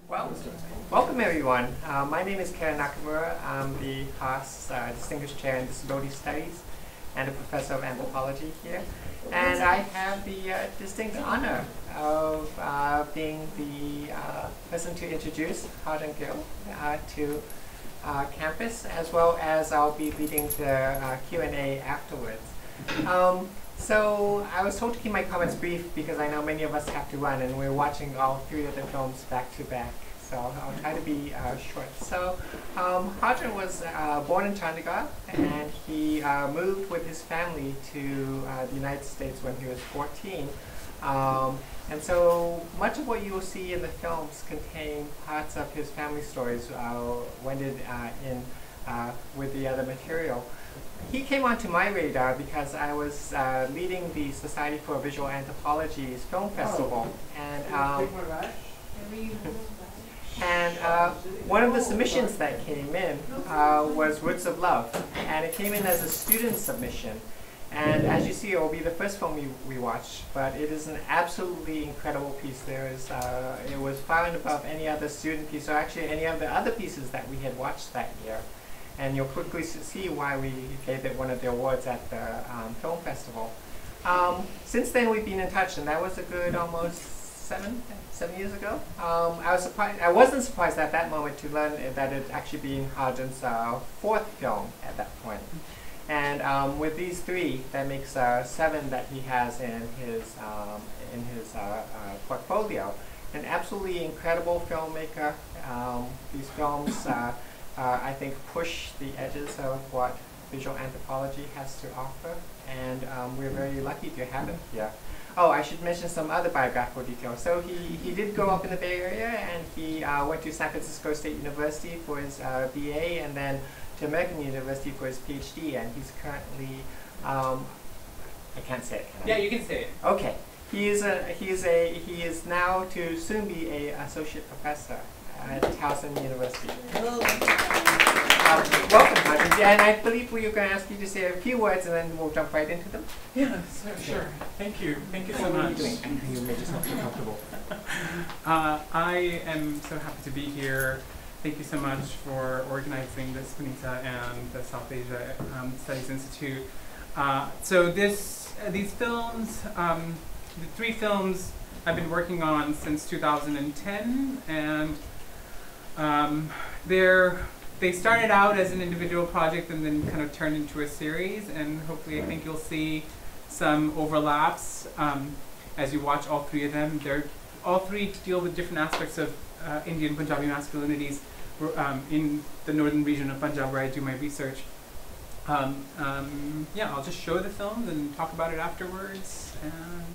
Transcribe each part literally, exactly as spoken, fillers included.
Well, welcome everyone. Uh, my name is Karen Nakamura. I'm the Haas uh, Distinguished Chair in Disability Studies and a Professor of Anthropology here. And I have the uh, distinct honor of uh, being the uh, person to introduce Harjun Gill uh, to uh, campus, as well as I'll be leading the uh, Q and A afterwards. Um, So I was told to keep my comments brief because I know many of us have to run, and we're watching all three of the films back to back. So I'll try to be uh, short. So um, Harjun was uh, born in Chandigarh, and he uh, moved with his family to uh, the United States when he was fourteen. Um, and so much of what you will see in the films contain parts of his family stories uh, blended uh, in uh, with the other material. He came onto my radar because I was uh, leading the Society for Visual Anthropology's film festival, and um, and uh, one of the submissions that came in uh, was Roots of Love, and it came in as a student submission. And as you see, it will be the first film we, we watch, but it is an absolutely incredible piece. There is, uh, it was far and above any other student piece, or actually any of the other pieces that we had watched that year. And you'll quickly see why we gave it one of the awards at the um, film festival. Um, since then, we've been in touch, and that was a good almost seven, seven years ago. Um, I was surprised. I wasn't surprised at that moment to learn that it actually been Harjun's uh, fourth film at that point. And um, with these three, that makes uh, seven that he has in his um, in his uh, uh, portfolio. An absolutely incredible filmmaker. Um, these films. Uh, Uh, I think push the edges of what visual anthropology has to offer, and um, we're very lucky to have him here. Oh, I should mention some other biographical details. So he, he did grow up in the Bay Area, and he uh, went to San Francisco State University for his uh, B A, and then to American University for his PhD, and he's currently, um, I can't say it, can I? Yeah, you can say it. Okay. He is, a, he is, a, he is now to soon be a associate professor at Towson University. Hello. Um, welcome, Harjun. And I believe we are going to ask you to say a few words, and then we'll jump right into them. Yeah, so, sure. Thank you. Thank you so How are much. you doing? You made yourself feel comfortable. Uh, I am so happy to be here. Thank you so much for organizing this, Punita, and the South Asia um, Studies Institute. Uh, so this, uh, these films, um, the three films I've been working on since two thousand ten, and Um, they're, they started out as an individual project and then kind of turned into a series, and hopefully I think you'll see some overlaps um, as you watch all three of them. They're, all three deal with different aspects of uh, Indian Punjabi masculinities um, in the northern region of Punjab where I do my research. Um, um, yeah, I'll just show the films and talk about it afterwards. And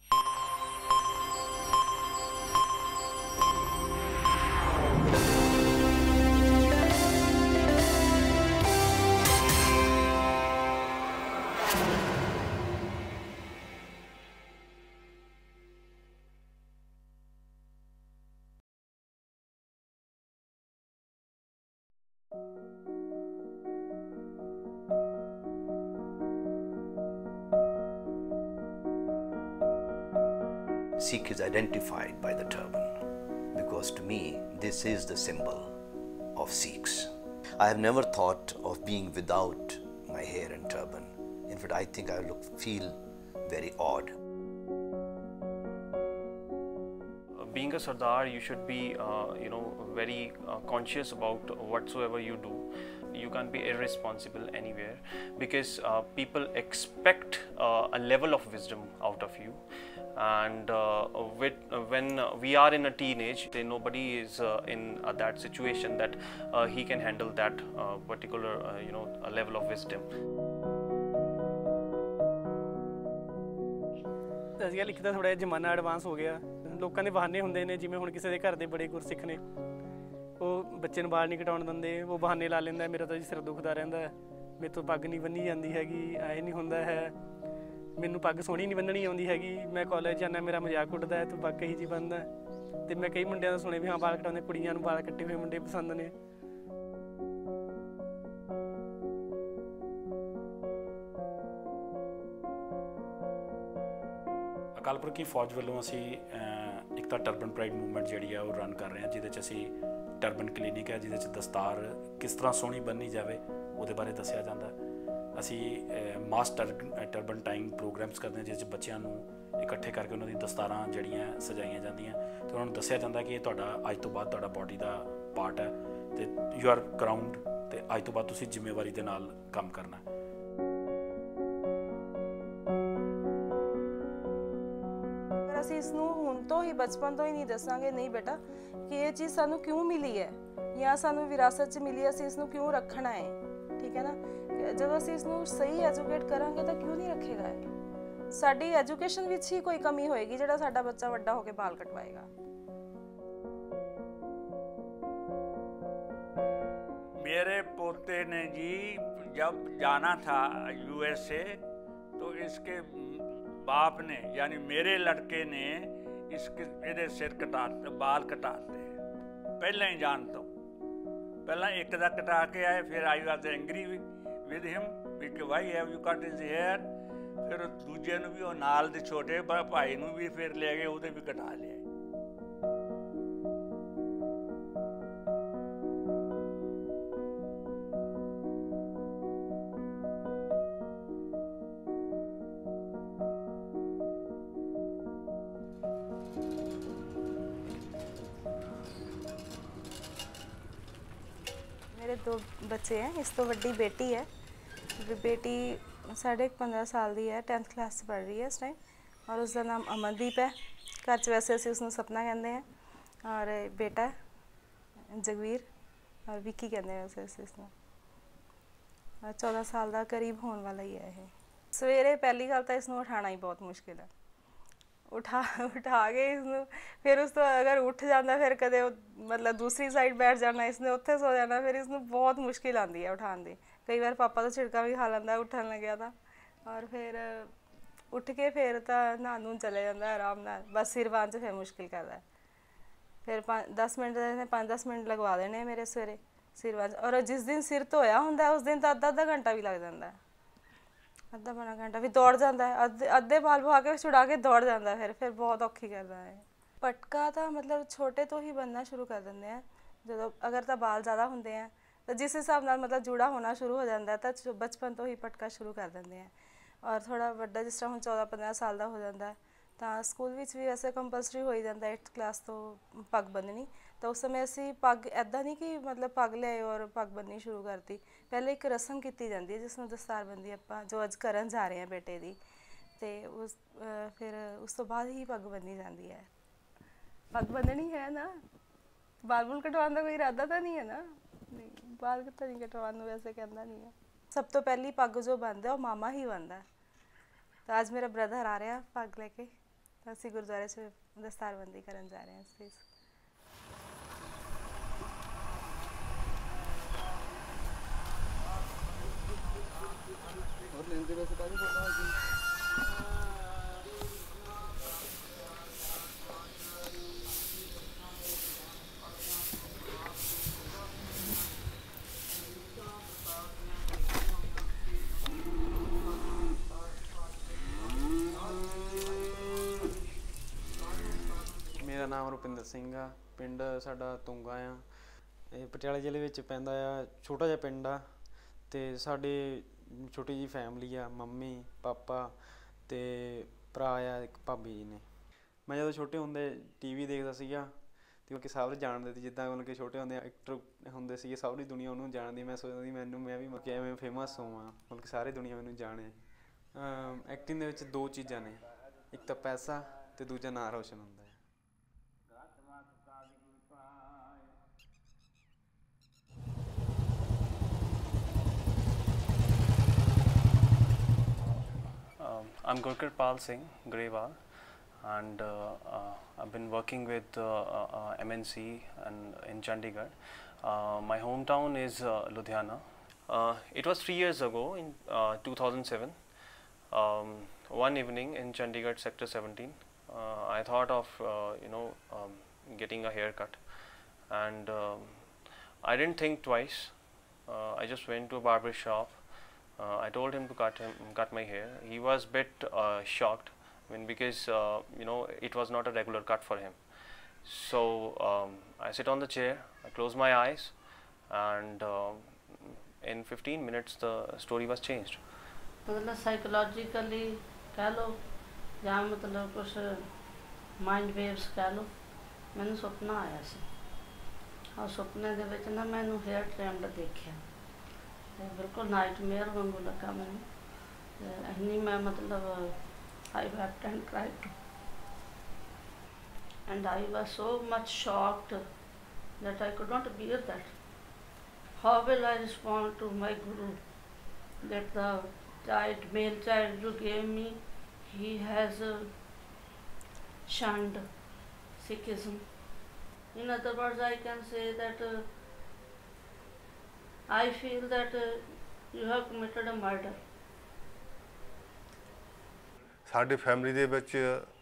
Sikh is identified by the turban because to me this is the symbol of Sikhs. I have never thought of being without my hair and turban. In fact, I think I look feel very odd. Being a Sardar, you should be, uh, you know, very uh, conscious about whatsoever you do. You can't be irresponsible anywhere because uh, people expect uh, a level of wisdom out of you. And uh, with, uh, when uh, we are in a teenage, nobody is uh, in uh, that situation that uh, he can handle that uh, particular, uh, you know, a level of wisdom. ਅੱਜ ਕੱਲ੍ਹ ਇੱਕ ਤਾਂ ਥੋੜ੍ਹਾ ਜਿਹਾ ਜ਼ਮਾਨਾ advance ਹੋ ਗਿਆ ਲੋਕਾਂ ਦੇ ਬਹਾਨੇ ਹੁੰਦੇ ਨੇ ਜਿਵੇਂ ਹੁਣ ਕਿਸੇ ਦੇ ਘਰ ਦੇ ਬੜੇ ਗੁਰਸਿੱਖ ਨੇ ਉਹ ਬੱਚੇ ਨੂੰ ਵਾਲ ਨਹੀਂ ਕਟਾਉਣ ਦਿੰਦੇ ਉਹ ਬਹਾਨੇ ਲਾ ਲੈਂਦਾ ਮੇਰਾ ਤਾਂ ਜੀ ਸਿਰ ਦੁਖਦਾ ਰਹਿੰਦਾ ਮੇਰੇ ਤੋਂ ਪੱਗ ਨਹੀਂ ਬੰਨ੍ਹੀ ਜਾਂਦੀ ਹੈਗੀ ਐਂ ਨਹੀਂ ਹੁੰਦਾ ਹੈ ਮੈਨੂੰ ਪੱਗ ਸੋਹਣੀ ਨਹੀਂ ਬੰਨ੍ਹਣੀ ਆਉਂਦੀ ਹੈਗੀ ਮੈਂ ਕਾਲਜ ਜਾਂਦਾ ਮੇਰਾ ਮਜ਼ਾਕ ਉੱਡਦਾ ਹੈ ਤੂੰ ਪੱਗ ਕਹੀ ਜਿਹੀ ਬੰਨ੍ਹਦਾ ਅਤੇ ਮੈਂ ਕਈ ਮੁੰਡਿਆਂ ਦਾ ਸੁਣਿਆ ਵੀ ਹਾਂ ਵਾਲ ਕਟਾਉਂਦੇ ਕੁੜੀਆਂ ਨੂੰ ਵਾਲ ਕੱਟੇ ਹੋਏ ਮੁੰਡੇ ਪਸੰਦ ਨੇ ਅਕਾਲ ਪੁਰਖੀ ਫੌਜ ਵੱਲੋਂ ਅਸੀਂ ਇੱਕ ਤਾਂ ਟਰਬਨ ਪ੍ਰਾਈਡ ਮੂਵਮੈਂਟ ਜਿਹੜੀ ਆ ਉਹ ਰਨ ਕਰ ਰਹੇ ਹਾਂ, ਜਿਹਦੇ 'ਚ ਅਸੀਂ ਟਰਬਨ ਕਲੀਨਿਕ ਹੈ ਜਿਹਦੇ 'ਚ ਦਸਤਾਰ ਕਿਸ ਤਰ੍ਹਾਂ ਸੋਹਣੀ ਬੰਨ੍ਹੀ ਜਾਵੇ ਉਹਦੇ ਬਾਰੇ ਦੱਸਿਆ ਜਾਂਦਾ। ਅਸੀਂ ਮਾਸ ਟਰ ਟਰਬਨ ਟਾਈਮ ਪ੍ਰੋਗਰਾਮਸ ਕਰਦੇ ਹਾਂ, ਜਿਸ 'ਚ ਬੱਚਿਆਂ ਨੂੰ ਇਕੱਠੇ ਕਰਕੇ ਉਹਨਾਂ ਦੀ ਦਸਤਾਰਾਂ ਜਿਹੜੀਆਂ ਸਜਾਈਆਂ ਜਾਂਦੀਆਂ ਅਤੇ ਉਹਨਾਂ ਨੂੰ ਦੱਸਿਆ ਜਾਂਦਾ ਕਿ ਇਹ ਤੁਹਾਡਾ ਅੱਜ ਤੋਂ ਬਾਅਦ ਤੁਹਾਡਾ ਬਾਡੀ ਦਾ ਪਾਰਟ ਹੈ ਅਤੇ ਯੂ ਆਰ ਕਰਾਊਂਡ ਅਤੇ ਅੱਜ ਤੋਂ ਬਾਅਦ ਤੁਸੀਂ ਜ਼ਿੰਮੇਵਾਰੀ ਦੇ ਨਾਲ ਕੰਮ ਕਰਨਾ। ਅਸੀਂ ਇਸ ਨੂੰ ਹੁਣ ਤੋਂ ਹੀ ਬਚਪਨ ਤੋਂ ਹੀ ਨਹੀਂ ਦੱਸਾਂਗੇ ਨਹੀਂ ਬੇਟਾ ਕਿ ਇਹ ਚੀਜ਼ ਸਾਨੂੰ ਕਿਉਂ ਮਿਲੀ ਹੈ ਜਾਂ ਸਾਨੂੰ ਵਿਰਾਸਤ 'ਚ ਮਿਲੀ ਹੈ, ਅਸੀਂ ਇਸ ਨੂੰ ਕਿਉਂ ਰੱਖਣਾ ਹੈ, ਠੀਕ ਹੈ ਨਾ। ਜਦੋਂ ਅਸੀਂ ਇਸ ਨੂੰ ਸਹੀ ਐਜੂਕੇਟ ਕਰਾਂਗੇ ਤਾਂ ਕਿਉਂ ਨਹੀਂ ਰੱਖੇਗਾ ਇਹ। ਸਾਡੀ ਐਜੂਕੇਸ਼ਨ ਵਿੱਚ ਹੀ ਕੋਈ ਕਮੀ ਹੋਏਗੀ ਜਿਹੜਾ ਸਾਡਾ ਬੱਚਾ ਵੱਡਾ ਹੋ ਕੇ ਬਾਲ ਕਟਵਾਏਗਾ। मेरे पोते ने जी जब जाना था यूएसए तो इसके बाप ने यानी मेरे लड़के ने इसके ਇਹਦੇ ਸਿਰ ਕਟਾਤੇ ਬਾਲ ਕਟਾਤੇ ਪਹਿਲਾਂ ਹੀ ਜਾਣ ਤੋਂ ਪਹਿਲਾਂ ਇੱਕ ਦਾ ਕਟਾ ਕੇ ਆਏ, ਫਿਰ ਆਈ ਵਾਸ ਐਂਗਰੀ ਵਿਦ ਹਿਮ ਕਿ why have you cut his hair. ਫਿਰ ਦੂਜੇ ਨੂੰ ਵੀ ਉਹ ਨਾਲ ਦੇ ਛੋਟੇ ਭਾਈ ਨੂੰ ਵੀ ਫਿਰ ਲੈ ਗਏ, ਉਹਦੇ ਵੀ ਕਟਾ ਲਿਆ। मेरे दो बच्चे हैं, इस तो बड़ी बेटी है, बेटी साढ़े पंद्रह साल की है, टेंथ क्लास से पढ़ रही है इस टाइम, और उसका नाम अमनदीप है। घर च वैसे असीं उसनूं सपना कहते हैं, और बेटा जगवीर और विक्की कहते हैं वैसे असीं इसनूं। चौदह साल का करीब होने वाला ही है ये। सवेरे पहली गल तो इसनूं उठाना ही बहुत मुश्किल है, उठा उठा के इसनूं फिर उस तो अगर उठ जाता फिर कदे मतलब दूसरी साइड बैठ जाना, इसने उत्थे सो जाना, फिर इसनूं बहुत मुश्किल आती है उठाने की। कई बार पापा तो छिड़का भी खा लैंदा उठन लग्या था, और फिर उठ के फिर तो नहान नून चले जाता आराम नाल, बस सिर बांह च फिर मुश्किल करता है। फिर पाँच दस मिनट ने पाँच दस मिनट लगवा देने मेरे सवेरे सिर बांह, और जिस दिन सिर धोया हुंदा उस दिन तो अद्धा अद्धा घंटा भी लग जाता है, अद्धा पौना घंटा भी दौड़ जाता है, अद्धे अद्धे बाल बहा के छुड़ा के दौड़ जाता है, फिर फिर बहुत औखी करता है। पटका तो मतलब छोटे तो ही बनना शुरू कर देंगे हैं, जो अगर तो बाल ज़्यादा होंगे हैं तो जिस हिसाब नाल मतलब जुड़ा होना शुरू हो जाता है तो बचपन तो ही पटका शुरू कर देंगे हैं। और थोड़ा बड़ा जिस तरह हम चौदह पंद्रह साल का हो जाता है तो स्कूल में भी वैसे कंपलसरी हो ही जाता है एट्थ क्लास तो पग बन्ननी, तो उस समय असी पग ऐदा नहीं कि मतलब पग लियाए और पग बन्ननी शुरू करती, पहले एक रस्म की जाती है जिसमें दस्तारबंदी आपां जो अज करन जा रहे हैं बेटे की, तो उस फिर उस तो बाद ही पग बन्नी जाती है। पग बन्ननी है ना, बाल बूल कटवाने का कोई इरादा तो नहीं है ना, नहीं बाल तो नहीं कटवाने वैसे कहना नहीं है। सब तो पहली पग जो बनता है वो मामा ही बनता है, तो आज मेरा ब्रदर आ रहा पग लेके, तो असी गुरुद्वारे से दस्तारबंदी करन जा रहे हैं इस चीज़। ਮੇਰਾ ਨਾਮ ਰੁਪਿੰਦਰ ਸਿੰਘ ਆ, ਪਿੰਡ ਸਾਡਾ ਤੁੰਗਾ ਆ, ਇਹ ਪਟਿਆਲੇ ਜ਼ਿਲ੍ਹੇ ਵਿੱਚ ਪੈਂਦਾ ਆ, ਛੋਟਾ ਜਿਹਾ ਪਿੰਡ ਆ, ਅਤੇ ਸਾਡੇ ਛੋਟੀ ਜਿਹੀ ਫੈਮਿਲੀ ਆ, ਮੰਮੀ ਪਾਪਾ ਅਤੇ ਭਰਾ ਆ ਇੱਕ ਭਾਬੀ ਜੀ ਨੇ। ਮੈਂ ਜਦੋਂ ਛੋਟੇ ਹੁੰਦੇ ਟੀ ਵੀ ਦੇਖਦਾ ਸੀਗਾ ਅਤੇ ਮਤਲਬ ਕਿ ਸਭ ਜਾਣਦੇ ਸੀ, ਜਿੱਦਾਂ ਮਤਲਬ ਕਿ ਛੋਟੇ ਹੁੰਦੇ ਐਕਟਰ ਹੁੰਦੇ ਸੀਗੇ, ਸਾਰੀ ਦੁਨੀਆ ਉਹਨੂੰ ਜਾਣਦੀ, ਮੈਂ ਸੋਚਦਾ ਸੀ ਮੈਨੂੰ ਮੈਂ ਵੀ ਮਤਲਬ ਕਿ ਐਵੇਂ ਫੇਮਸ ਹੋਵਾਂ, ਮਤਲਬ ਕਿ ਸਾਰੀ ਦੁਨੀਆ ਮੈਨੂੰ ਜਾਣੇ। ਐਕਟਿੰਗ ਦੇ ਵਿੱਚ ਦੋ ਚੀਜ਼ਾਂ ਨੇ, ਇੱਕ ਤਾਂ ਪੈਸਾ ਅਤੇ ਦੂਜਾ ਨਾਂ ਰੋਸ਼ਨ ਹੁੰਦਾ ਹੈ। Um, I'm Gurkirpal Singh Grewal, and uh, uh, I've been working with uh, uh, M N C and in Chandigarh. Uh, my hometown is uh, Ludhiana. Uh, it was three years ago in uh, two thousand seven. Um, one evening in Chandigarh Sector seventeen, uh, I thought of uh, you know um, getting a haircut, and um, I didn't think twice. Uh, I just went to a barber shop. Uh, I told him to cut him cut my hair. He was a bit uh, shocked I mean, because uh, you know, it was not a regular cut for him. So um, I sit on the chair, I close my eyes, and uh, in fifteen minutes the story was changed. मतलब psychologically कह लो ਜਾਂ मतलब कुछ mind waves कह लो ਮੈਨੂੰ ਸੁਪਨਾ ਆਇਆ ਸੀ और ਸੁਪਨੇ ਦੇ ਵਿੱਚ ਨਾ ਮੈਨੂੰ हेयर ट्रेंड ਦੇਖਿਆ ਤੇ ਬਿਲਕੁਲ ਨਾਈਟਮੇਅਰ ਵਾਂਗੂ ਲੱਗਾ ਮੈਨੂੰ ਤੇ ਇੰਨੀ ਮੈਂ ਮਤਲਬ I wept and cried and I was so much shocked that I could not bear that. How will I respond to my guru that the child, male child you gave me, he has uh, shunned Sikhism. In other words, I can say that uh, I feel that uh, you have committed a murder. ਸਾਡੀ family ਦੇ ਵਿੱਚ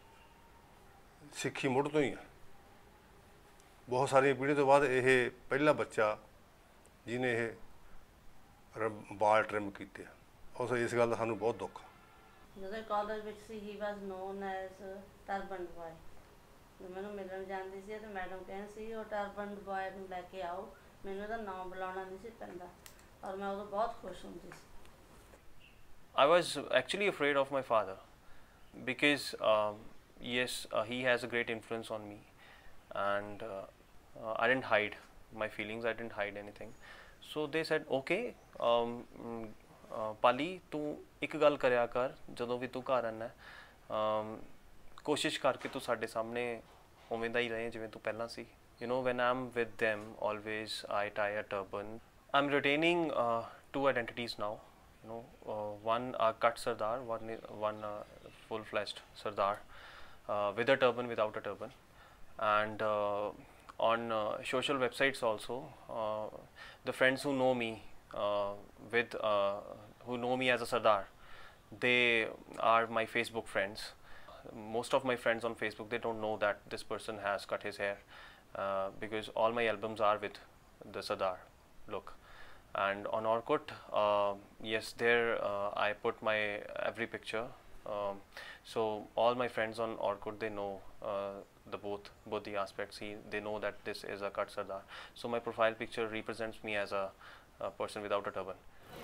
ਸਿੱਖੀ ਮੁੱਢ ਤੋਂ ਹੀ ਹੈ। ਬਹੁਤ ਸਾਰੀਆਂ ਪੀੜ੍ਹੀਆਂ ਤੋਂ ਬਾਅਦ ਇਹ ਪਹਿਲਾ ਬੱਚਾ ਜਿਹਨੇ ਇਹ ਵਾਲ ਟ੍ਰਿਮ ਕੀਤੇ ਆ। ਉਸ ਇਸ ਗੱਲ ਦਾ ਸਾਨੂੰ ਬਹੁਤ ਦੁੱਖ ਆ। ਜਦੋਂ ਕਾਲਜ ਵਿੱਚ ਸੀ he was known as turban boy. ਜਦੋਂ ਮੈਨੂੰ ਮਿਲਣ ਜਾਂਦੀ ਸੀ ਤੇ ਮੈਡਮ ਕਹਿੰਦੀ ਸੀ ਉਹ ਟਰਬਨ ਬॉय ਨੂੰ ਲੈ ਕੇ ਆਓ, ਮੈਨੂੰ ਇਹਦਾ ਨਾਮ ਬੁਲਾਉਣਾ ਨਹੀਂ ਸੀ ਪੈਂਦਾ ਔਰ ਮੈਂ ਉਦੋਂ ਬਹੁਤ ਖੁਸ਼ ਹੁੰਦੀ ਸੀ। I was actually afraid of my father because um, yes, uh, he has a great influence on me, and uh, uh, I didn't hide my feelings, I didn't hide anything. So they said, okay, um, uh, Pali, तू एक गल करया कर जदों भी तू घर आना um, कोशिश करके तू साडे सामने उवें दा ही रहे जिवें तू पहला सी. You know, when I'm with them, always I tie a turban. I'm retaining uh, two identities now. You know, uh, one uh, cut Sardar, one one uh, full-fledged Sardar uh, with a turban, without a turban, and uh, on uh, social websites also, uh, the friends who know me uh, with uh, who know me as a Sardar, they are my Facebook friends. Most of my friends on Facebook, they don't know that this person has cut his hair uh, because all my albums are with the Sardar look. And on Orkut, uh, yes, there uh, I put my every picture. Um, so all my friends on Orkut, they know uh, the both both the aspects. He, they know that this is a cut Sardar. So my profile picture represents me as a, a person without a turban.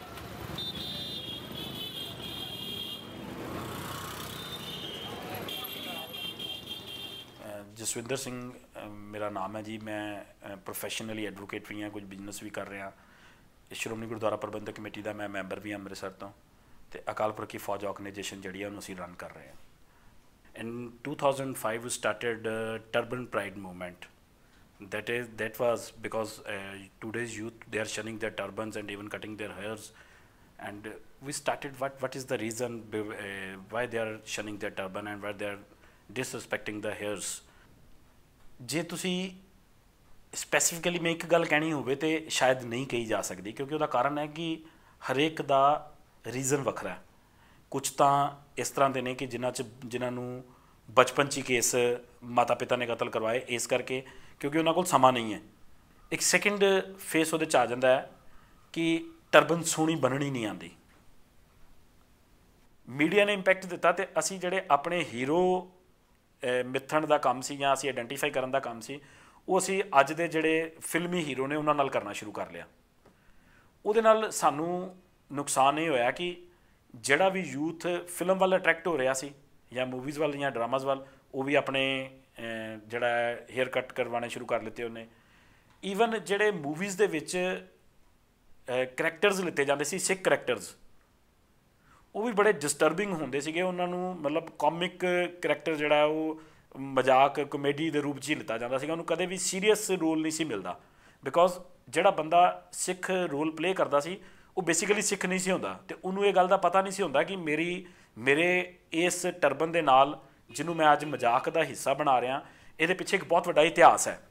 Jaswinder Singh ਮੇਰਾ ਨਾਮ ਹੈ ਜੀ। ਮੈਂ professionally advocate ਵੀ ਹਾਂ, ਕੁਝ business ਵੀ ਕਰ ਰਿਹਾ। ਸ਼੍ਰੋਮਣੀ ਗੁਰਦੁਆਰਾ ਪ੍ਰਬੰਧਕ ਕਮੇਟੀ ਦਾ ਮੈਂ ਮੈਂਬਰ ਵੀ ਹਾਂ ਅੰਮ੍ਰਿਤਸਰ ਤੋਂ, ਤੇ ਅਕਾਲ ਪੁਰਖੀ ਫੌਜ ਆਰਗੇਨਾਈਜੇਸ਼ਨ ਜਿਹੜੀ ਹੈ ਉਹਨੂੰ ਅਸੀਂ ਰਨ ਕਰ ਰਹੇ ਹਾਂ। In two thousand five we started uh, Turban Pride movement. That is that was because uh, today's youth, they are shunning their turbans and even cutting their hairs, and uh, we started what what is the reason uh, why they are shunning their turban and why they are disrespecting the hairs. ਜੇ ਤੁਸੀਂ specifically ਮੈਂ ਇੱਕ ਗੱਲ ਕਹਿਣੀ ਹੋਵੇ ਤੇ ਸ਼ਾਇਦ ਨਹੀਂ ਕਹੀ ਜਾ ਸਕਦੀ, ਕਿਉਂਕਿ ਉਹਦਾ ਕਾਰਨ ਹੈ ਕਿ ਹਰੇਕ ਦਾ ਰੀਜ਼ਨ ਵੱਖਰਾ ਹੈ। ਕੁਝ ਤਾਂ ਇਸ ਤਰ੍ਹਾਂ ਦੇ ਨੇ ਕਿ ਜਿਨ੍ਹਾਂ 'ਚ ਜਿਨ੍ਹਾਂ ਨੂੰ ਬਚਪਨ 'ਚ ਹੀ ਕੇਸ ਮਾਤਾ ਪਿਤਾ ਨੇ ਕਤਲ ਕਰਵਾਏ ਇਸ ਕਰਕੇ ਕਿਉਂਕਿ ਉਹਨਾਂ ਕੋਲ ਸਮਾਂ ਨਹੀਂ ਹੈ। ਇੱਕ ਸੈਕਿੰਡ ਫੇਸ ਉਹਦੇ 'ਚ ਆ ਜਾਂਦਾ ਹੈ ਕਿ ਟਰਬਨ ਸੋਹਣੀ ਬਣਨੀ ਨਹੀਂ ਆਉਂਦੀ। ਮੀਡੀਆ ਨੇ ਇੰਪੈਕਟ ਦਿੱਤਾ ਤੇ ਅਸੀਂ ਜਿਹੜੇ ਆਪਣੇ ਹੀਰੋ ਮਿੱਥਣ ਦਾ ਕੰਮ ਸੀ ਜਾਂ ਅਸੀਂ ਆਈਡੈਂਟੀਫਾਈ ਕਰਨ ਦਾ ਕੰਮ ਸੀ, ਉਹ ਅਸੀਂ ਅੱਜ ਦੇ ਜਿਹੜੇ ਫਿਲਮੀ ਹੀਰੋ ਨੇ ਉਹਨਾਂ ਨਾਲ ਕਰਨਾ ਸ਼ੁਰੂ ਕਰ ਲਿਆ। ਉਹਦੇ ਨਾਲ ਸਾਨੂੰ ਨੁਕਸਾਨ ਇਹ ਹੋਇਆ ਕਿ ਜਿਹੜਾ ਵੀ ਯੂਥ ਫਿਲਮ ਵੱਲ ਅਟਰੈਕਟ ਹੋ ਰਿਹਾ ਸੀ ਜਾਂ ਮੂਵੀਜ਼ ਵੱਲ ਜਾਂ ਡਰਾਮਾਜ਼ ਵੱਲ, ਉਹ ਵੀ ਆਪਣੇ ਜਿਹੜਾ ਹੇਅਰ ਕੱਟ ਕਰਵਾਉਣੇ ਸ਼ੁਰੂ ਕਰ ਲਿੱਤੇ ਉਹਨੇ। ਈਵਨ ਜਿਹੜੇ ਮੂਵੀਜ਼ ਦੇ ਵਿੱਚ ਕਰੈਕਟਰਸ ਲਿੱਤੇ ਜਾਂਦੇ ਸੀ, ਸਿੱਖ ਕਰੈਕਟਰਸ, ਉਹ ਵੀ ਬੜੇ ਡਿਸਟਰਬਿੰਗ ਹੁੰਦੇ ਸੀਗੇ। ਉਹਨਾਂ ਨੂੰ ਮਤਲਬ ਕਾਮਿਕ ਕਰੈਕਟਰ ਜਿਹੜਾ ਉਹ ਮਜ਼ਾਕ ਕਮੇਡੀ ਦੇ ਰੂਪ 'ਚ ਹੀ ਲਿੱਤਾ ਜਾਂਦਾ ਸੀਗਾ, ਉਹਨੂੰ ਕਦੇ ਵੀ ਸੀਰੀਅਸ ਰੋਲ ਨਹੀਂ ਸੀ ਮਿਲਦਾ। ਬਿਕੋਜ਼ ਜਿਹੜਾ ਬੰਦਾ ਸਿੱਖ ਰੋਲ ਪਲੇ ਕਰਦਾ ਸੀ ਉਹ ਬੇਸਿਕਲੀ ਸਿੱਖ ਨਹੀਂ ਸੀ ਹੁੰਦਾ, ਅਤੇ ਉਹਨੂੰ ਇਹ ਗੱਲ ਦਾ ਪਤਾ ਨਹੀਂ ਸੀ ਹੁੰਦਾ ਕਿ ਮੇਰੀ ਮੇਰੇ ਇਸ ਟਰਬਨ ਦੇ ਨਾਲ ਜਿਹਨੂੰ ਮੈਂ ਅੱਜ ਮਜ਼ਾਕ ਦਾ ਹਿੱਸਾ ਬਣਾ ਰਿਹਾ, ਇਹਦੇ ਪਿੱਛੇ ਇੱਕ ਬਹੁਤ ਵੱਡਾ ਇਤਿਹਾਸ ਹੈ।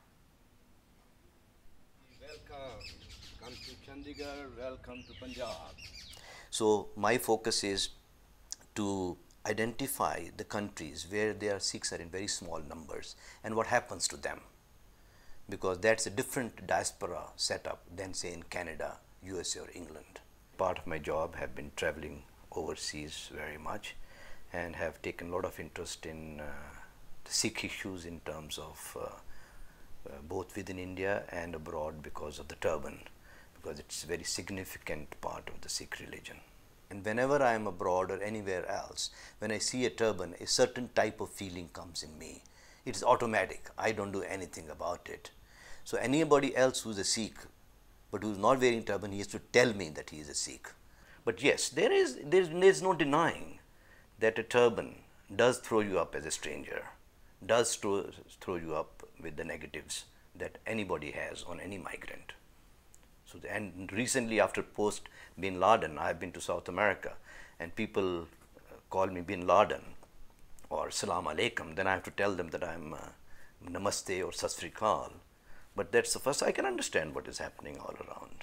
Welcome to Chandigarh, welcome to Punjab. So my focus is to identify the countries where their Sikhs are in very small numbers and what happens to them, because that's a different diaspora setup than say in Canada, U S A or England. Part of my job have been traveling overseas very much, and have taken a lot of interest in uh, the Sikh issues in terms of uh, uh, both within India and abroad because of the turban, because it's a very significant part of the Sikh religion. And whenever I am abroad or anywhere else, when I see a turban, a certain type of feeling comes in me. It's automatic. I don't do anything about it. So anybody else who's a Sikh, but who's not wearing turban, he has to tell me that he is a Sikh. But yes, there is there is no denying that a turban does throw you up as a stranger, does throw, throw you up with the negatives that anybody has on any migrant. So, the, and recently after post Bin Laden, I have been to South America and people call me Bin Laden or Salam Alaikum, then I have to tell them that I am uh, Namaste or Sat Sri Akal. But that's the first, I can understand what is happening all around.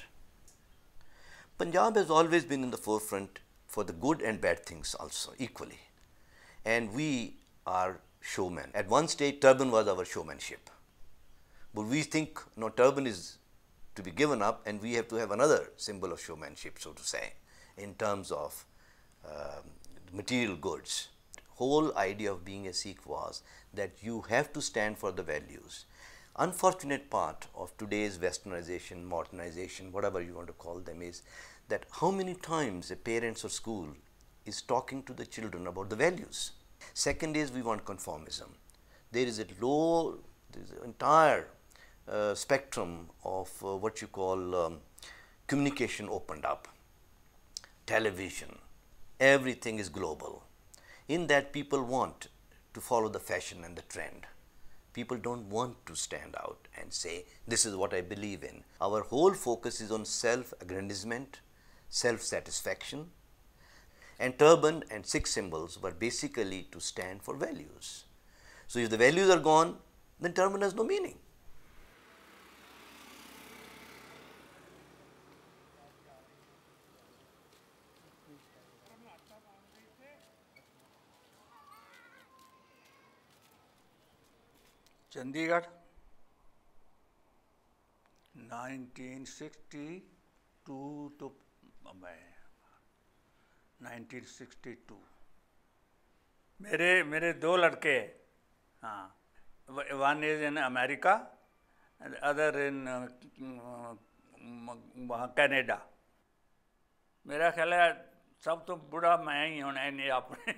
Punjab has always been in the forefront for the good and bad things also, equally. And we are showmen. At one stage, turban was our showmanship. But we think, no, turban is to be given up and we have to have another symbol of showmanship, so to say, in terms of uh, material goods. The whole idea of being a Sikh was that you have to stand for the values. Unfortunate part of today's westernization, modernization, whatever you want to call them, is that how many times a parents or school is talking to the children about the values. Second is we want conformism. There is a low, there is an entire uh, spectrum of uh, what you call um, communication opened up. Television, everything is global. In that people want to follow the fashion and the trend. People don't want to stand out and say, this is what I believe in. Our whole focus is on self-aggrandizement, self-satisfaction, and turban and Sikh symbols were basically to stand for values. So if the values are gone, then turban has no meaning. Chandigarh nineteen sixty two तो मैं nineteen sixty to मेरे मेरे दो लड़के हाँ one is in America other in वहाँ Canada मेरा ख्याल है सब तो बुढ़ा मैं ही होना है अपने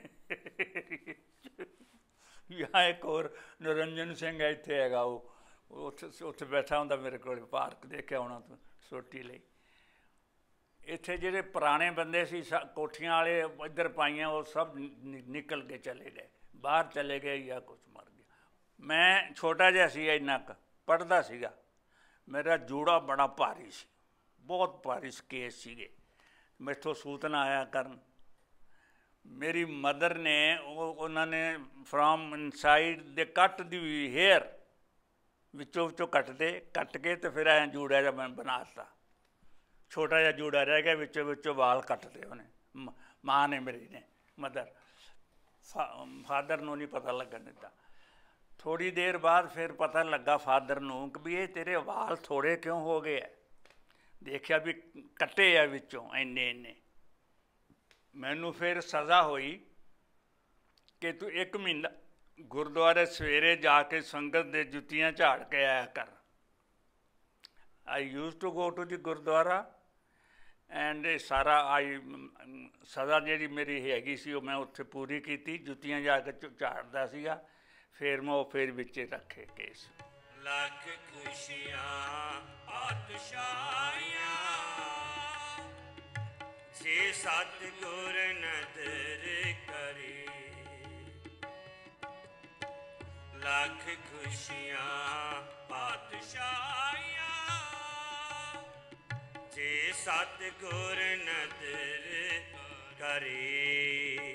यहाँ एक और निरंजन सिंह इत्थे हैगा वो उत्थे बैठा हुंदा मेरे को पार्क देखे आना तो सोटी लई इत्थे जिहड़े पुराने बंदे सी कोठियां वाले इधर पाइयां वो सब निकल के चले गए बाहर चले गए या कुछ मर गया मैं छोटा जिहा सी इन्ना क पढ़दा सीगा मेरा जूड़ा बड़ा भारी सी बहुत भारी केस सीगे मैथों सूत ना आया करन मेरी मदर ने उन्होंने फ्रॉम इनसाइड दे कट दी हेयर विचों विचों कटते कट के तो फिर ऐ जूड़ा जा मैं बनाता छोटा जा जूड़ा रह गया विचों विचों वाल कटते उन्हें माँ ने मेरी ने मदर फा, फादर नूं नहीं पता लगन दिता थोड़ी देर बाद फिर पता लगा फादर नूं कि भी ये तेरे वाल थोड़े क्यों हो गए देखिया भी कट्टे आ विचों इन्ने इन्ने मैनू फिर सज़ा हुई कि तू एक महीना गुरुद्वारे सवेरे जाके संगत दे जुत्तियां झाड़ के आया कर I use to go to the gurdwara and सारा आई सज़ा जी मेरी हैगी सी मैं उत्थे पूरी की जुत्तियां जाके झाड़दा सीगा फिर मैं वो फिर विच रखे केस लख खुशियां पातशाहियां जे सतगुर नदर करे लख खुशियां पातशाहियां जे सतगुर नदर करे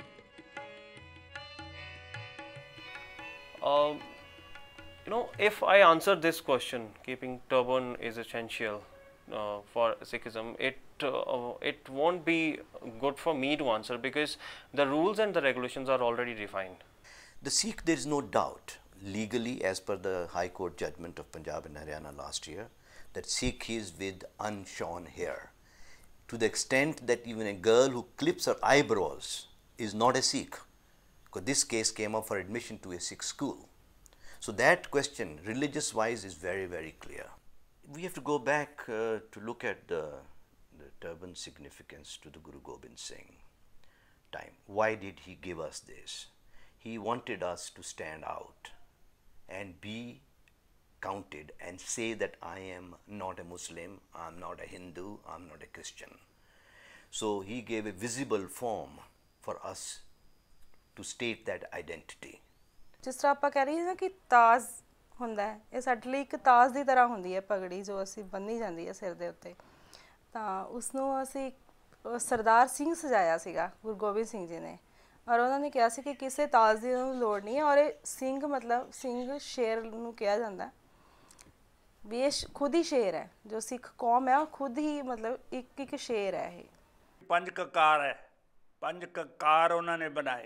Um, you know, if I answer this question, keeping turban is essential uh, for Sikhism, it uh, it won't be good for me to answer because the rules and the regulations are already defined. The Sikh, there is no doubt, legally as per the High Court judgment of Punjab and Haryana last year, that Sikh is with unshorn hair. To the extent that even a girl who clips her eyebrows is not a Sikh, because this case came up for admission to a Sikh school. So that question, religious wise, is very, very clear. We have to go back uh, to look at the, the turban significance to the Guru Gobind Singh time. Why did he give us this? He wanted us to stand out and be counted and say that I am not a Muslim, I am not a Hindu, I am not a Christian. So he gave a visible form for us to state that identity. ਜਿਸ ਤਰ੍ਹਾਂ ਆਪਾਂ ਕਹਿ ਰਹੀ ਹਾਂ ਕਿ ਤਾਜ ਹੁੰਦਾ ਹੈ, ਇਹ ਸਾਡੇ ਲਈ ਇੱਕ ਤਾਜ ਦੀ ਤਰ੍ਹਾਂ ਹੁੰਦੀ ਹੈ ਪਗੜੀ ਜੋ ਅਸੀਂ ਬੰਨ੍ਹੀ ਜਾਂਦੀ ਹੈ ਸਿਰ ਦੇ ਉੱਤੇ। ਤਾਂ ਉਸ ਨੂੰ ਅਸੀਂ ਸਰਦਾਰ ਸਿੰਘ ਸਜਾਇਆ ਸੀਗਾ ਗੁਰੂ ਗੋਬਿੰਦ ਸਿੰਘ ਜੀ ਨੇ, ਔਰ ਉਹਨਾਂ ਨੇ ਕਿਹਾ ਸੀ ਕਿ ਕਿਸੇ ਤਾਜ ਦੀ ਉਹਨੂੰ ਲੋੜ ਨਹੀਂ ਹੈ। ਔਰ ਇਹ ਸਿੰਘ ਮਤਲਬ ਸਿੰਘ ਸ਼ੇਰ ਨੂੰ ਕਿਹਾ ਜਾਂਦਾ ਵੀ ਇਹ ਖੁਦ ਹੀ ਸ਼ੇਰ ਹੈ, ਜੋ ਸਿੱਖ ਕੌਮ ਹੈ ਉਹ ਖੁਦ ਹੀ ਮਤਲਬ ਇੱਕ ਇੱਕ ਸ਼ੇਰ ਹੈ। ਇਹ ਪੰਜ ਕਕਾਰ ਹੈ, ਪੰਜ ਕਕਾਰ ਉਹਨਾਂ ਨੇ ਬਣਾਏ,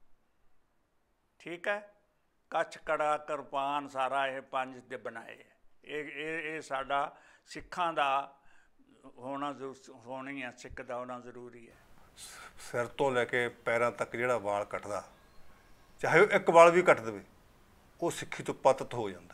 ਠੀਕ ਹੈ। ਕੱਛ ਕੜਾ ਕਿਰਪਾਨ ਸਾਰਾ ਇਹ ਪੰਜ ਦੇ ਬਣਾਏ। ਇਹ ਇਹ ਇਹ ਸਾਡਾ ਸਿੱਖਾਂ ਦਾ ਹੋਣਾ ਹੋਣੀ ਹੈ, ਸਿੱਖ ਦਾ ਹੋਣਾ ਜ਼ਰੂਰੀ ਹੈ। ਸਿਰ ਤੋਂ ਲੈ ਕੇ ਪੈਰਾਂ ਤੱਕ ਜਿਹੜਾ ਵਾਲ ਕੱਟਦਾ, ਚਾਹੇ ਉਹ ਇੱਕ ਵਾਲ ਵੀ ਕੱਟ ਦੇਵੇ, ਉਹ ਸਿੱਖੀ ਤੋਂ ਪਤਿਤ ਹੋ ਜਾਂਦਾ।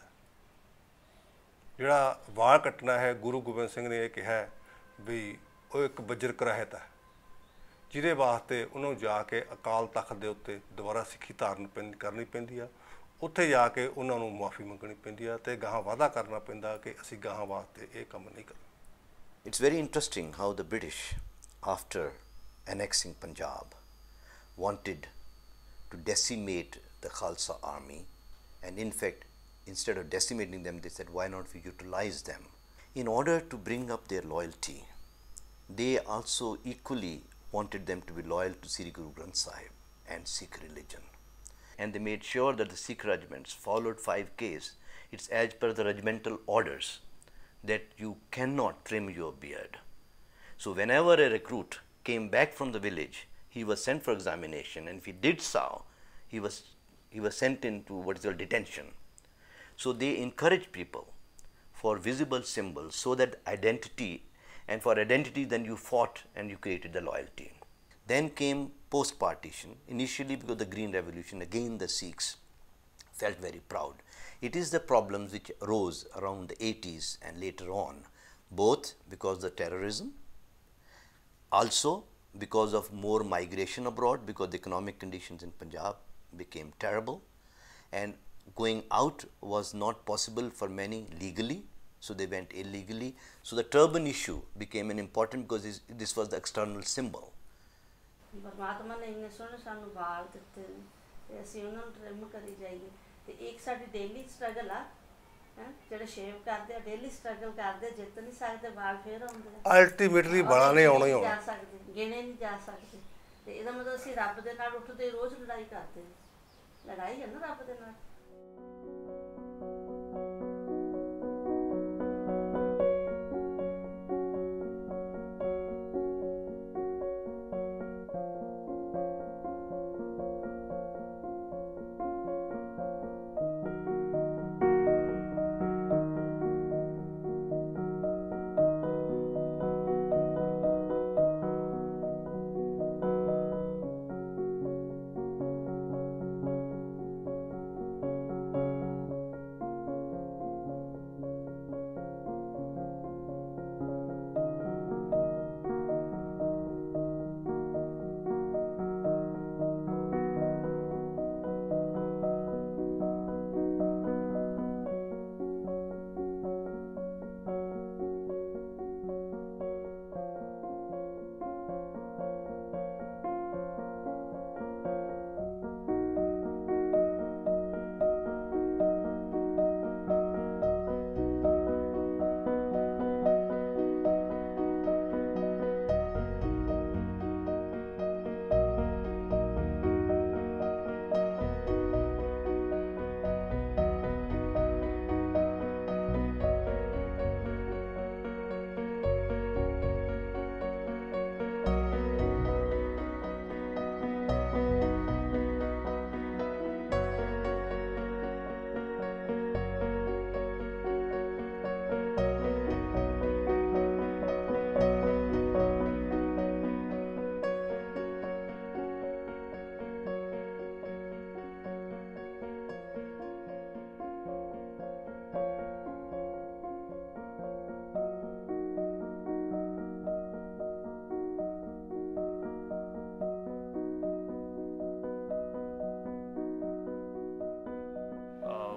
ਜਿਹੜਾ ਵਾਲ ਕੱਟਣਾ ਹੈ, ਗੁਰੂ ਗੋਬਿੰਦ ਸਿੰਘ ਨੇ ਇਹ ਕਿਹਾ ਵੀ ਉਹ ਇੱਕ ਵਜਰਕ ਰਹਿਤ ਹੈ, ਜਿਹਦੇ ਵਾਸਤੇ ਉਹਨੂੰ ਜਾ ਕੇ ਅਕਾਲ ਤਖਤ ਦੇ ਉੱਤੇ ਦੁਬਾਰਾ ਸਿੱਖੀ ਧਾਰਨ ਪੈਂਦੀ ਕਰਨੀ ਪੈਂਦੀ ਆ। ਉੱਥੇ ਜਾ ਕੇ ਉਹਨਾਂ ਨੂੰ ਮੁਆਫੀ ਮੰਗਣੀ ਪੈਂਦੀ ਆ ਅਤੇ ਗਾਹਾਂ ਵਾਅਦਾ ਕਰਨਾ ਪੈਂਦਾ ਕਿ ਅਸੀਂ ਗਾਹਾਂ ਵਾਸਤੇ ਇਹ ਕੰਮ ਨਹੀਂ ਕਰਨਾ। It's very interesting how the British, after annexing Punjab, wanted to decimate the Khalsa army, and in fact, instead of decimating them, they said, why not we utilize them? In order to bring up their loyalty, they also equally wanted them to be loyal to Sri Guru Granth Sahib and Sikh religion. And they made sure that the Sikh regiments followed five Ks. It's as per the regimental orders that you cannot trim your beard. So whenever a recruit came back from the village, he was sent for examination, and if he did so, he was, he was sent into what is called detention. So they encouraged people for visible symbols, so that identity, and for identity then you fought and you created the loyalty. Then came post-partition, initially because the Green Revolution, again the Sikhs felt very proud. It is the problems which arose around the eighties and later on, both because of terrorism, also because of more migration abroad, because the economic conditions in Punjab became terrible and going out was not possible for many legally, so they went illegally. So the turban issue became an important because this was the external symbol. परमात्मा ने इन्ने सोहने सानू बाल दिते ते असीं उन्हां नूं ट्रिम करी जाइए ते एक साडी डेली स्ट्रगल आ है जेड़े शेव करदे आ डेली स्ट्रगल करदे जित नहीं सकदे बाल फेर आउंदे अल्टीमेटली बालां ने आउणा ही आउणा जा सकदे गिने नहीं जा सकदे ते इहदा मतलब असीं रब दे नाल उठदे रोज लड़ाई करदे लड़ाई है ना रब दे नाल।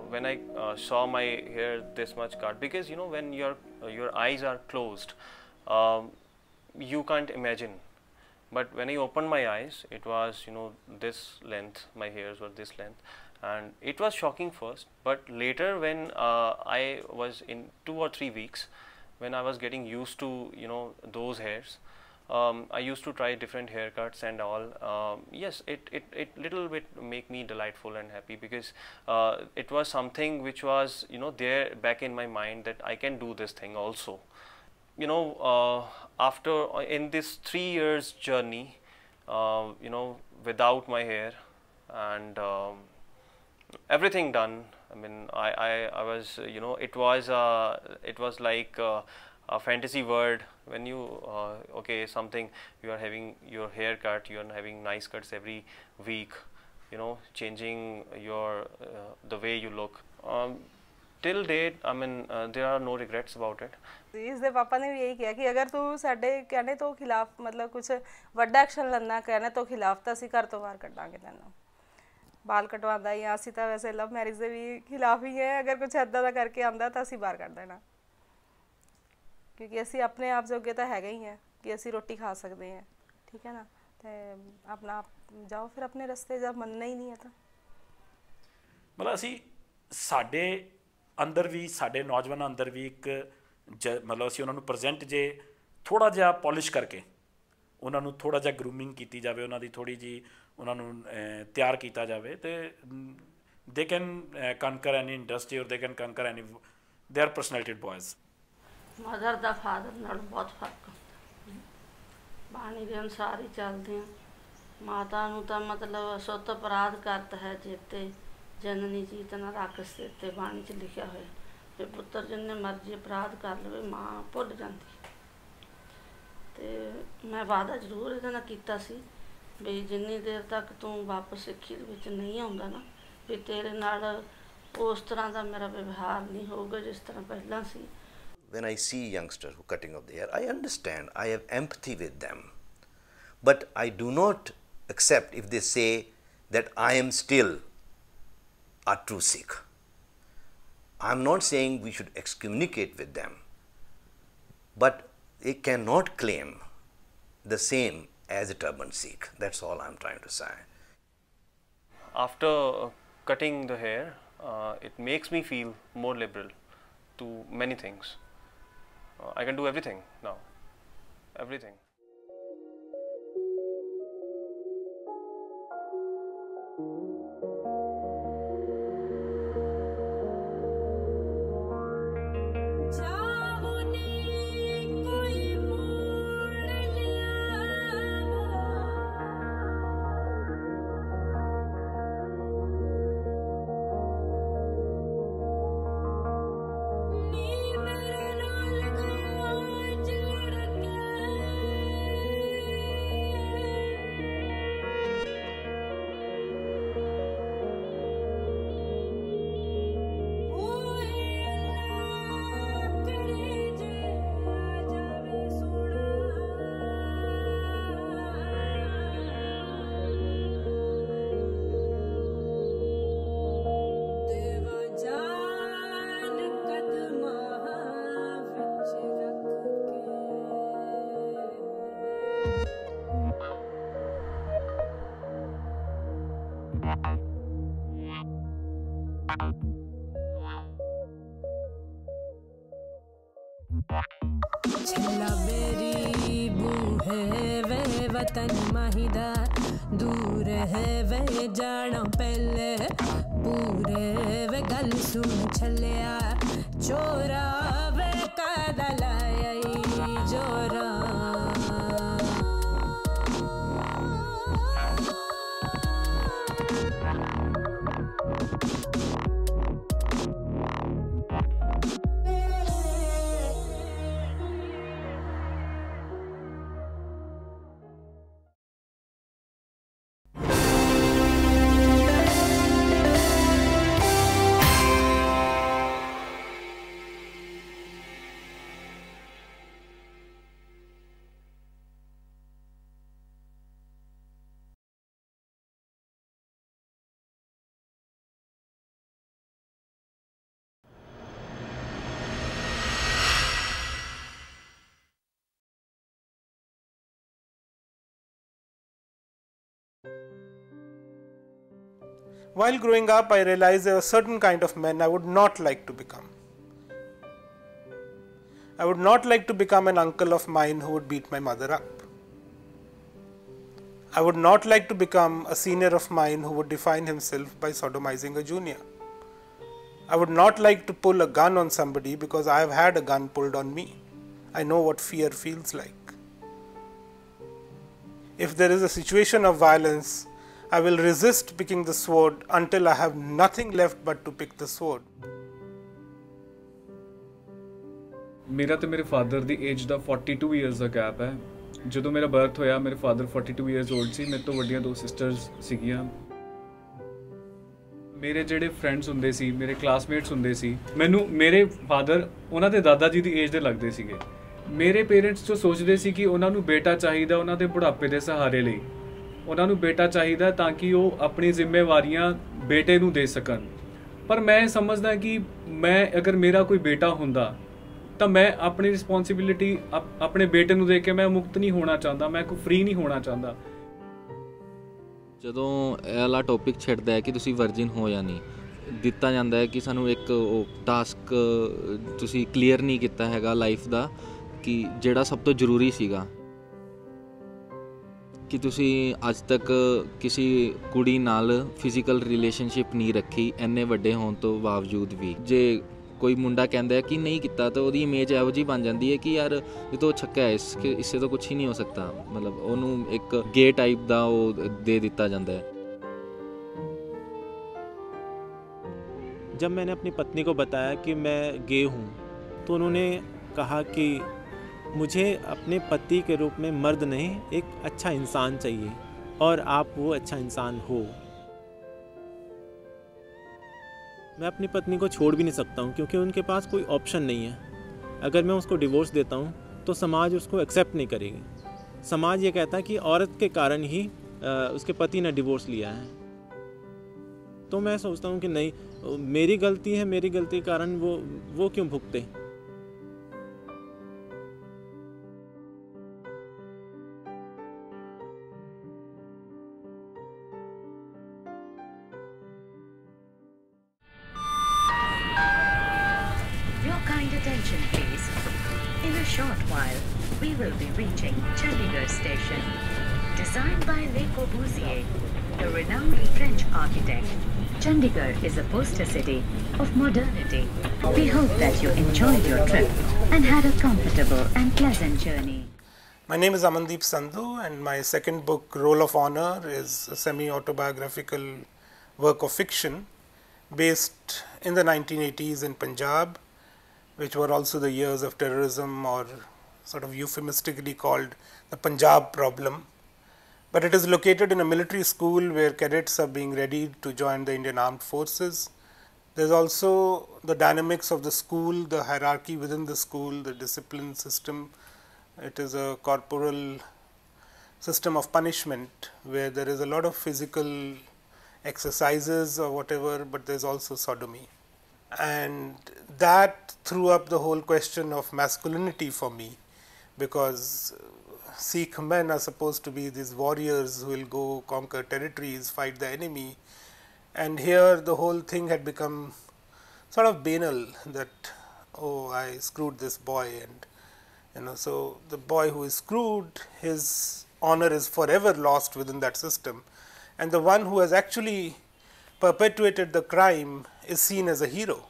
when I uh, saw my hair this much cut, because you know when your uh, your eyes are closed, um, you can't imagine. But when I opened my eyes, it was you know this length. My hairs were this length, and it was shocking first. But later, when uh, I was in two or three weeks, when I was getting used to you know those hairs. Um, I used to try different haircuts and all. Um, yes, it, it, it little bit make me delightful and happy, because uh, it was something which was you know there back in my mind that I can do this thing also. You know, uh, after uh, in this three years journey, uh, you know, without my hair and um, everything done. I mean, I, I, I was you know it was uh, it was like uh, a fantasy world. When you uh, okay something, you are having your hair cut, you are having nice cuts every week, you know, changing your uh, the way you look. Um, till date, I mean, uh, there are no regrets about it. इसके पापा ने भी यही किया कि अगर तू साडे कहने तो खिलाफ मतलब कुछ वड्डा एक्शन लेना कहने तो खिलाफ तो ਅਸੀਂ ਘਰ ਤੋਂ ਬਾਹਰ ਕੱਢਾਂਗੇ ਤੈਨੂੰ ਬਾਲ ਕਟਵਾਉਂਦਾ ਜਾਂ ਅਸੀਂ ਤਾਂ ਵੈਸੇ ਲਵ ਮੈਰਿਜ ਦੇ ਵੀ ਖਿਲਾਫ ਹੀ ਹੈ ਅਗਰ ਕੁਝ ਇੱਦਾਂ ਦਾ ਕਰਕੇ ਆਂਦਾ ਤਾਂ ਅਸੀਂ ਬਾਹਰ ਕੱਢ ਦੇਣਾ क्योंकि ਅਸੀਂ ਆਪਣੇ ਆਪ ਜੋਗੇ ਤਾਂ ਹੈਗੇ ਹੀ ਆ ਕਿ ਅਸੀਂ ਰੋਟੀ ਖਾ ਸਕਦੇ ਹਾਂ ਠੀਕ ਹੈ ਨਾ ਤੇ ਆਪਣਾ ਜਾਓ ਫਿਰ ਆਪਣੇ ਰਸਤੇ ਜਦ ਮੰਨਣਾ ਹੀ ਨਹੀਂ ਹੈ ਤਾਂ ਮਤਲਬ ਅਸੀਂ ਸਾਡੇ ਅੰਦਰ ਵੀ ਸਾਡੇ ਨੌਜਵਾਨਾਂ ਅੰਦਰ ਵੀ ਇੱਕ ਮਤਲਬ ਅਸੀਂ ਉਹਨਾਂ ਨੂੰ ਪ੍ਰੈਜ਼ੈਂਟ ਜੇ ਥੋੜ੍ਹਾ ਜਿਹਾ ਪੋਲਿਸ਼ ਕਰਕੇ ਉਹਨਾਂ ਨੂੰ ਥੋੜ੍ਹਾ ਜਿਹਾ ਗਰੂਮਿੰਗ ਕੀਤੀ ਜਾਵੇ ਉਹਨਾਂ ਦੀ ਥੋੜ੍ਹੀ ਜਿਹੀ ਉਹਨਾਂ ਨੂੰ ਤਿਆਰ ਕੀਤਾ ਜਾਵੇ ਤੇ they can conquer any industry ਔਰ they can conquer any they are personalitied boys mother ਦਾ ਫਾਦਰ ਨਾਲ ਬਹੁਤ ਫਰਕ ਹੁੰਦਾ ਬਾਣੀ ਦੇ ਅਨੁਸਾਰ ਹੀ ਚੱਲਦੇ ਹਾਂ ਮਾਤਾ ਨੂੰ ਤਾਂ ਮਤਲਬ ਸੁੱਤ ਅਪਰਾਧ ਕਰਤ ਹੈ ਚੇਤੇ ਜਨਨੀ ਜੀਤ ਨਾ ਰਾਖਸ ਤੇ ਬਾਣੀ 'ਚ ਲਿਖਿਆ ਹੋਇਆ ਫਿਰ ਪੁੱਤਰ ਜਿੰਨੇ ਮਰਜ਼ੀ ਅਪਰਾਧ ਕਰ ਲਵੇ ਮਾਂ ਭੁੱਲ ਜਾਂਦੀ ਤੇ ਮੈਂ ਵਾਅਦਾ ਜ਼ਰੂਰ ਇਹਦੇ ਨਾਲ ਕੀਤਾ ਸੀ ਵੀ ਜਿੰਨੀ ਦੇਰ ਤੱਕ ਤੂੰ ਵਾਪਸ ਸਿੱਖੀ ਦੇ ਵਿੱਚ ਨਹੀਂ ਆਉਂਦਾ ਨਾ ਵੀ ਤੇਰੇ ਨਾਲ ਉਸ ਤਰ੍ਹਾਂ ਦਾ ਮੇਰਾ ਵਿਵਹਾਰ ਨਹੀਂ ਹੋਊਗਾ ਜਿਸ ਤਰ੍ਹਾਂ ਪਹਿਲਾਂ ਸੀ When I see youngsters who are cutting off the hair, I understand, I have empathy with them. But I do not accept if they say that I am still a true Sikh. I am not saying we should excommunicate with them, but they cannot claim the same as a turban Sikh. That's all I am trying to say. After cutting the hair, uh, it makes me feel more liberal to many things. Uh, I can do everything now, everything. छला बेरी बूहे वे वतन माहिदा दूर है वे जाना पहले पूरे वे गल सुन छलिया चोरा वे कादा लाया जोरा While growing up, I realized there were certain kind of men I would not like to become. I would not like to become an uncle of mine who would beat my mother up. I would not like to become a senior of mine who would define himself by sodomizing a junior. I would not like to pull a gun on somebody because I have had a gun pulled on me. I know what fear feels like. If there is a situation of violence, I will resist picking the sword until I have nothing left but to pick the sword. मेरा तो मेरे father दी age ਦਾ forty-two years ਦਾ gap ਹੈ। ਜਦੋਂ ਮੇਰਾ birth ਹੋਇਆ ਮੇਰੇ ਫਾਦਰ forty-two ਇਅਰਸ 올ਡ ਸੀ, ਮੇਰੇ ਤੋਂ ਵੱਡੀਆਂ ਦੋ ਸਿਸਟਰਸ ਸੀਗੀਆਂ। ਮੇਰੇ ਜਿਹੜੇ ਫਰੈਂਡਸ ਹੁੰਦੇ ਸੀ, ਮੇਰੇ ਕਲਾਸਮੇਟਸ ਹੁੰਦੇ ਸੀ, ਮੈਨੂੰ ਮੇਰੇ ਫਾਦਰ ਉਹਨਾਂ ਦੇ ਦਾਦਾ ਜੀ ਦੀ ਏਜ ਦੇ ਲੱਗਦੇ ਸੀਗੇ। ਮੇਰੇ ਪੇਰੈਂਟਸ ਜੋ ਸੋਚਦੇ ਸੀ ਕਿ ਉਹਨਾਂ ਨੂੰ ਬੇਟਾ ਚਾਹੀਦਾ ਉਹਨਾਂ ਦੇ ਬੁਢਾਪੇ ਦੇ ਸਹਾਰੇ ਲਈ, ਉਹਨਾਂ ਨੂੰ ਬੇਟਾ ਚਾਹੀਦਾ ਤਾਂ ਕਿ ਉਹ ਆਪਣੀ ਜ਼ਿੰਮੇਵਾਰੀਆਂ ਬੇਟੇ ਨੂੰ ਦੇ ਸਕਣ। ਪਰ ਮੈਂ ਸਮਝਦਾ ਕਿ ਮੈਂ ਅਗਰ ਮੇਰਾ ਕੋਈ ਬੇਟਾ ਹੁੰਦਾ ਤਾਂ ਮੈਂ ਆਪਣੀ ਰਿਸਪੌਂਸਿਬਿਲਿਟੀ ਆਪਣੇ ਬੇਟੇ ਨੂੰ ਦੇ ਕੇ ਮੈਂ ਮੁਕਤ ਨਹੀਂ ਹੋਣਾ ਚਾਹੁੰਦਾ, ਮੈਂ ਕੋਈ ਫ੍ਰੀ ਨਹੀਂ ਹੋਣਾ ਚਾਹੁੰਦਾ। ਜਦੋਂ ਇਹ ਵਾਲਾ ਟੌਪਿਕ ਛਿੜਦਾ ਹੈ ਕਿ ਤੁਸੀਂ ਵਰਜਿਨ ਹੋ ਜਾਂ ਨਹੀਂ, ਦਿੱਤਾ ਜਾਂਦਾ ਹੈ ਕਿ ਸਾਨੂੰ ਇੱਕ ਉਹ ਟਾਸਕ ਤੁਸੀਂ ਕਲੀਅਰ ਨਹੀਂ ਕੀਤਾ ਹੈਗਾ ਲਾਈਫ ਦਾ, ਕਿ ਜਿਹੜਾ ਸਭ ਤੋਂ ਜ਼ਰੂਰੀ ਸੀਗਾ ਕਿ ਤੁਸੀਂ ਅੱਜ ਤੱਕ ਕਿਸੇ ਕੁੜੀ ਨਾਲ ਫਿਜ਼ੀਕਲ ਰਿਲੇਸ਼ਨਸ਼ਿਪ ਨਹੀਂ ਰੱਖੀ ਇੰਨੇ ਵੱਡੇ ਹੋਣ ਤੋਂ ਬਾਵਜੂਦ ਵੀ। ਜੇ ਕੋਈ ਮੁੰਡਾ ਕਹਿੰਦਾ ਹੈ ਕਿ ਨਹੀਂ ਕੀਤਾ ਤਾਂ ਉਹਦੀ ਇਮੇਜ ਇਹੋ ਜਿਹੀ ਬਣ ਜਾਂਦੀ ਹੈ ਕਿ ਯਾਰ ਇਹ ਤਾਂ ਛੱਕਾ ਹੈ, ਇਸ ਇਸੇ ਤੋਂ ਕੁਛ ਹੀ ਨਹੀਂ ਹੋ ਸਕਦਾ। ਮਤਲਬ ਉਹਨੂੰ ਇੱਕ ਗੇ ਟਾਈਪ ਦਾ ਉਹ ਦੇ ਦਿੱਤਾ ਜਾਂਦਾ है। जब मैंने अपनी पत्नी को बताया कि मैं गे हूँ तो उन्होंने कहा कि मुझे अपने पति के रूप में मर्द नहीं एक अच्छा इंसान चाहिए और आप वो अच्छा इंसान हो। मैं अपनी पत्नी को छोड़ भी नहीं सकता हूँ क्योंकि उनके पास कोई ऑप्शन नहीं है। अगर मैं उसको डिवोर्स देता हूँ तो समाज उसको एक्सेप्ट नहीं करेगी। समाज ये कहता है कि औरत के कारण ही उसके पति ने डिवोर्स लिया है। तो मैं सोचता हूँ कि नहीं, मेरी गलती है, मेरी गलती के कारण वो वो क्यों भुगते। Your kind attention, please. In a short while, we will be reaching Chandigarh station. Designed by Le Corbusier, the renowned French architect, Chandigarh is a poster city of modernity. We hope that you enjoyed your trip and had a comfortable and pleasant journey. My name is Amandeep Sandhu and my second book, Roll of Honor, is a semi-autobiographical work of fiction based in the nineteen eighties in Punjab, which were also the years of terrorism, or sort of euphemistically called the Punjab problem. But it is located in a military school where cadets are being readied to join the Indian Armed Forces. There is also the dynamics of the school, the hierarchy within the school, the discipline system. It is a corporal system of punishment where there is a lot of physical exercises or whatever, but there is also sodomy. And that threw up the whole question of masculinity for me, because Sikh men are supposed to be these warriors who will go conquer territories, fight the enemy, and here the whole thing had become sort of banal, that oh, I screwed this boy, and you know, so the boy who is screwed, his honor is forever lost within that system, and the one who has actually perpetuated the crime is seen as a hero.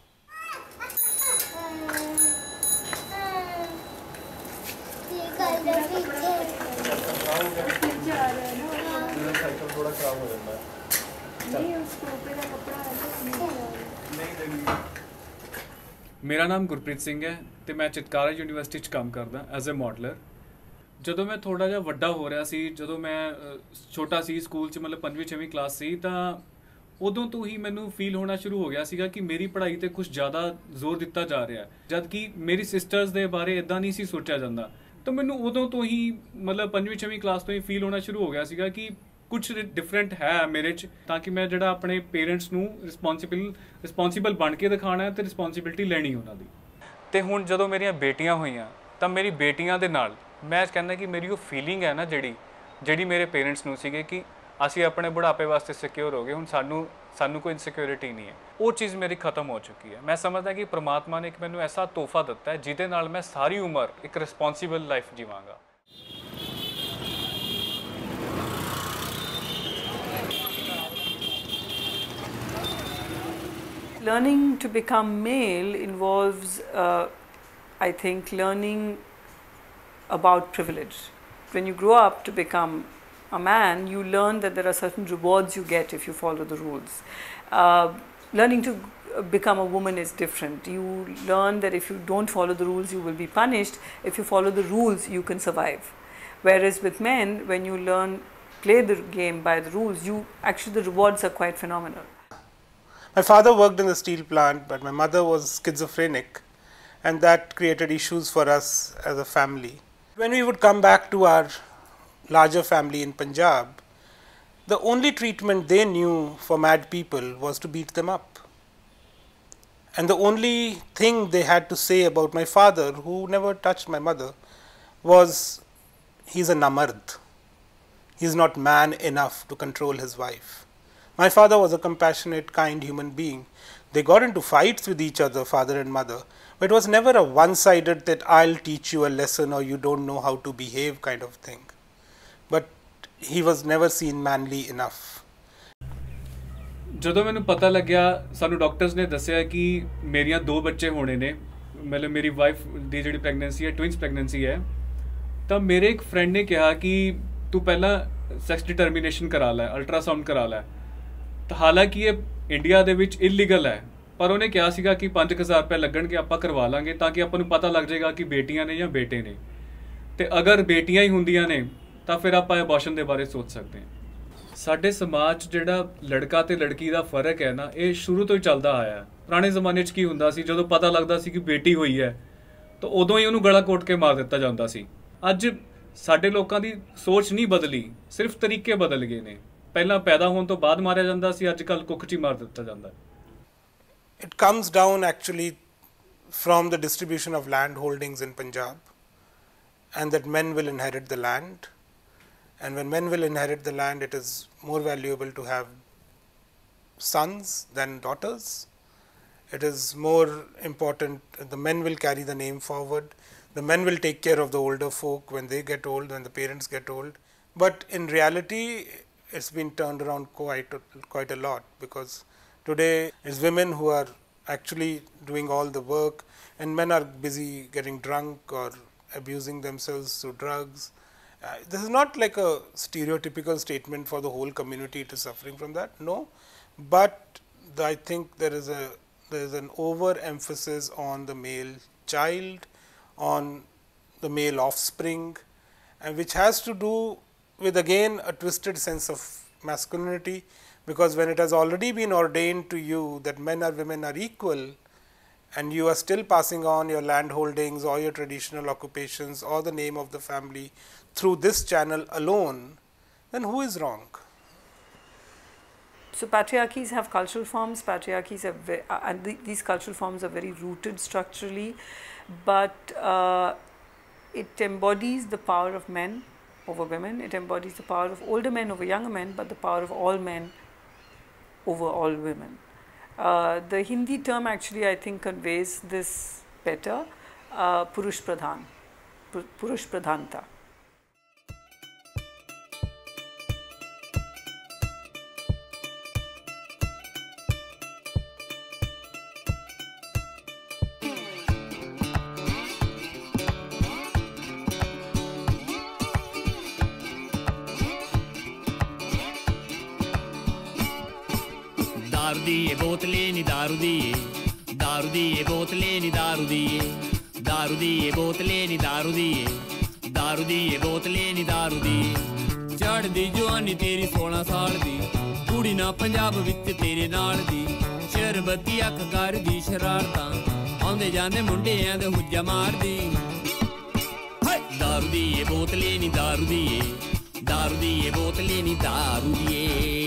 ਮੇਰਾ ਨਾਮ ਗੁਰਪ੍ਰੀਤ ਸਿੰਘ ਹੈ ਤੇ ਮੈਂ Chitkara university 'ਚ ਕੰਮ ਕਰਦਾ as a ਮਾਡਲਰ। ਜਦੋਂ ਮੈਂ ਥੋੜਾ ਜਿਹਾ ਵੱਡਾ ਹੋ ਰਿਹਾ ਸੀ, ਜਦੋਂ ਮੈਂ ਛੋਟਾ ਸੀ ਸਕੂਲ 'ਚ, ਮਤਲਬ ਪੰਜਵੀਂ ਛੇਵੀਂ ਕਲਾਸ ਸੀ, ਤਾਂ ਉਦੋਂ ਤੋਂ ਹੀ ਮੈਨੂੰ ਫੀਲ ਹੋਣਾ ਸ਼ੁਰੂ ਹੋ ਗਿਆ ਸੀਗਾ ਕਿ ਮੇਰੀ ਪੜ੍ਹਾਈ ਤੇ ਕੁਝ ਜ਼ਿਆਦਾ ਜ਼ੋਰ ਦਿੱਤਾ ਜਾ ਰਿਹਾ, ਜਦ ਕਿ ਮੇਰੀ ਸਿਸਟਰਸ ਦੇ ਬਾਰੇ ਇਦਾਂ ਨਹੀਂ ਸੀ ਸੋਚਿਆ ਜਾਂਦਾ। ਤਾਂ ਮੈਨੂੰ ਉਦੋਂ ਤੋਂ ਹੀ ਮਤਲਬ ਪੰਜਵੀਂ ਛੇਵੀਂ ਕਲਾਸ ਤੋਂ ਹੀ ਫੀਲ ਹੋਣਾ ਸ਼ੁਰੂ ਹੋ ਗਿਆ ਸੀਗਾ ਕਿ ਕੁਝ ਡਿਫਰੈਂਟ ਹੈ ਮੇਰੇ 'ਚ, ਤਾਂ ਕਿ ਮੈਂ ਜਿਹੜਾ ਆਪਣੇ ਪੇਰੈਂਟਸ ਨੂੰ ਰਿਸਪੌਂਸਿਬਲ ਰਿਸਪੌਂਸਿਬਲ ਬਣ ਕੇ ਦਿਖਾਉਣਾ ਅਤੇ ਰਿਸਪੌਂਸਿਬਿਲਿਟੀ ਲੈਣੀ ਉਹਨਾਂ ਦੀ। ਅਤੇ ਹੁਣ ਜਦੋਂ ਮੇਰੀਆਂ ਬੇਟੀਆਂ ਹੋਈਆਂ ਤਾਂ ਮੇਰੀ ਬੇਟੀਆਂ ਦੇ ਨਾਲ ਮੈਂ ਕਹਿੰਦਾ ਕਿ ਮੇਰੀ ਉਹ ਫੀਲਿੰਗ ਹੈ ਨਾ ਜਿਹੜੀ ਜਿਹੜੀ ਮੇਰੇ ਪੇਰੈਂਟਸ ਨੂੰ ਸੀਗੇ ਕਿ ਅਸੀਂ ਆਪਣੇ ਬੁਢਾਪੇ ਵਾਸਤੇ ਸਿਕਿਉਰ ਹੋ ਗਏ, ਹੁਣ ਸਾਨੂੰ ਸਾਨੂੰ ਕੋਈ ਇਨਸਿਕਿਉਰਿਟੀ ਨਹੀਂ ਹੈ, ਉਹ ਚੀਜ਼ ਮੇਰੀ ਖਤਮ ਹੋ ਚੁੱਕੀ ਹੈ। ਮੈਂ ਸਮਝਦਾ ਕਿ ਪ੍ਰਮਾਤਮਾ ਨੇ ਇੱਕ ਮੈਨੂੰ ਐਸਾ ਤੋਹਫਾ ਦਿੱਤਾ ਹੈ ਜਿਹਦੇ ਨਾਲ ਮੈਂ ਸਾਰੀ ਉਮਰ ਇੱਕ ਰਿਸਪੌਂਸਿਬਲ ਲਾਈਫ ਜੀਵਾਂਗਾ। Learning to become male involves, uh, I think, learning about privilege. When you grow up to become a man, you learn that there are certain rewards you get if you follow the rules. Uh, learning to become a woman is different. You learn that if you don't follow the rules, you will be punished. If you follow the rules, you can survive. Whereas with men, when you learn, play the game by the rules, you actually, the rewards are quite phenomenal. My father worked in the steel plant, but my mother was schizophrenic, and that created issues for us as a family. When we would come back to our larger family in Punjab, the only treatment they knew for mad people was to beat them up. And the only thing they had to say about my father, who never touched my mother, was, he's a namard. He's not man enough to control his wife. My father was a compassionate, kind human being. They got into fights with each other, father and mother, but it was never a one-sided that I'll teach you a lesson or you don't know how to behave kind of thing. But he was never seen manly enough. ਜਦੋਂ ਮੈਨੂੰ ਪਤਾ ਲੱਗਿਆ, ਸਾਨੂੰ doctors ਨੇ ਦੱਸਿਆ ਕਿ ਮੇਰੀਆਂ ਦੋ ਬੱਚੇ ਹੋਣੇ ਨੇ, ਮਤਲਬ ਮੇਰੀ ਵਾਈਫ ਦੀ ਜਿਹੜੀ ਪ੍ਰੈਗਨੈਂਸੀ ਹੈ ਟਵਿੰਸ ਪ੍ਰੈਗਨੈਂਸੀ ਹੈ, ਤਾਂ ਮੇਰੇ ਇੱਕ ਫਰੈਂਡ ਨੇ ਕਿਹਾ ਕਿ ਤੂੰ ਪਹਿਲਾਂ ਸੈਕਸ ਡਿਟਰਮੀਨੇਸ਼ਨ ਕਰਾ ਲੈ, ਅਲਟਰਾਸਾਊਂਡ ਕਰਾ ਲੈ। ਤਾਂ ਹਾਲਾਂਕਿ ਇਹ ਇੰਡੀਆ ਦੇ ਵਿੱਚ ਇਲੀਗਲ ਹੈ, ਪਰ ਉਹਨੇ ਕਿਹਾ ਸੀਗਾ ਕਿ ਪੰਜ ਹਜ਼ਾਰ ਰੁਪਏ ਲੱਗਣਗੇ, ਆਪਾਂ ਕਰਵਾ ਲਾਂਗੇ ਤਾਂ ਕਿ ਆਪਾਂ ਨੂੰ ਪਤਾ ਲੱਗ ਜਾਏਗਾ ਕਿ ਬੇਟੀਆਂ ਨੇ ਜਾਂ ਬੇਟੇ ਨੇ, ਤੇ ਅਗਰ ਬੇਟੀਆਂ ਹੀ ਹੁੰਦੀਆਂ ਨੇ ਤਾਂ ਫਿਰ ਆਪਾਂ ਐਬੋਰਸ਼ਨ ਦੇ ਬਾਰੇ ਸੋਚ ਸਕਦੇ ਹਾਂ। ਸਾਡੇ ਸਮਾਜ ਜਿਹੜਾ ਲੜਕਾ ਤੇ ਲੜਕੀ ਦਾ ਫਰਕ ਹੈ ਨਾ, ਇਹ ਸ਼ੁਰੂ ਤੋਂ ਹੀ ਚੱਲਦਾ ਆਇਆ। ਪੁਰਾਣੇ ਜ਼ਮਾਨੇ 'ਚ ਕੀ ਹੁੰਦਾ ਸੀ, ਜਦੋਂ ਪਤਾ ਲੱਗਦਾ ਸੀ ਕਿ ਬੇਟੀ ਹੋਈ ਹੈ ਤਾਂ ਉਦੋਂ ਹੀ ਉਹਨੂੰ ਗਲਾ ਘੋਟ ਕੇ ਮਾਰ ਦਿੱਤਾ ਜਾਂਦਾ ਸੀ। ਅੱਜ ਸਾਡੇ ਲੋਕਾਂ ਦੀ ਸੋਚ ਨਹੀਂ ਬਦਲੀ, ਸਿਰਫ ਤਰੀਕੇ ਬਦਲ ਗਏ ਨੇ। ਪਹਿਲਾਂ ਪੈਦਾ ਹੋਣ ਤੋਂ ਬਾਅਦ ਮਾਰਿਆ ਜਾਂਦਾ ਸੀ, ਅੱਜ ਕੱਲ੍ਹ ਕੁੱਖ 'ਚ ਹੀ ਮਾਰ ਦਿੱਤਾ ਜਾਂਦਾ। It comes down actually from the distribution of land holdings in Punjab, and that men will inherit the land, and when men will inherit the land, it is more valuable to have sons than daughters. It is more important, the men will carry the name forward, the men will take care of the older folk when they get old, when the parents get old. But in reality, it's been turned around quite quite a lot, because today it's women who are actually doing all the work and men are busy getting drunk or abusing themselves through drugs. Uh, this is not like a stereotypical statement for the whole community it is suffering from that, no, but the, I think there is a there is an over emphasis on the male child, on the male offspring, and which has to do with again a twisted sense of masculinity, because when it has already been ordained to you that men or women are equal, and you are still passing on your land holdings or your traditional occupations or the name of the family through this channel alone, then who is wrong? So patriarchies have cultural forms, patriarchies have, ve uh, and th these cultural forms are very rooted structurally, but uh, it embodies the power of men over women, it embodies the power of older men over younger men, but the power of all men over all women. Uh, the Hindi term actually I think conveys this better, uh, Purush Pradhan, Purush Pradhanta. दारू दी बोतले नी दारू दी दारू दी बोतले नी दारू दी दारू दी बोतले नी दारू दी दारू दी बोतले नी दारू दी चढ़ दी जवानी तेरी सोलह साल दी कुड़ी ना पंजाब विच तेरे नाल दी शरबती अख कर दी शरारतां आंदे जांदे मुंडियां दे हुज्जा मार दी दारू दी बोतले नी दारू दी दारू दी बोतले नी दारू दी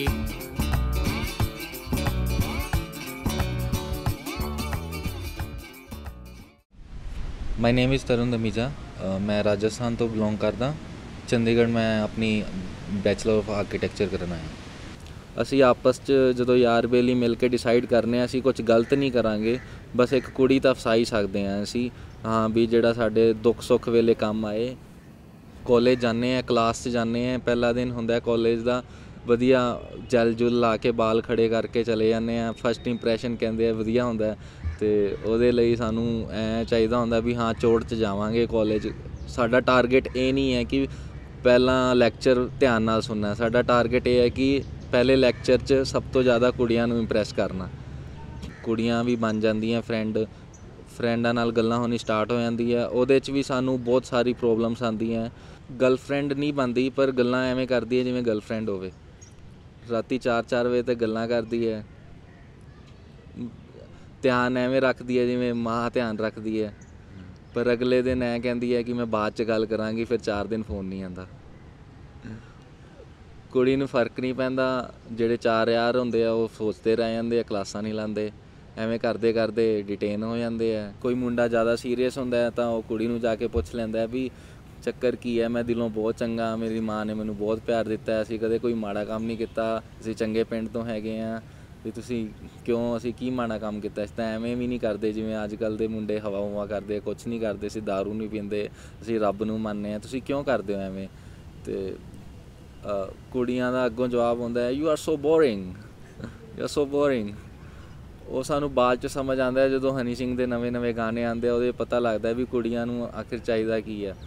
my name is Tarun Dhamija, मैं राजस्थान तो बिलोंग करदा। चंडीगढ़ मैं अपनी बैचलर ऑफ आर्किटेक्चर करना है। ਅਸੀਂ ਆਪਸ 'ਚ ਜਦੋਂ ਯਾਰ ਬੇਲੀ ਮਿਲ ਕੇ ਡਿਸਾਈਡ ਕਰਨੇ ਆ ਅਸੀਂ ਕੁਝ ਗਲਤ ਨਹੀਂ ਕਰਾਂਗੇ, ਬਸ ਇੱਕ ਕੁੜੀ ਤਾਂ ਫਸਾ ਹੀ ਸਕਦੇ ਹਾਂ ਅਸੀਂ, ਹਾਂ ਵੀ ਜਿਹੜਾ ਸਾਡੇ ਦੁੱਖ ਸੁੱਖ ਵੇਲੇ ਕੰਮ ਆਏ। ਕਾਲਜ ਜਾਂਦੇ ਹਾਂ, ਕਲਾਸ 'ਚ ਜਾਂਦੇ ਹਾਂ, ਪਹਿਲਾ ਦਿਨ ਹੁੰਦਾ ਕਾਲਜ ਦਾ, ਵਧੀਆ ਜਲ ਜੁਲ ਲਾ ਕੇ ਬਾਲ ਖੜੇ ਕਰਕੇ ਚਲੇ ਜਾਂਦੇ ਹਾਂ, ਫਸਟ ਇੰਪਰੈਸ਼ਨ ਕਹਿੰਦੇ ਆ ਵਧੀਆ ਹੁੰਦਾ, ਅਤੇ ਉਹਦੇ ਲਈ ਸਾਨੂੰ ਐਂ ਚਾਹੀਦਾ ਹੁੰਦਾ ਵੀ ਹਾਂ ਚੋੜ 'ਚ ਜਾਵਾਂਗੇ ਕਾਲਜ। ਸਾਡਾ ਟਾਰਗੇਟ ਇਹ ਨਹੀਂ ਹੈ ਕਿ ਪਹਿਲਾਂ ਲੈਕਚਰ ਧਿਆਨ ਨਾਲ ਸੁਣਨਾ, ਸਾਡਾ ਟਾਰਗੇਟ ਇਹ ਹੈ ਕਿ ਪਹਿਲੇ ਲੈਕਚਰ 'ਚ ਸਭ ਤੋਂ ਜ਼ਿਆਦਾ ਕੁੜੀਆਂ ਨੂੰ ਇੰਪਰੈਸ ਕਰਨਾ। ਕੁੜੀਆਂ ਵੀ ਬਣ ਜਾਂਦੀਆਂ ਫਰੈਂਡ, ਫਰੈਂਡਾਂ ਨਾਲ ਗੱਲਾਂ ਹੋਣੀ ਸਟਾਰਟ ਹੋ ਜਾਂਦੀ ਹੈ। ਉਹਦੇ 'ਚ ਵੀ ਸਾਨੂੰ ਬਹੁਤ ਸਾਰੀ ਪ੍ਰੋਬਲਮਸ ਆਉਂਦੀਆਂ, ਗਰਲਫਰੈਂਡ ਨਹੀਂ ਬਣਦੀ ਪਰ ਗੱਲਾਂ ਐਵੇਂ ਕਰਦੀ ਹੈ ਜਿਵੇਂ ਗਰਲਫਰੈਂਡ ਹੋਵੇ। ਰਾਤੀ ਚਾਰ ਚਾਰ ਵਜੇ ਤੱਕ ਗੱਲਾਂ ਕਰਦੀ ਹੈ, ਧਿਆਨ ਐਵੇਂ ਰੱਖਦੀ ਹੈ ਜਿਵੇਂ ਮਾਂ ਧਿਆਨ ਰੱਖਦੀ ਹੈ, ਪਰ ਅਗਲੇ ਦਿਨ ਐਂ ਕਹਿੰਦੀ ਹੈ ਕਿ ਮੈਂ ਬਾਅਦ 'ਚ ਗੱਲ ਕਰਾਂਗੀ, ਫਿਰ ਚਾਰ ਦਿਨ ਫੋਨ ਨਹੀਂ ਆਉਂਦਾ। ਕੁੜੀ ਨੂੰ ਫਰਕ ਨਹੀਂ ਪੈਂਦਾ, ਜਿਹੜੇ ਚਾਰ ਯਾਰ ਹੁੰਦੇ ਆ ਉਹ ਸੋਚਦੇ ਰਹਿ ਜਾਂਦੇ ਆ, ਕਲਾਸਾਂ ਨਹੀਂ ਲਾਉਂਦੇ, ਐਵੇਂ ਕਰਦੇ ਕਰਦੇ ਡਿਟੇਨ ਹੋ ਜਾਂਦੇ ਆ। ਕੋਈ ਮੁੰਡਾ ਜ਼ਿਆਦਾ ਸੀਰੀਅਸ ਹੁੰਦਾ ਹੈ ਤਾਂ ਉਹ ਕੁੜੀ ਨੂੰ ਜਾ ਕੇ ਪੁੱਛ ਲੈਂਦਾ ਵੀ ਚੱਕਰ ਕੀ ਹੈ, ਮੈਂ ਦਿਲੋਂ ਬਹੁਤ ਚੰਗਾ, ਮੇਰੀ ਮਾਂ ਨੇ ਮੈਨੂੰ ਬਹੁਤ ਪਿਆਰ ਦਿੱਤਾ, ਅਸੀਂ ਕਦੇ ਕੋਈ ਮਾੜਾ ਕੰਮ ਨਹੀਂ ਕੀਤਾ, ਅਸੀਂ ਚੰਗੇ ਪਿੰਡ ਤੋਂ ਹੈਗੇ ਹਾਂ, ਵੀ ਤੁਸੀਂ ਕਿਉਂ, ਅਸੀਂ ਕੀ ਮਾੜਾ ਕੰਮ ਕੀਤਾ, ਅਸੀਂ ਤਾਂ ਐਵੇਂ ਵੀ ਨਹੀਂ ਕਰਦੇ ਜਿਵੇਂ ਅੱਜ ਕੱਲ੍ਹ ਦੇ ਮੁੰਡੇ ਹਵਾ ਹੁਵਾ ਕਰਦੇ, ਕੁਛ ਨਹੀਂ ਕਰਦੇ, ਅਸੀਂ ਦਾਰੂ ਨਹੀਂ ਪੀਂਦੇ, ਅਸੀਂ ਰੱਬ ਨੂੰ ਮੰਨਦੇ ਹਾਂ, ਤੁਸੀਂ ਕਿਉਂ ਕਰਦੇ ਹੋ ਐਵੇਂ। ਅਤੇ ਕੁੜੀਆਂ ਦਾ ਅੱਗੋਂ ਜਵਾਬ ਹੁੰਦਾ ਹੈ you are so boring, you are so boring. ਉਹ ਸਾਨੂੰ ਬਾਅਦ 'ਚ ਸਮਝ ਆਉਂਦਾ ਜਦੋਂ ਹਨੀ ਸਿੰਘ ਦੇ ਨਵੇਂ ਨਵੇਂ ਗਾਣੇ ਆਉਂਦੇ ਆ, ਉਹਦੇ ਪਤਾ ਲੱਗਦਾ ਵੀ ਕੁੜੀਆਂ ਨੂੰ ਆਖਿਰ ਚਾਹੀਦਾ ਕੀ ਆ।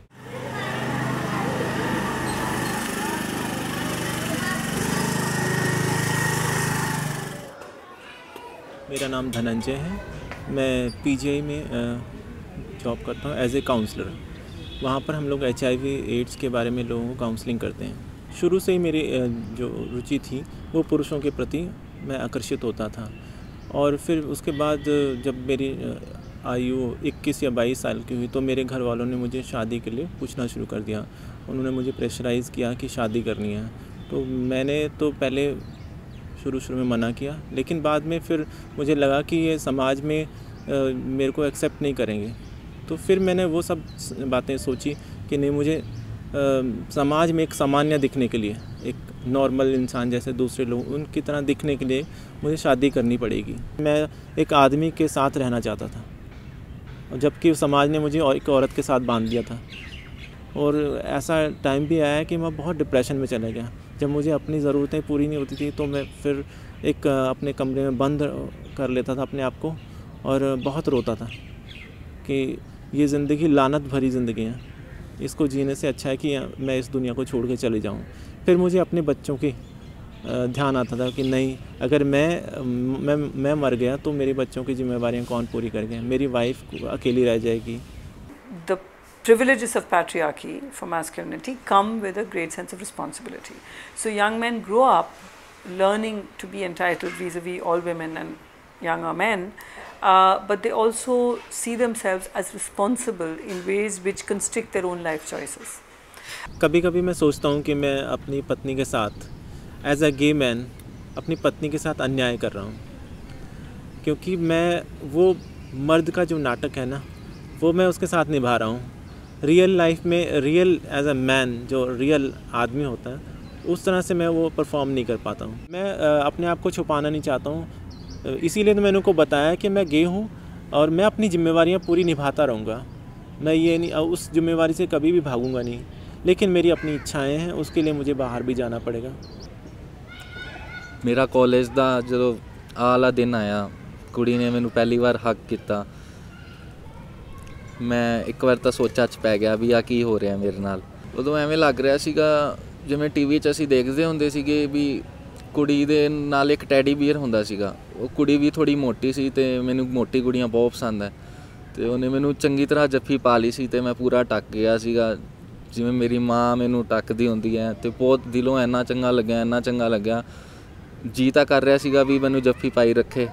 मेरा नाम धनंजय है, मैं पीजीआई में जॉब करता हूँ एज ए काउंसलर। वहाँ पर हम लोग एच आई वी एड्स के बारे में लोगों को काउंसलिंग करते हैं। शुरू से ही मेरी जो रुचि थी वो पुरुषों के प्रति मैं आकर्षित होता था, और फिर उसके बाद जब मेरी आयु इक्कीस या बाईस साल की हुई तो मेरे घर वालों ने मुझे शादी के लिए पूछना शुरू कर दिया। उन्होंने मुझे प्रेशराइज़ किया कि शादी करनी है, तो मैंने तो पहले शुरू शुरू में मना किया, लेकिन बाद में फिर मुझे लगा कि ये समाज में आ, मेरे को एक्सेप्ट नहीं करेंगे, तो फिर मैंने वो सब बातें सोची कि नहीं, मुझे आ, समाज में एक सामान्य दिखने के लिए, एक नॉर्मल इंसान जैसे दूसरे लोग उनकी तरह दिखने के लिए मुझे शादी करनी पड़ेगी। मैं एक आदमी के साथ रहना चाहता था, जबकि समाज ने मुझे एक औरत के साथ बांध दिया था, और ऐसा टाइम भी आया कि मैं बहुत डिप्रेशन में चला गया। जब मुझे अपनी ज़रूरतें पूरी नहीं होती थी तो मैं फिर एक अपने कमरे में बंद कर लेता था अपने आप को, और बहुत रोता था कि ये ज़िंदगी लानत भरी ज़िंदगी है, इसको जीने से अच्छा है कि मैं इस दुनिया को छोड़ के चले जाऊँ। फिर मुझे अपने बच्चों की ध्यान आता था कि नहीं, अगर मैं मैं मैं मर गया तो मेरे बच्चों की जिम्मेवारियाँ कौन पूरी करेंगे, मेरी वाइफ अकेली रह जाएगी। The privileges of patriarchy for masculinity come with a great sense of responsibility. So young men grow up learning to be entitled vis-a-vis all women and younger men, uh, but they also see themselves as responsible in ways which constrict their own life choices. कभी कभी मैं सोचता हूँ कि मैं अपनी पत्नी के साथ एज अ गे मैन अपनी पत्नी के साथ अन्याय कर रहा हूँ, क्योंकि मैं वो मर्द का जो नाटक है ना वो मैं उसके साथ निभा रहा हूँ। रियल लाइफ में रियल एज अ मैन जो रियल आदमी होता है उस तरह से मैं वो परफॉर्म नहीं कर पाता हूँ। मैं अपने आप को छुपाना नहीं चाहता हूँ, इसीलिए तो मैंने उनको बताया कि मैं गे हूँ और मैं अपनी जिम्मेवारियाँ पूरी निभाता रहूँगा। मैं ये नहीं, उस जिम्मेवारी से कभी भी भागूंगा नहीं, लेकिन मेरी अपनी इच्छाएं हैं, उसके लिए मुझे बाहर भी जाना पड़ेगा। मेरा कॉलेज ਦਾ ਜਦੋਂ ਆਹ ਵਾਲਾ ਦਿਨ ਆਇਆ, ਕੁੜੀ ਨੇ ਮੈਨੂੰ ਪਹਿਲੀ ਵਾਰ ਹੱਕ ਕੀਤਾ, ਮੈਂ ਇੱਕ ਵਾਰ ਤਾਂ ਸੋਚਾਂ 'ਚ ਪੈ ਗਿਆ ਵੀ ਆ ਕੀ ਹੋ ਰਿਹਾ ਮੇਰੇ ਨਾਲ। ਉਦੋਂ ਐਵੇਂ ਲੱਗ ਰਿਹਾ ਸੀਗਾ ਜਿਵੇਂ ਟੀ ਵੀ 'ਚ ਅਸੀਂ ਦੇਖਦੇ ਹੁੰਦੇ ਸੀਗੇ ਵੀ ਕੁੜੀ ਦੇ ਨਾਲ ਇੱਕ ਟੈਡੀ ਬੀਅਰ ਹੁੰਦਾ ਸੀਗਾ। ਉਹ ਕੁੜੀ ਵੀ ਥੋੜ੍ਹੀ ਮੋਟੀ ਸੀ ਅਤੇ ਮੈਨੂੰ ਮੋਟੀ ਕੁੜੀਆਂ ਬਹੁਤ ਪਸੰਦ ਹੈ, ਅਤੇ ਉਹਨੇ ਮੈਨੂੰ ਚੰਗੀ ਤਰ੍ਹਾਂ ਜੱਫੀ ਪਾ ਲਈ ਸੀ ਅਤੇ ਮੈਂ ਪੂਰਾ ਟੱਕ ਗਿਆ ਸੀਗਾ ਜਿਵੇਂ ਮੇਰੀ ਮਾਂ ਮੈਨੂੰ ਟੱਕਦੀ ਹੁੰਦੀ ਹੈ, ਅਤੇ ਬਹੁਤ ਦਿਲੋਂ ਇੰਨਾ ਚੰਗਾ ਲੱਗਿਆ ਇੰਨਾ ਚੰਗਾ ਲੱਗਿਆ। ਜੀ ਤਾਂ ਕਰ ਰਿਹਾ ਸੀਗਾ ਵੀ ਮੈਨੂੰ ਜੱਫੀ ਪਾਈ ਰੱਖੇ,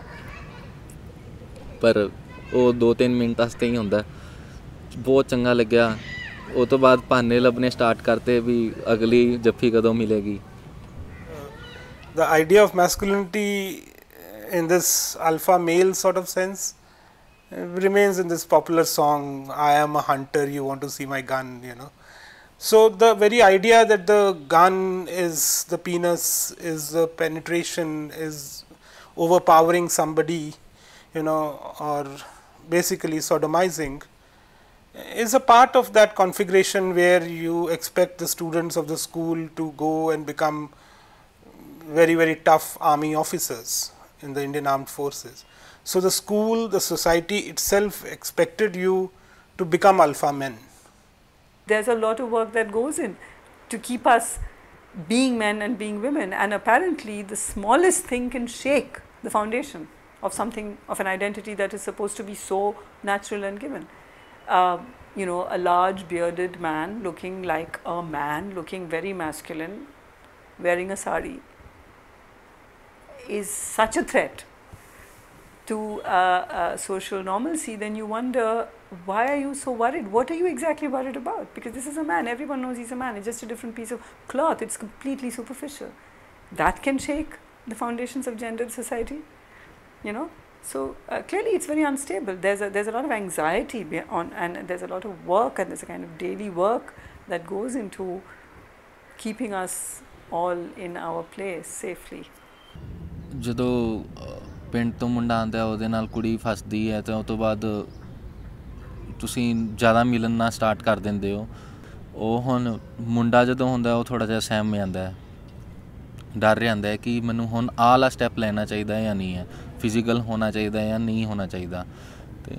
ਪਰ ਉਹ ਦੋ ਤਿੰਨ ਮਿੰਟ ਵਾਸਤੇ ਹੀ ਹੁੰਦਾ। ਬਹੁਤ ਚੰਗਾ ਲੱਗਿਆ। ਉਹ ਤੋਂ ਬਾਅਦ ਬਹਾਨੇ ਲੱਭਣੇ ਸਟਾਰਟ ਕਰਤੇ ਵੀ ਅਗਲੀ ਜੱਫੀ ਕਦੋਂ ਮਿਲੇਗੀ। The idea of masculinity in this alpha male sort of sense remains in this popular song, I am a hunter, you want to see my gun, you know. So the very idea that the gun is the penis, is the penetration, is overpowering somebody, you know, or basically sodomizing, is a part of that configuration where you expect the students of the school to go and become very, very tough army officers in the Indian Armed Forces. So the school, the society itself expected you to become alpha men. There's a lot of work that goes in to keep us being men and being women, and apparently the smallest thing can shake the foundation of something, of an identity that is supposed to be so natural and given. Uh, you know, a large bearded man looking like a man, looking very masculine, wearing a sari is such a threat to uh, uh, social normalcy. Then you wonder, why are you so worried? What are you exactly worried about? Because this is a man, everyone knows he's a man, it's just a different piece of cloth, it's completely superficial. That can shake the foundations of gendered society, you know. So uh, clearly it's very unstable. There's a, there's a lot of anxiety on, and there's a lot of work, and there's a kind of daily work that goes into keeping us all in our place safely. ਜਦੋਂ ਪਿੰਡ ਤੋਂ ਮੁੰਡਾ ਆਉਂਦਾ ਉਹਦੇ ਨਾਲ ਕੁੜੀ ਫਸਦੀ ਹੈ ਤਾਂ ਉਸ ਤੋਂ ਬਾਅਦ ਤੁਸੀਂ ਜ਼ਿਆਦਾ ਮਿਲਣਾ ਸਟਾਰਟ ਕਰ ਦਿੰਦੇ ਹੋ। ਉਹ ਹੁਣ ਮੁੰਡਾ ਜਦੋਂ ਹੁੰਦਾ ਉਹ ਥੋੜ੍ਹਾ ਜਿਹਾ ਸਹਿਮ ਜਾਂਦਾ ਹੈ, ਡਰ ਜਾਂਦਾ ਹੈ ਕਿ ਮੈਨੂੰ ਹੁਣ ਆਹ ਵਾਲਾ ਸਟੈਪ ਲੈਣਾ ਚਾਹੀਦਾ ਜਾਂ ਨਹੀਂ ਹੈ, ਫਿਜ਼ੀਕਲ ਹੋਣਾ ਚਾਹੀਦਾ ਜਾਂ ਨਹੀਂ ਹੋਣਾ ਚਾਹੀਦਾ। ਅਤੇ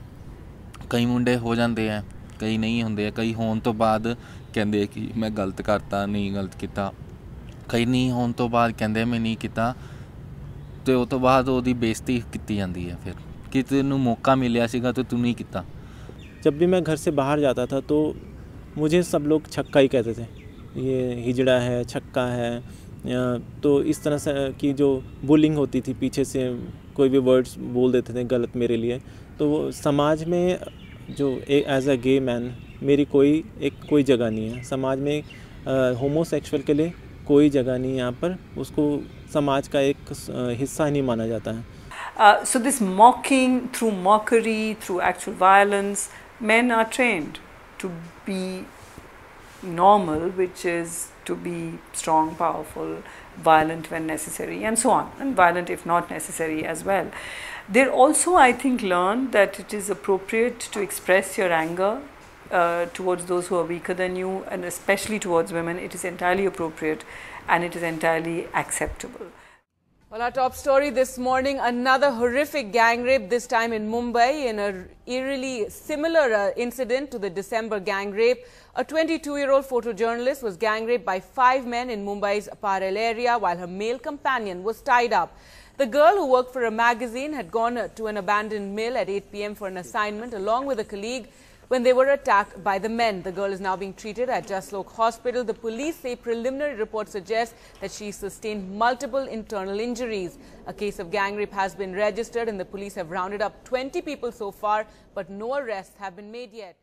ਕਈ ਮੁੰਡੇ ਹੋ ਜਾਂਦੇ ਹੈ, ਕਈ ਨਹੀਂ ਹੁੰਦੇ, ਕਈ ਹੋਣ ਤੋਂ ਬਾਅਦ ਕਹਿੰਦੇ ਕਿ ਮੈਂ ਗਲਤ ਕਰਤਾ, ਨਹੀਂ ਗਲਤ ਕੀਤਾ। ਕਈ ਨਹੀਂ ਹੋਣ ਤੋਂ ਬਾਅਦ ਕਹਿੰਦੇ ਮੈਂ ਨਹੀਂ ਕੀਤਾ, ਤੇ ਉਹ ਤੋਂ ਬਾਅਦ ਉਹਦੀ ਬੇਇੱਜ਼ਤੀ ਕੀਤੀ ਜਾਂਦੀ ਹੈ ਫਿਰ ਕਿ ਤੈਨੂੰ ਮੌਕਾ ਮਿਲਿਆ ਸੀਗਾ ਤੇ ਤੂੰ ਨਹੀਂ ਕੀਤਾ। जब भी मैं घर से बाहर जाता था तो मुझे सब लोग छक्का ही कहते थे, ये हिजड़ा है, छक्का है। तो इस तरह से की जो बुलिंग होती थी, पीछे से कोई भी वर्ड्स बोल देते थे गलत मेरे लिए। तो वो समाज में जो एज अ गे मैन मेरी कोई एक कोई जगह नहीं है समाज में। होमोसेक्सुअल के लिए कोई जगह नहीं है यहाँ पर, उसको समाज का एक हिस्सा नहीं माना जाता है। Uh, so this mocking, through mockery, through actual violence, men are trained to be normal, which is to be strong, powerful, violent when necessary, and so on, and violent if not necessary as well. They're also, I think, learned that it is appropriate to express your anger uh, towards those who are weaker than you, and especially towards women. It is entirely appropriate and it is entirely acceptable. Well, our top story this morning, another horrific gang rape, this time in Mumbai, in a eerily similar uh, incident to the December gang rape. A twenty-two-year-old photojournalist was gang raped by five men in Mumbai's Parel area while her male companion was tied up. The girl, who worked for a magazine, had gone to an abandoned mill at eight p m for an assignment along with a colleague when they were attacked by the men. The girl is now being treated at Jaslok Hospital. The police say preliminary reports suggest that she sustained multiple internal injuries. A case of gang rape has been registered and the police have rounded up twenty people so far, but no arrests have been made yet.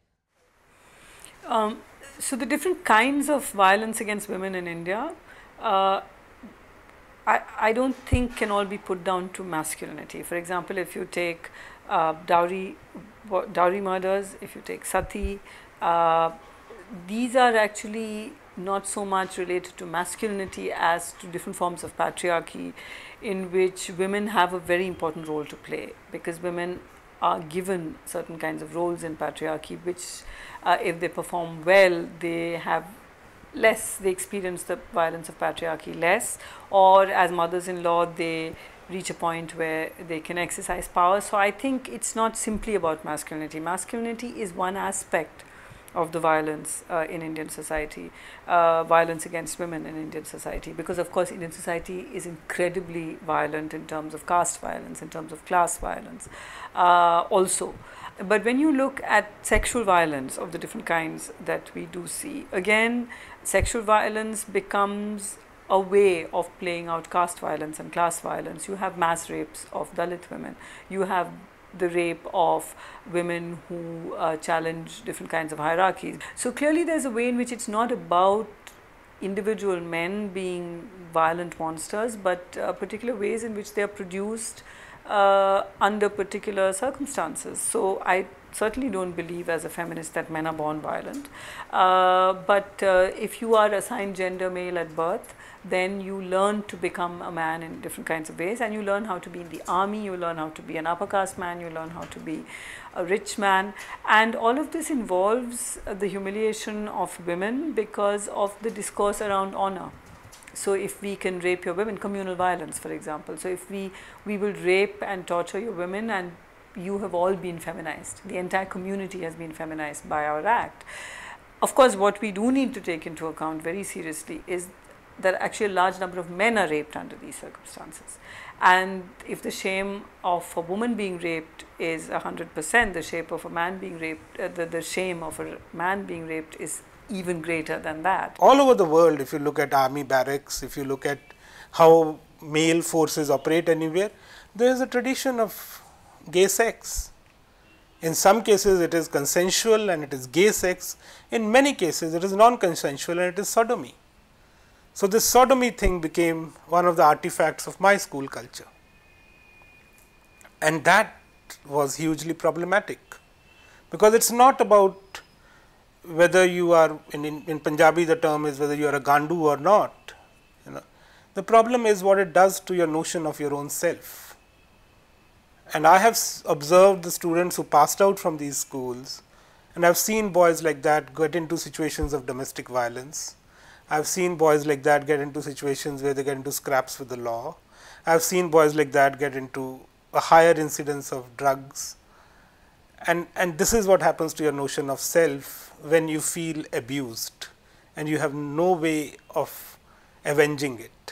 Um, so the different kinds of violence against women in India, uh, I, I don't think can all be put down to masculinity. For example, if you take uh, dowry, dowry murders, if you take sati, uh, these are actually not so much related to masculinity as to different forms of patriarchy, in which women have a very important role to play, because women are given certain kinds of roles in patriarchy, which uh, if they perform well, they have less, they experience the violence of patriarchy less, or as mothers-in-law, they reach a point where they can exercise power. So I think it's not simply about masculinity. Masculinity is one aspect of the violence uh, in Indian society, uh, violence against women in Indian society, because of course Indian society is incredibly violent in terms of caste violence, in terms of class violence uh, also. But when you look at sexual violence of the different kinds that we do see, again, sexual violence becomes a way of playing out caste violence and class violence. You have mass rapes of Dalit women. You have the rape of women who uh, challenge different kinds of hierarchies. So clearly there's a way in which it's not about individual men being violent monsters, but uh, particular ways in which they are produced uh, under particular circumstances. So I certainly don't believe as a feminist that men are born violent. Uh, but uh, if you are assigned gender male at birth, then you learn to become a man in different kinds of ways, and you learn how to be in the army, you learn how to be an upper caste man, you learn how to be a rich man, and all of this involves uh, the humiliation of women because of the discourse around honor. So if we can rape your women, communal violence for example, so if we, we will rape and torture your women, and you have all been feminized, the entire community has been feminized by our act. Of course, what we do need to take into account very seriously is that actually a large number of men are raped under these circumstances. And if the shame of a woman being raped is one hundred percent, the shame of a man being raped, uh, the, the shame of a man being raped is even greater than that. All over the world, if you look at army barracks, if you look at how male forces operate anywhere, there is a tradition of gay sex. In some cases it is consensual and it is gay sex. In many cases it is non-consensual and it is sodomy. So this sodomy thing became one of the artifacts of my school culture, and that was hugely problematic, because it is not about whether you are, in, in, in Punjabi the term is whether you are a gandu or not. You know, the problem is what it does to your notion of your own self. And I have observed the students who passed out from these schools, and I have seen boys like that get into situations of domestic violence. I have seen boys like that get into situations where they get into scraps with the law. I have seen boys like that get into a higher incidence of drugs. And, and this is what happens to your notion of self when you feel abused and you have no way of avenging it.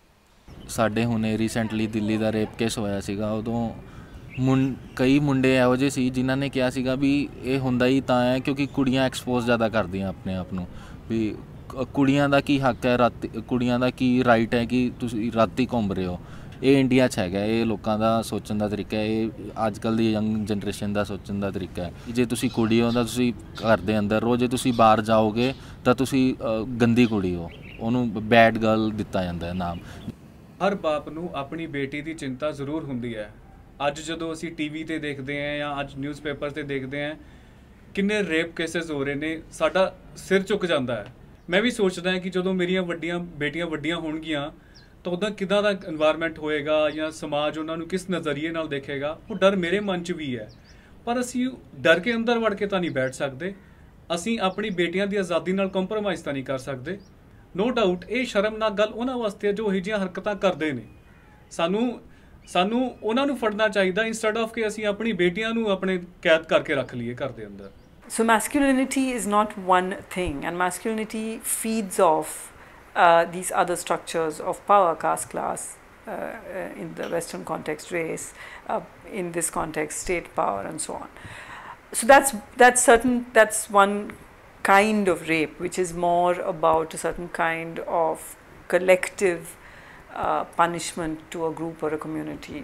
ਸਾਡੇ ਹੁਣੇ recently Delhi ਦਾ rape case ਹੋਇਆ ਸੀਗਾ, ਉਦੋਂ ਮੁੰ ਕਈ ਮੁੰਡੇ ਇਹੋ ਜਿਹੇ ਸੀ ਜਿਨ੍ਹਾਂ ਨੇ ਕਿਹਾ ਸੀਗਾ ਵੀ ਇਹ ਹੁੰਦਾ ਹੀ ਤਾਂ ਹੈ ਕਿਉਂਕਿ ਕੁੜੀਆਂ ਐਕਸਪੋਜ਼ ਜ਼ਿਆਦਾ ਕਰਦੀਆਂ ਆਪਣੇ ਆਪ ਨੂੰ, ਵੀ ਕੁੜੀਆਂ ਦਾ ਕੀ ਹੱਕ ਹੈ, ਰਾਤੀ ਕੁੜੀਆਂ ਦਾ ਕੀ ਰਾਈਟ ਹੈ ਕਿ ਤੁਸੀਂ ਰਾਤੀ ਘੁੰਮ ਰਹੇ ਹੋ। ਇਹ ਇੰਡੀਆ 'ਚ ਹੈਗਾ, ਇਹ ਲੋਕਾਂ ਦਾ ਸੋਚਣ ਦਾ ਤਰੀਕਾ ਹੈ, ਇਹ ਅੱਜ ਕੱਲ੍ਹ ਦੀ ਯੰਗ ਜਨਰੇਸ਼ਨ ਦਾ ਸੋਚਣ ਦਾ ਤਰੀਕਾ ਹੈ। ਜੇ ਤੁਸੀਂ ਕੁੜੀ ਹੋ ਤਾਂ ਤੁਸੀਂ ਘਰ ਦੇ ਅੰਦਰ ਰਹੋ, ਜੇ ਤੁਸੀਂ ਬਾਹਰ ਜਾਓਗੇ ਤਾਂ ਤੁਸੀਂ ਗੰਦੀ ਕੁੜੀ ਹੋ, ਉਹਨੂੰ ਬੈਡ ਗਰਲ ਦਿੱਤਾ ਜਾਂਦਾ ਹੈ ਨਾਮ। ਹਰ ਬਾਪ ਨੂੰ ਆਪਣੀ ਬੇਟੀ ਦੀ ਚਿੰਤਾ ਜ਼ਰੂਰ ਹੁੰਦੀ ਹੈ। ਅੱਜ ਜਦੋਂ ਅਸੀਂ ਟੀ ਵੀ 'ਤੇ ਦੇਖਦੇ ਹਾਂ ਜਾਂ ਅੱਜ ਨਿਊਜ਼ਪੇਪਰ 'ਤੇ ਦੇਖਦੇ ਹਾਂ ਕਿੰਨੇ ਰੇਪ ਕੇਸਿਸ ਹੋ ਰਹੇ ਨੇ, ਸਾਡਾ ਸਿਰ ਝੁਕ ਜਾਂਦਾ ਹੈ। ਮੈਂ ਵੀ ਸੋਚਦਾ ਹਾਂ ਕਿ ਜਦੋਂ ਮੇਰੀਆਂ ਵੱਡੀਆਂ ਬੇਟੀਆਂ ਵੱਡੀਆਂ ਹੋਣਗੀਆਂ ਤਾਂ ਉੱਦਾਂ ਕਿੱਦਾਂ ਦਾ ਇਨਵਾਇਰਮੈਂਟ ਹੋਏਗਾ ਜਾਂ ਸਮਾਜ ਉਹਨਾਂ ਨੂੰ ਕਿਸ ਨਜ਼ਰੀਏ ਨਾਲ ਦੇਖੇਗਾ, ਉਹ ਡਰ ਮੇਰੇ ਮਨ 'ਚ ਵੀ ਹੈ। ਪਰ ਅਸੀਂ ਡਰ ਕੇ ਅੰਦਰ ਵੜ ਕੇ ਤਾਂ ਨਹੀਂ ਬੈਠ ਸਕਦੇ, ਅਸੀਂ ਆਪਣੀ ਬੇਟੀਆਂ ਦੀ ਆਜ਼ਾਦੀ ਨਾਲ ਕੰਪਰੋਮਾਈਜ਼ ਤਾਂ ਨਹੀਂ ਕਰ ਸਕਦੇ। ਨੋ ਡਾਊਟ ਇਹ ਸ਼ਰਮਨਾਕ ਗੱਲ ਉਹਨਾਂ ਵਾਸਤੇ ਜੋ ਇਹੋ ਜਿਹੀਆਂ ਹਰਕਤਾਂ ਕਰਦੇ ਨੇ। ਸਾਨੂੰ ਸਾਨੂੰ ਉਹਨਾਂ ਨੂੰ ਫੜਨਾ ਚਾਹੀਦਾ ਇੰਸਟੈਡ ਆਫ ਕਿ ਅਸੀਂ ਆਪਣੀ ਬੇਟੀਆਂ ਨੂੰ ਆਪਣੇ ਕੈਦ ਕਰਕੇ ਰੱਖ ਲਈਏ ਘਰ ਦੇ ਅੰਦਰ। So masculinity is not one thing, and masculinity feeds off uh, these other structures of power, caste, class, uh, uh, in the Western context, race, uh, in this context, state power, and so on. So that's that's certain. That's one kind of rape, which is more about a certain kind of collective uh, punishment to a group or a community.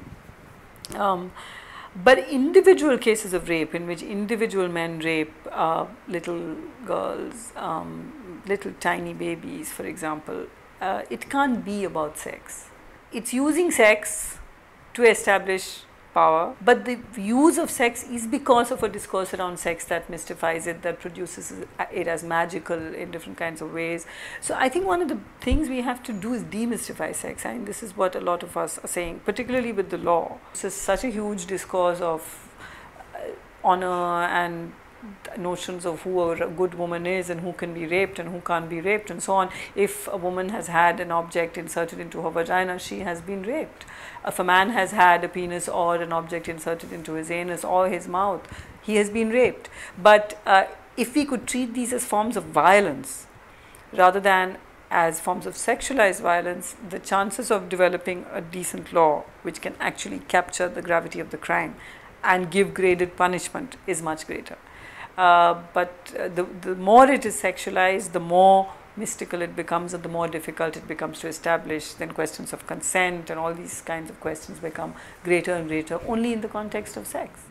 Um, But individual cases of rape in which individual men rape uh, little girls, um, little tiny babies, for example, uh, it can't be about sex. It's using sex to establish power, but the use of sex is because of a discourse around sex that mystifies it, that produces it as magical in different kinds of ways. So I think one of the things we have to do is demystify sex. I mean, this is what a lot of us are saying, particularly with the law. This is such a huge discourse of honor and notions of who a good woman is and who can be raped and who can't be raped and so on. If a woman has had an object inserted into her vagina, she has been raped. If a man has had a penis or an object inserted into his anus or his mouth, he has been raped. But uh, if we could treat these as forms of violence rather than as forms of sexualized violence, the chances of developing a decent law which can actually capture the gravity of the crime and give graded punishment is much greater. Uh, but uh, the, the more it is sexualized, the more mystical it becomes and the more difficult it becomes to establish. Then questions of consent and all these kinds of questions become greater and greater only in the context of sex.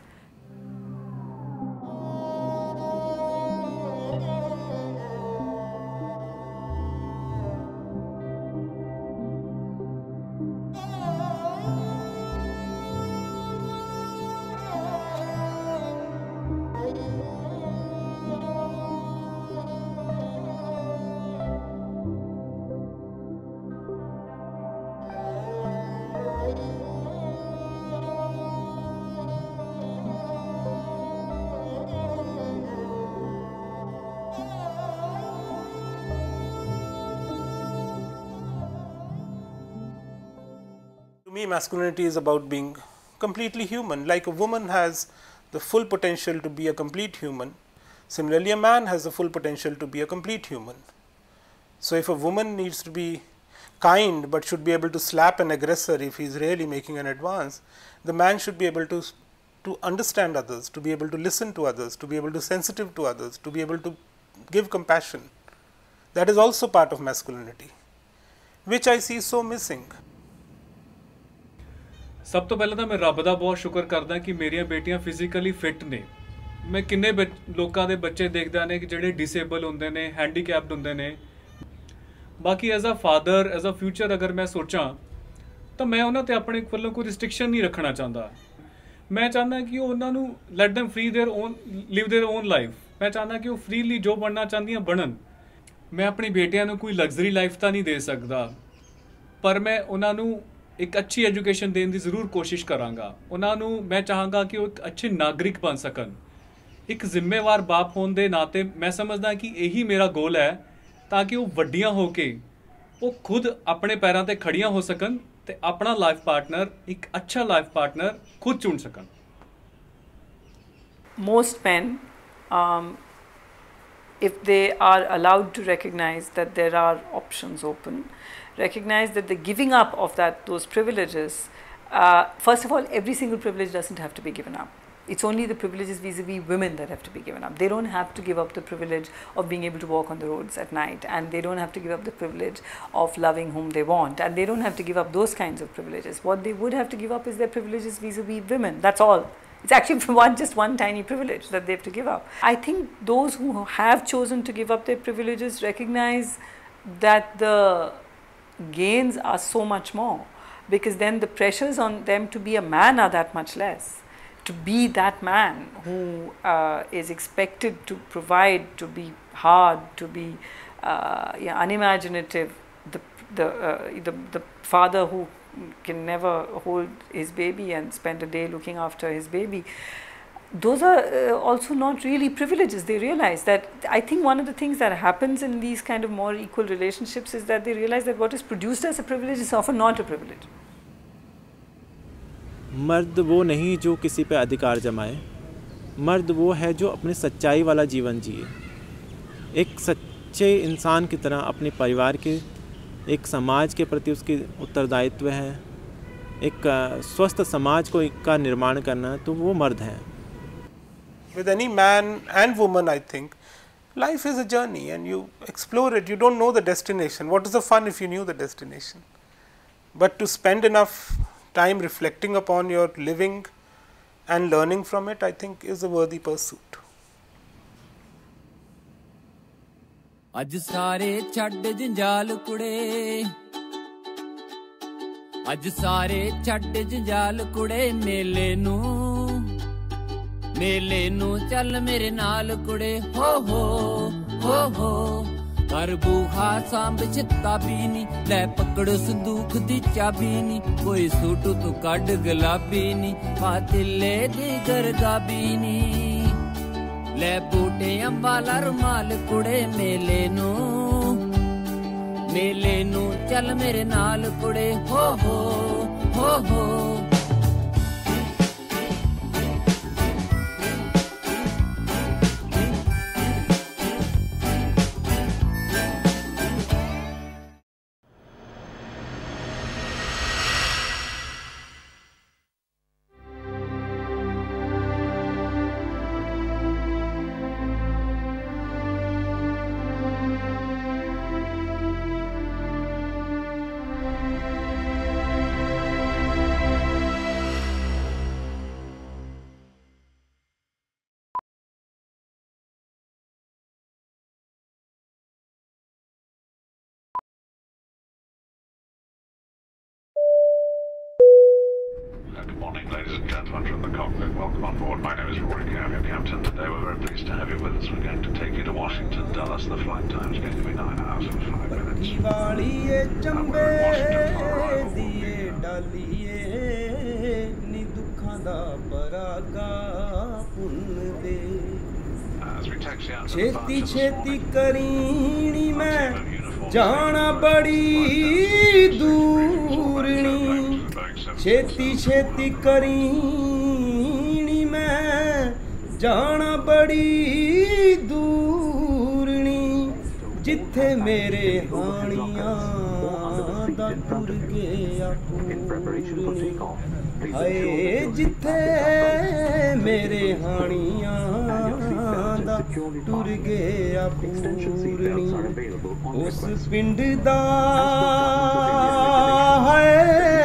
me, masculinity is about being completely human. Like a woman has the full potential to be a complete human, similarly a man has the full potential to be a complete human. So if a woman needs to be kind but should be able to slap an aggressor if he is really making an advance, the man should be able to to understand others, to be able to listen to others, to be able to sensitive to others, to be able to give compassion. That is also part of masculinity, which I see so missing. ਸਭ ਤੋਂ ਪਹਿਲਾਂ ਤਾਂ ਮੈਂ ਰੱਬ ਦਾ ਬਹੁਤ ਸ਼ੁਕਰ ਕਰਦਾ ਕਿ ਮੇਰੀਆਂ ਬੇਟੀਆਂ ਫਿਜ਼ੀਕਲੀ ਫਿਟ ਨੇ। ਮੈਂ ਕਿੰਨੇ ਲੋਕਾਂ ਦੇ ਬੱਚੇ ਦੇਖਦਾ ਨੇ ਕਿ ਜਿਹੜੇ ਡਿਸੇਬਲ ਹੁੰਦੇ ਨੇ, ਹੈਂਡੀਕੈਪਡ ਹੁੰਦੇ ਨੇ। ਬਾਕੀ as a father, as a future ਅਗਰ ਮੈਂ ਸੋਚਾਂ ਤਾਂ ਮੈਂ ਉਹਨਾਂ ਤੇ ਆਪਣੇ ਵੱਲੋਂ ਕੋਈ ਰਿਸਟ੍ਰਿਕਸ਼ਨ ਨਹੀਂ ਰੱਖਣਾ ਚਾਹੁੰਦਾ। ਮੈਂ ਚਾਹੁੰਦਾ ਕਿ ਉਹ ਉਹਨਾਂ ਨੂੰ let them free their own, live their own life। ਮੈਂ ਚਾਹੁੰਦਾ ਕਿ ਉਹ ਫ੍ਰੀਲੀ ਜੋ ਬਣਨਾ ਚਾਹੁੰਦੀਆਂ ਬਣਨ। ਮੈਂ ਆਪਣੀ ਬੇਟੀਆਂ ਨੂੰ ਕੋਈ ਲਗਜ਼ਰੀ ਲਾਈਫ ਤਾਂ ਨਹੀਂ ਦੇ ਸਕਦਾ, ਪਰ ਮੈਂ ਉਹਨਾਂ ਨੂੰ ਇੱਕ ਅੱਛੀ ਐਜੂਕੇਸ਼ਨ ਦੇਣ ਦੀ ਜ਼ਰੂਰ ਕੋਸ਼ਿਸ਼ ਕਰਾਂਗਾ। ਉਹਨਾਂ ਨੂੰ ਮੈਂ ਚਾਹਾਂਗਾ ਕਿ ਉਹ ਇੱਕ ਅੱਛੇ ਨਾਗਰਿਕ ਬਣ ਸਕਣ। ਇੱਕ ਜ਼ਿੰਮੇਵਾਰ ਬਾਪ ਹੋਣ ਦੇ ਨਾਤੇ ਮੈਂ ਸਮਝਦਾ ਕਿ ਇਹੀ ਮੇਰਾ ਗੋਲ ਹੈ, ਤਾਂ ਕਿ ਉਹ ਵੱਡੀਆਂ ਹੋ ਕੇ ਉਹ ਖੁਦ ਆਪਣੇ ਪੈਰਾਂ ਤੇ ਖੜੀਆਂ ਹੋ ਸਕਣ ਤੇ ਆਪਣਾ ਲਾਈਫ ਪਾਰਟਨਰ, ਇੱਕ ਅੱਛਾ ਲਾਈਫ ਪਾਰਟਨਰ ਖੁਦ ਚੁਣ ਸਕਣ। Most men, um, if they are allowed to recognize that there are options open, recognize that the giving up of that those privileges, uh, first of all, every single privilege doesn't have to be given up. It's only the privileges vis-a-vis women that have to be given up. They don't have to give up the privilege of being able to walk on the roads at night, and they don't have to give up the privilege of loving whom they want, and they don't have to give up those kinds of privileges. What they would have to give up is their privileges vis-a-vis women. That's all. It's actually one, just one tiny privilege that they have to give up. I think those who have chosen to give up their privileges recognize that the gains are so much more, because then the pressures on them to be a man are that much less. To be that man who uh, is expected to provide, to be hard, to be uh, yeah, unimaginative, the the, uh, the the father who can never hold his baby and spend a day looking after his baby. Those are uh, also not really privileges. They realize that. I think one of the things that happens in these kind of more equal relationships is that they realize that what is produced as a privilege is often not a privilege. मर्द वो नहीं जो किसी पे अधिकार जमाए, मर्द वो है जो अपनी सच्चाई वाला जीवन जिए, एक सच्चे इंसान की तरह अपने परिवार के, एक समाज के प्रति उसकी उत्तरदायित्व है, एक स्वस्थ समाज को का निर्माण करना, तो वो मर्द हैं। With any man and woman, I think life is a journey and you explore it. You don't know the destination. What is the fun if you knew the destination? But to spend enough time reflecting upon your living and learning from it, I think is a worthy pursuit. ਅੱਜ ਸਾਰੇ ਛੱਡ ਜੰਜਾਲ ਕੁੜੇ, ਅੱਜ ਸਾਰੇ ਛੱਡ ਜੰਜਾਲ ਕੁੜੇ, ਮੇਲੇ ਨੂੰ ਮੇਲੇ ਨੂੰ ਚੱਲ ਮੇਰੇ ਨਾਲ ਕੁੜੇ, ਹੋ ਹੋ ਹੋ ਹੋ ਕਰ ਬੂਹਾ ਸਾਂਭ ਚਿੱਤਾ ਵੀ ਨੀ, ਲੈ ਪਕੜ ਸੰਦੂਕ ਦੀ ਚਾਬੀ ਨੀ, ਕੋਈ ਸੂਟ ਤੂੰ ਕੱਢ ਗੁਲਾਬੀ ਨੀ, ਪਾ ਤਿੱਲੇ ਦੀ ਗਰਦਾਬੀ ਨੀ, ਲੈ ਬੂਟਿਆਂ ਵਾਲਾ ਰੁਮਾਲ ਕੁੜੇ, ਮੇਲੇ ਨੂੰ ਮੇਲੇ ਨੂੰ ਚੱਲ ਮੇਰੇ ਨਾਲ ਕੁੜੇ, ਹੋ ਹੋ ਹੋ ਹੋ। Good morning, ladies and gentlemen from the cockpit. Welcome on board. My name is Rory Carey, your captain. Today we're very pleased to have you with us. We're going to take you to Washington Dulles. The flight time is going to be nine hours and five minutes. And we're in Washington for arrival. As we taxi out to the ਛੇਤੀ ਛੇਤੀ ਕਰੀਣੀ ਮੈਂ ਜਾਣਾ ਬੜੀ ਦੂਰਣੀ ਛੇਤੀ ਛੇਤੀ ਕਰੀਣੀ ਮੈਂ ਜਾਣਾ ਬੜੀ ਦੂਰਣੀ ਜਿੱਥੇ ਮੇਰੇ ਹਾਣੀਆਂ ਦਾ ਤੁਰ ਗਿਆ ਪੂਰਨੀ ਹਾਏ ਜਿੱਥੇ ਮੇਰੇ ਹਾਣੀਆਂ ਦਾ ਟੁਰ ਗਿਆ ਪੂਰਨੀ ਉਸ ਪਿੰਡ ਦਾ ਹਾਏ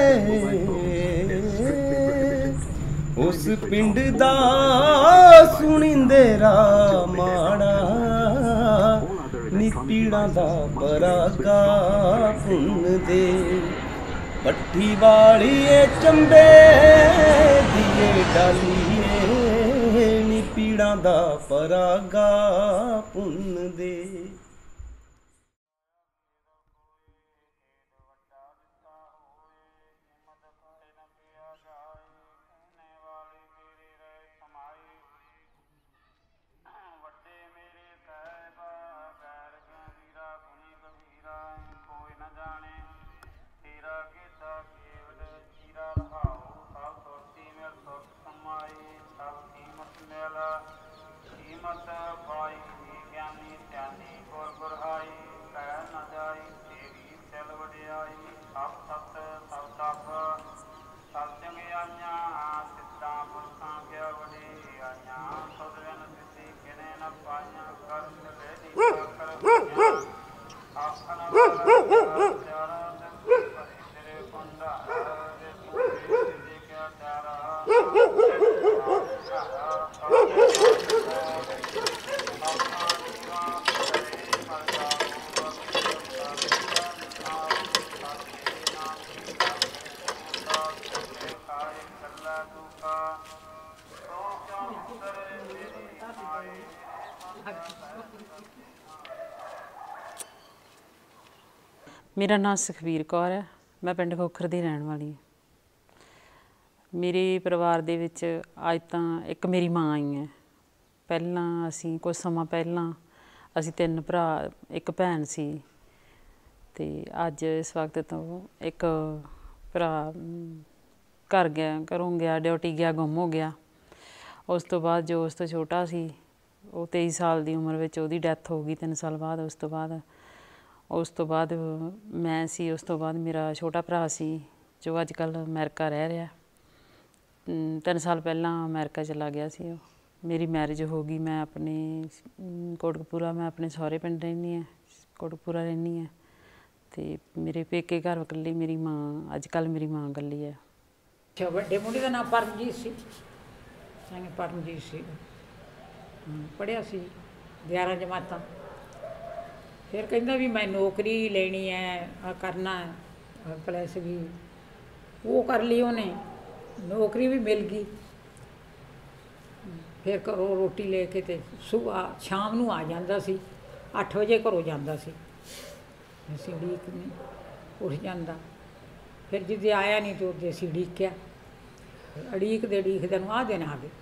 ਉਸ ਪਿੰਡ ਦਾ ਸੁਣਿੰਦੇਰਾ ਮਾੜਾ ਨੀ ਪੀੜਾਂ ਦਾ ਪਰਾਗਾ ਪੁੰਨ ਦੇ ਪੱਠੀ ਵਾਲੀਏ ਚੰਬੇ ਦੀਏ ਡਾਲੀਏ ਨੀ ਪੀੜਾਂ ਦਾ ਪਰਾਗਾ ਪੁੰਨ ਦੇ ਮੇਰਾ ਨਾਮ ਸੁਖਬੀਰ ਕੌਰ ਹੈ। ਮੈਂ ਪਿੰਡ ਖੋਖਰ ਦੀ ਰਹਿਣ ਵਾਲੀ ਹਾਂ। ਮੇਰੇ ਪਰਿਵਾਰ ਦੇ ਵਿੱਚ ਅੱਜ ਤਾਂ ਇੱਕ ਮੇਰੀ ਮਾਂ ਹੀ ਹੈ। ਪਹਿਲਾਂ ਅਸੀਂ ਕੁਝ ਸਮਾਂ ਪਹਿਲਾਂ ਅਸੀਂ ਤਿੰਨ ਭਰਾ ਇੱਕ ਭੈਣ ਸੀ ਅਤੇ ਅੱਜ ਇਸ ਵਕਤ ਤੋਂ ਇੱਕ ਭਰਾ ਘਰ ਗਿਆ ਘਰੋਂ ਗਿਆ ਡਿਊਟੀ ਗਿਆ ਗੁੰਮ ਹੋ ਗਿਆ। ਉਸ ਤੋਂ ਬਾਅਦ ਜੋ ਉਸ ਤੋਂ ਛੋਟਾ ਸੀ ਉਹ ਤੇਈ ਸਾਲ ਦੀ ਉਮਰ ਵਿੱਚ ਉਹਦੀ ਡੈਥ ਹੋ ਗਈ ਤਿੰਨ ਸਾਲ ਬਾਅਦ। ਉਸ ਤੋਂ ਬਾਅਦ ਉਸ ਤੋਂ ਬਾਅਦ ਮੈਂ ਸੀ। ਉਸ ਤੋਂ ਬਾਅਦ ਮੇਰਾ ਛੋਟਾ ਭਰਾ ਸੀ ਜੋ ਅੱਜ ਕੱਲ੍ਹ ਅਮਰੀਕਾ ਰਹਿ ਰਿਹਾ। ਤਿੰਨ ਸਾਲ ਪਹਿਲਾਂ ਅਮਰੀਕਾ ਚਲਾ ਗਿਆ ਸੀ ਉਹ। ਮੇਰੀ ਮੈਰਿਜ ਹੋ ਗਈ। ਮੈਂ ਆਪਣੇ ਕੋਟਕਪੂਰਾ ਮੈਂ ਆਪਣੇ ਸਹੁਰੇ ਪਿੰਡ ਰਹਿੰਦੀ ਹਾਂ, ਕੋਟਕਪੂਰਾ ਰਹਿੰਦੀ ਹਾਂ ਅਤੇ ਮੇਰੇ ਪੇਕੇ ਘਰ ਇਕੱਲੀ ਮੇਰੀ ਮਾਂ ਅੱਜ ਕੱਲ੍ਹ ਮੇਰੀ ਮਾਂ ਇਕੱਲੀ ਹੈ। ਵੱਡੇ ਮੁੰਡੇ ਦਾ ਨਾਮ ਪਰਮਜੀਤ ਸੀ। ਸੰਗ ਪਰਮਜੀਤ ਸੀ। ਪੜ੍ਹਿਆ ਸੀ ਗਿਆਰਾਂ ਜਮਾਤਾਂ। ਫਿਰ ਕਹਿੰਦਾ ਵੀ ਮੈਂ ਨੌਕਰੀ ਲੈਣੀ ਹੈ ਆ ਕਰਨਾ ਪਲੈਸ ਵੀ ਉਹ ਕਰ ਲਈ ਉਹਨੇ। ਨੌਕਰੀ ਵੀ ਮਿਲ ਗਈ। ਫਿਰ ਘਰੋਂ ਰੋਟੀ ਲੈ ਕੇ ਅਤੇ ਸੁਬਾਹ ਸ਼ਾਮ ਨੂੰ ਆ ਜਾਂਦਾ ਸੀ। ਅੱਠ ਵਜੇ ਘਰੋਂ ਜਾਂਦਾ ਸੀ। ਅਸੀਂ ਉਡੀਕ ਨਹੀਂ ਉੱਠ ਜਾਂਦਾ। ਫਿਰ ਜਿੱਦੇ ਆਇਆ ਨਹੀਂ ਤਾਂ ਉਹਦੇ ਅਸੀਂ ਉਡੀਕਿਆ। ਉਡੀਕਦੇ ਉਡੀਕਦੇ ਨੂੰ ਆਹ ਦਿਨ ਆ ਗਏ।